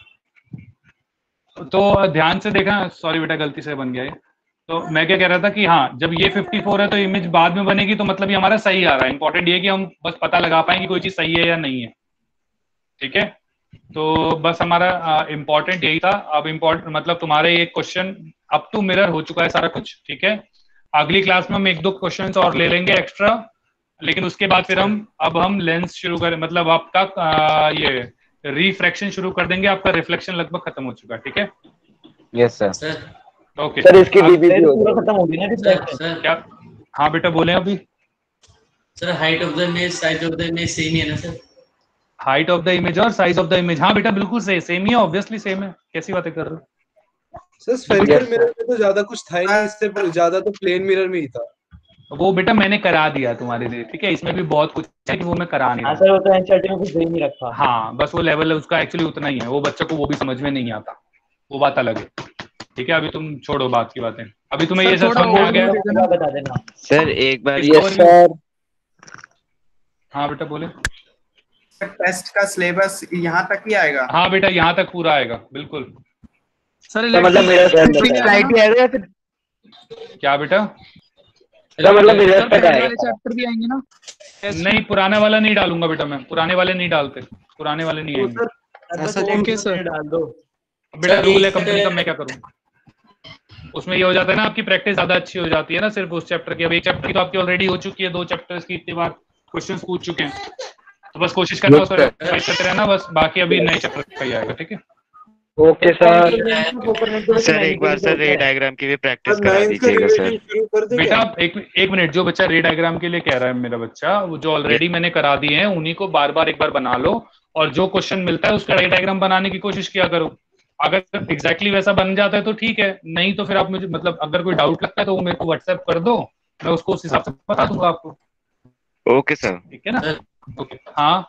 A: तो ध्यान से देखा, सॉरी बेटा गलती से बन गया ये। तो मैं क्या कह रहा था कि हाँ, जब ये फिफ्टी फोर है तो इमेज बाद में बनेगी, तो मतलब ये हमारा सही आ रहा है। इंपॉर्टेंट ये है कि हम बस पता लगा पाएं कि कोई चीज सही है या नहीं है, ठीक है। तो बस हमारा इंपॉर्टेंट यही था। अब इम्पोर्टेंट मतलब तुम्हारे ये क्वेश्चन अप टू मिरर हो चुका है सारा कुछ, ठीक है। अगली क्लास में हम एक दो क्वेश्चंस और ले लेंगे एक्स्ट्रा, लेकिन उसके बाद फिर हम अब हम लेंस शुरू करें, मतलब आपका आ, ये रिफ्रैक्शन शुरू कर देंगे। आपका रिफ्लेक्शन लगभग खत्म हो चुका है, ठीक है।
I: Yes sir.
C: Sir
A: okay
E: sir इसकी
A: अब-
E: डीबीपी हो
J: पूरा
E: जाएगी।
J: खत्म हो गई ना
C: सर
J: रिफ्लेक्शन।
C: सर
A: क्या? हाँ बेटा बोले अभी।
C: Sir height of the image, size of the image same ही है ना sir?
A: Height of the image और साइज ऑफ द इमेज, हाँ बेटा बिल्कुल सही, सेम ही है, ऑब्वियसली सेम है, कैसी बातें कर रहे हो।
F: सर स्फेरिकल मिरर में तो ज्यादा कुछ था ही नहीं, इससे ज्यादा तो प्लेन मिरर में ही था।
A: वो बेटा मैंने करा दिया तुम्हारे लिए, ठीक है। इसमें भी बहुत कुछ है कि वो मैं करा नहीं
J: हाँ
A: रहा।
J: सर वो तो एनसीईआरटी में कुछ दे नहीं रखा।
A: हाँ, बस वो लेवल है उसका, एक्चुअली उतना ही है, वो बच्चे को वो भी समझ में नहीं आता, वो बात अलग है, ठीक है। अभी तुम छोड़ो बात की बातें, अभी तुम्हें
L: सर,
A: ये सब
L: थोड़ा
A: समझ में आ
L: और
A: गया?
L: भी देना।
J: बता देना
I: सर एक बार
E: यस सर
A: हाँ बेटा बोले।
N: टेस्ट का सिलेबस यहाँ तक ही आएगा?
A: हाँ बेटा यहाँ तक पूरा आएगा बिल्कुल।
L: सर
E: मतलब मेरा
K: स्लाइड भी आएगा या फिर
A: क्या बेटा?
E: मतलब मेरा
L: चैप्टर भी आएंगे ना?
A: नहीं पुराने वाला नहीं डालूंगा बेटा, मैं पुराने वाले नहीं डालते, पुराने वाले नहीं आएंगे।
L: ऐसा ओके सर
J: डाल दो
A: बेटा, रूल है कंपनी का, मैं क्या करूँ। उसमें ये हो जाता है ना, आपकी प्रैक्टिस ज्यादा अच्छी हो जाती है ना सिर्फ उस चैप्टर की। अब एक चैप्टर की तो आपकी ऑलरेडी हो चुकी है, दो चैप्टर्स की इतनी बार क्वेश्चंस पूछ चुके हैं, तो बस कोशिश करना उसको रिवाइज करते रहना बस। बाकी अभी नए चैप्टर का ही आएगा, ठीक है।
E: Okay sir.
I: सर एक बार सर रे डायग्राम की भी प्रैक्टिस करा दीजिएगा सर।
A: बेटा एक एक मिनट, जो बच्चा रे डायग्राम के लिए कह रहा है मेरा बच्चा, वो जो ऑलरेडी मैंने करा दिए हैं उन्हीं को बार बार एक बार बना लो, और जो क्वेश्चन मिलता है उसका रे डायग्राम बनाने की कोशिश किया करो। अगर एग्जैक्टली exactly वैसा बन जाता है तो ठीक है, नहीं तो फिर आप मुझे मतलब अगर कोई डाउट लगता है तो वो मेरे को व्हाट्सएप कर दो, मैं उसको उस हिसाब से बता दूंगा आपको।
I: Okay sir.
A: ठीक है ना। ओके हाँ,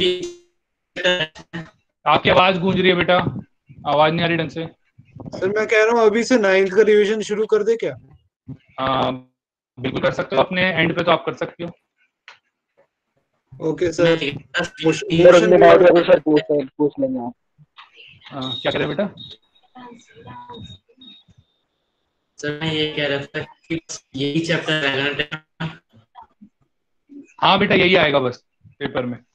A: आपकी आवाज गूंज रही है बेटा, आवाज नहीं आ रही ढंग से।
F: सर मैं कह रहा हूँ अभी से नाइन्थ का रिवीजन शुरू कर दे क्या?
A: हाँ बिल्कुल कर सकते हो, अपने एंड पे तो आप कर सकते हो।
F: Okay sir.
E: सर पूछ लेंगे आप।
A: हाँ क्या कह रहे बेटा?
C: सर मैं ये कह रहा था कि यही चैप्टर रहेगा।
A: हाँ बेटा यही आएगा बस पेपर में।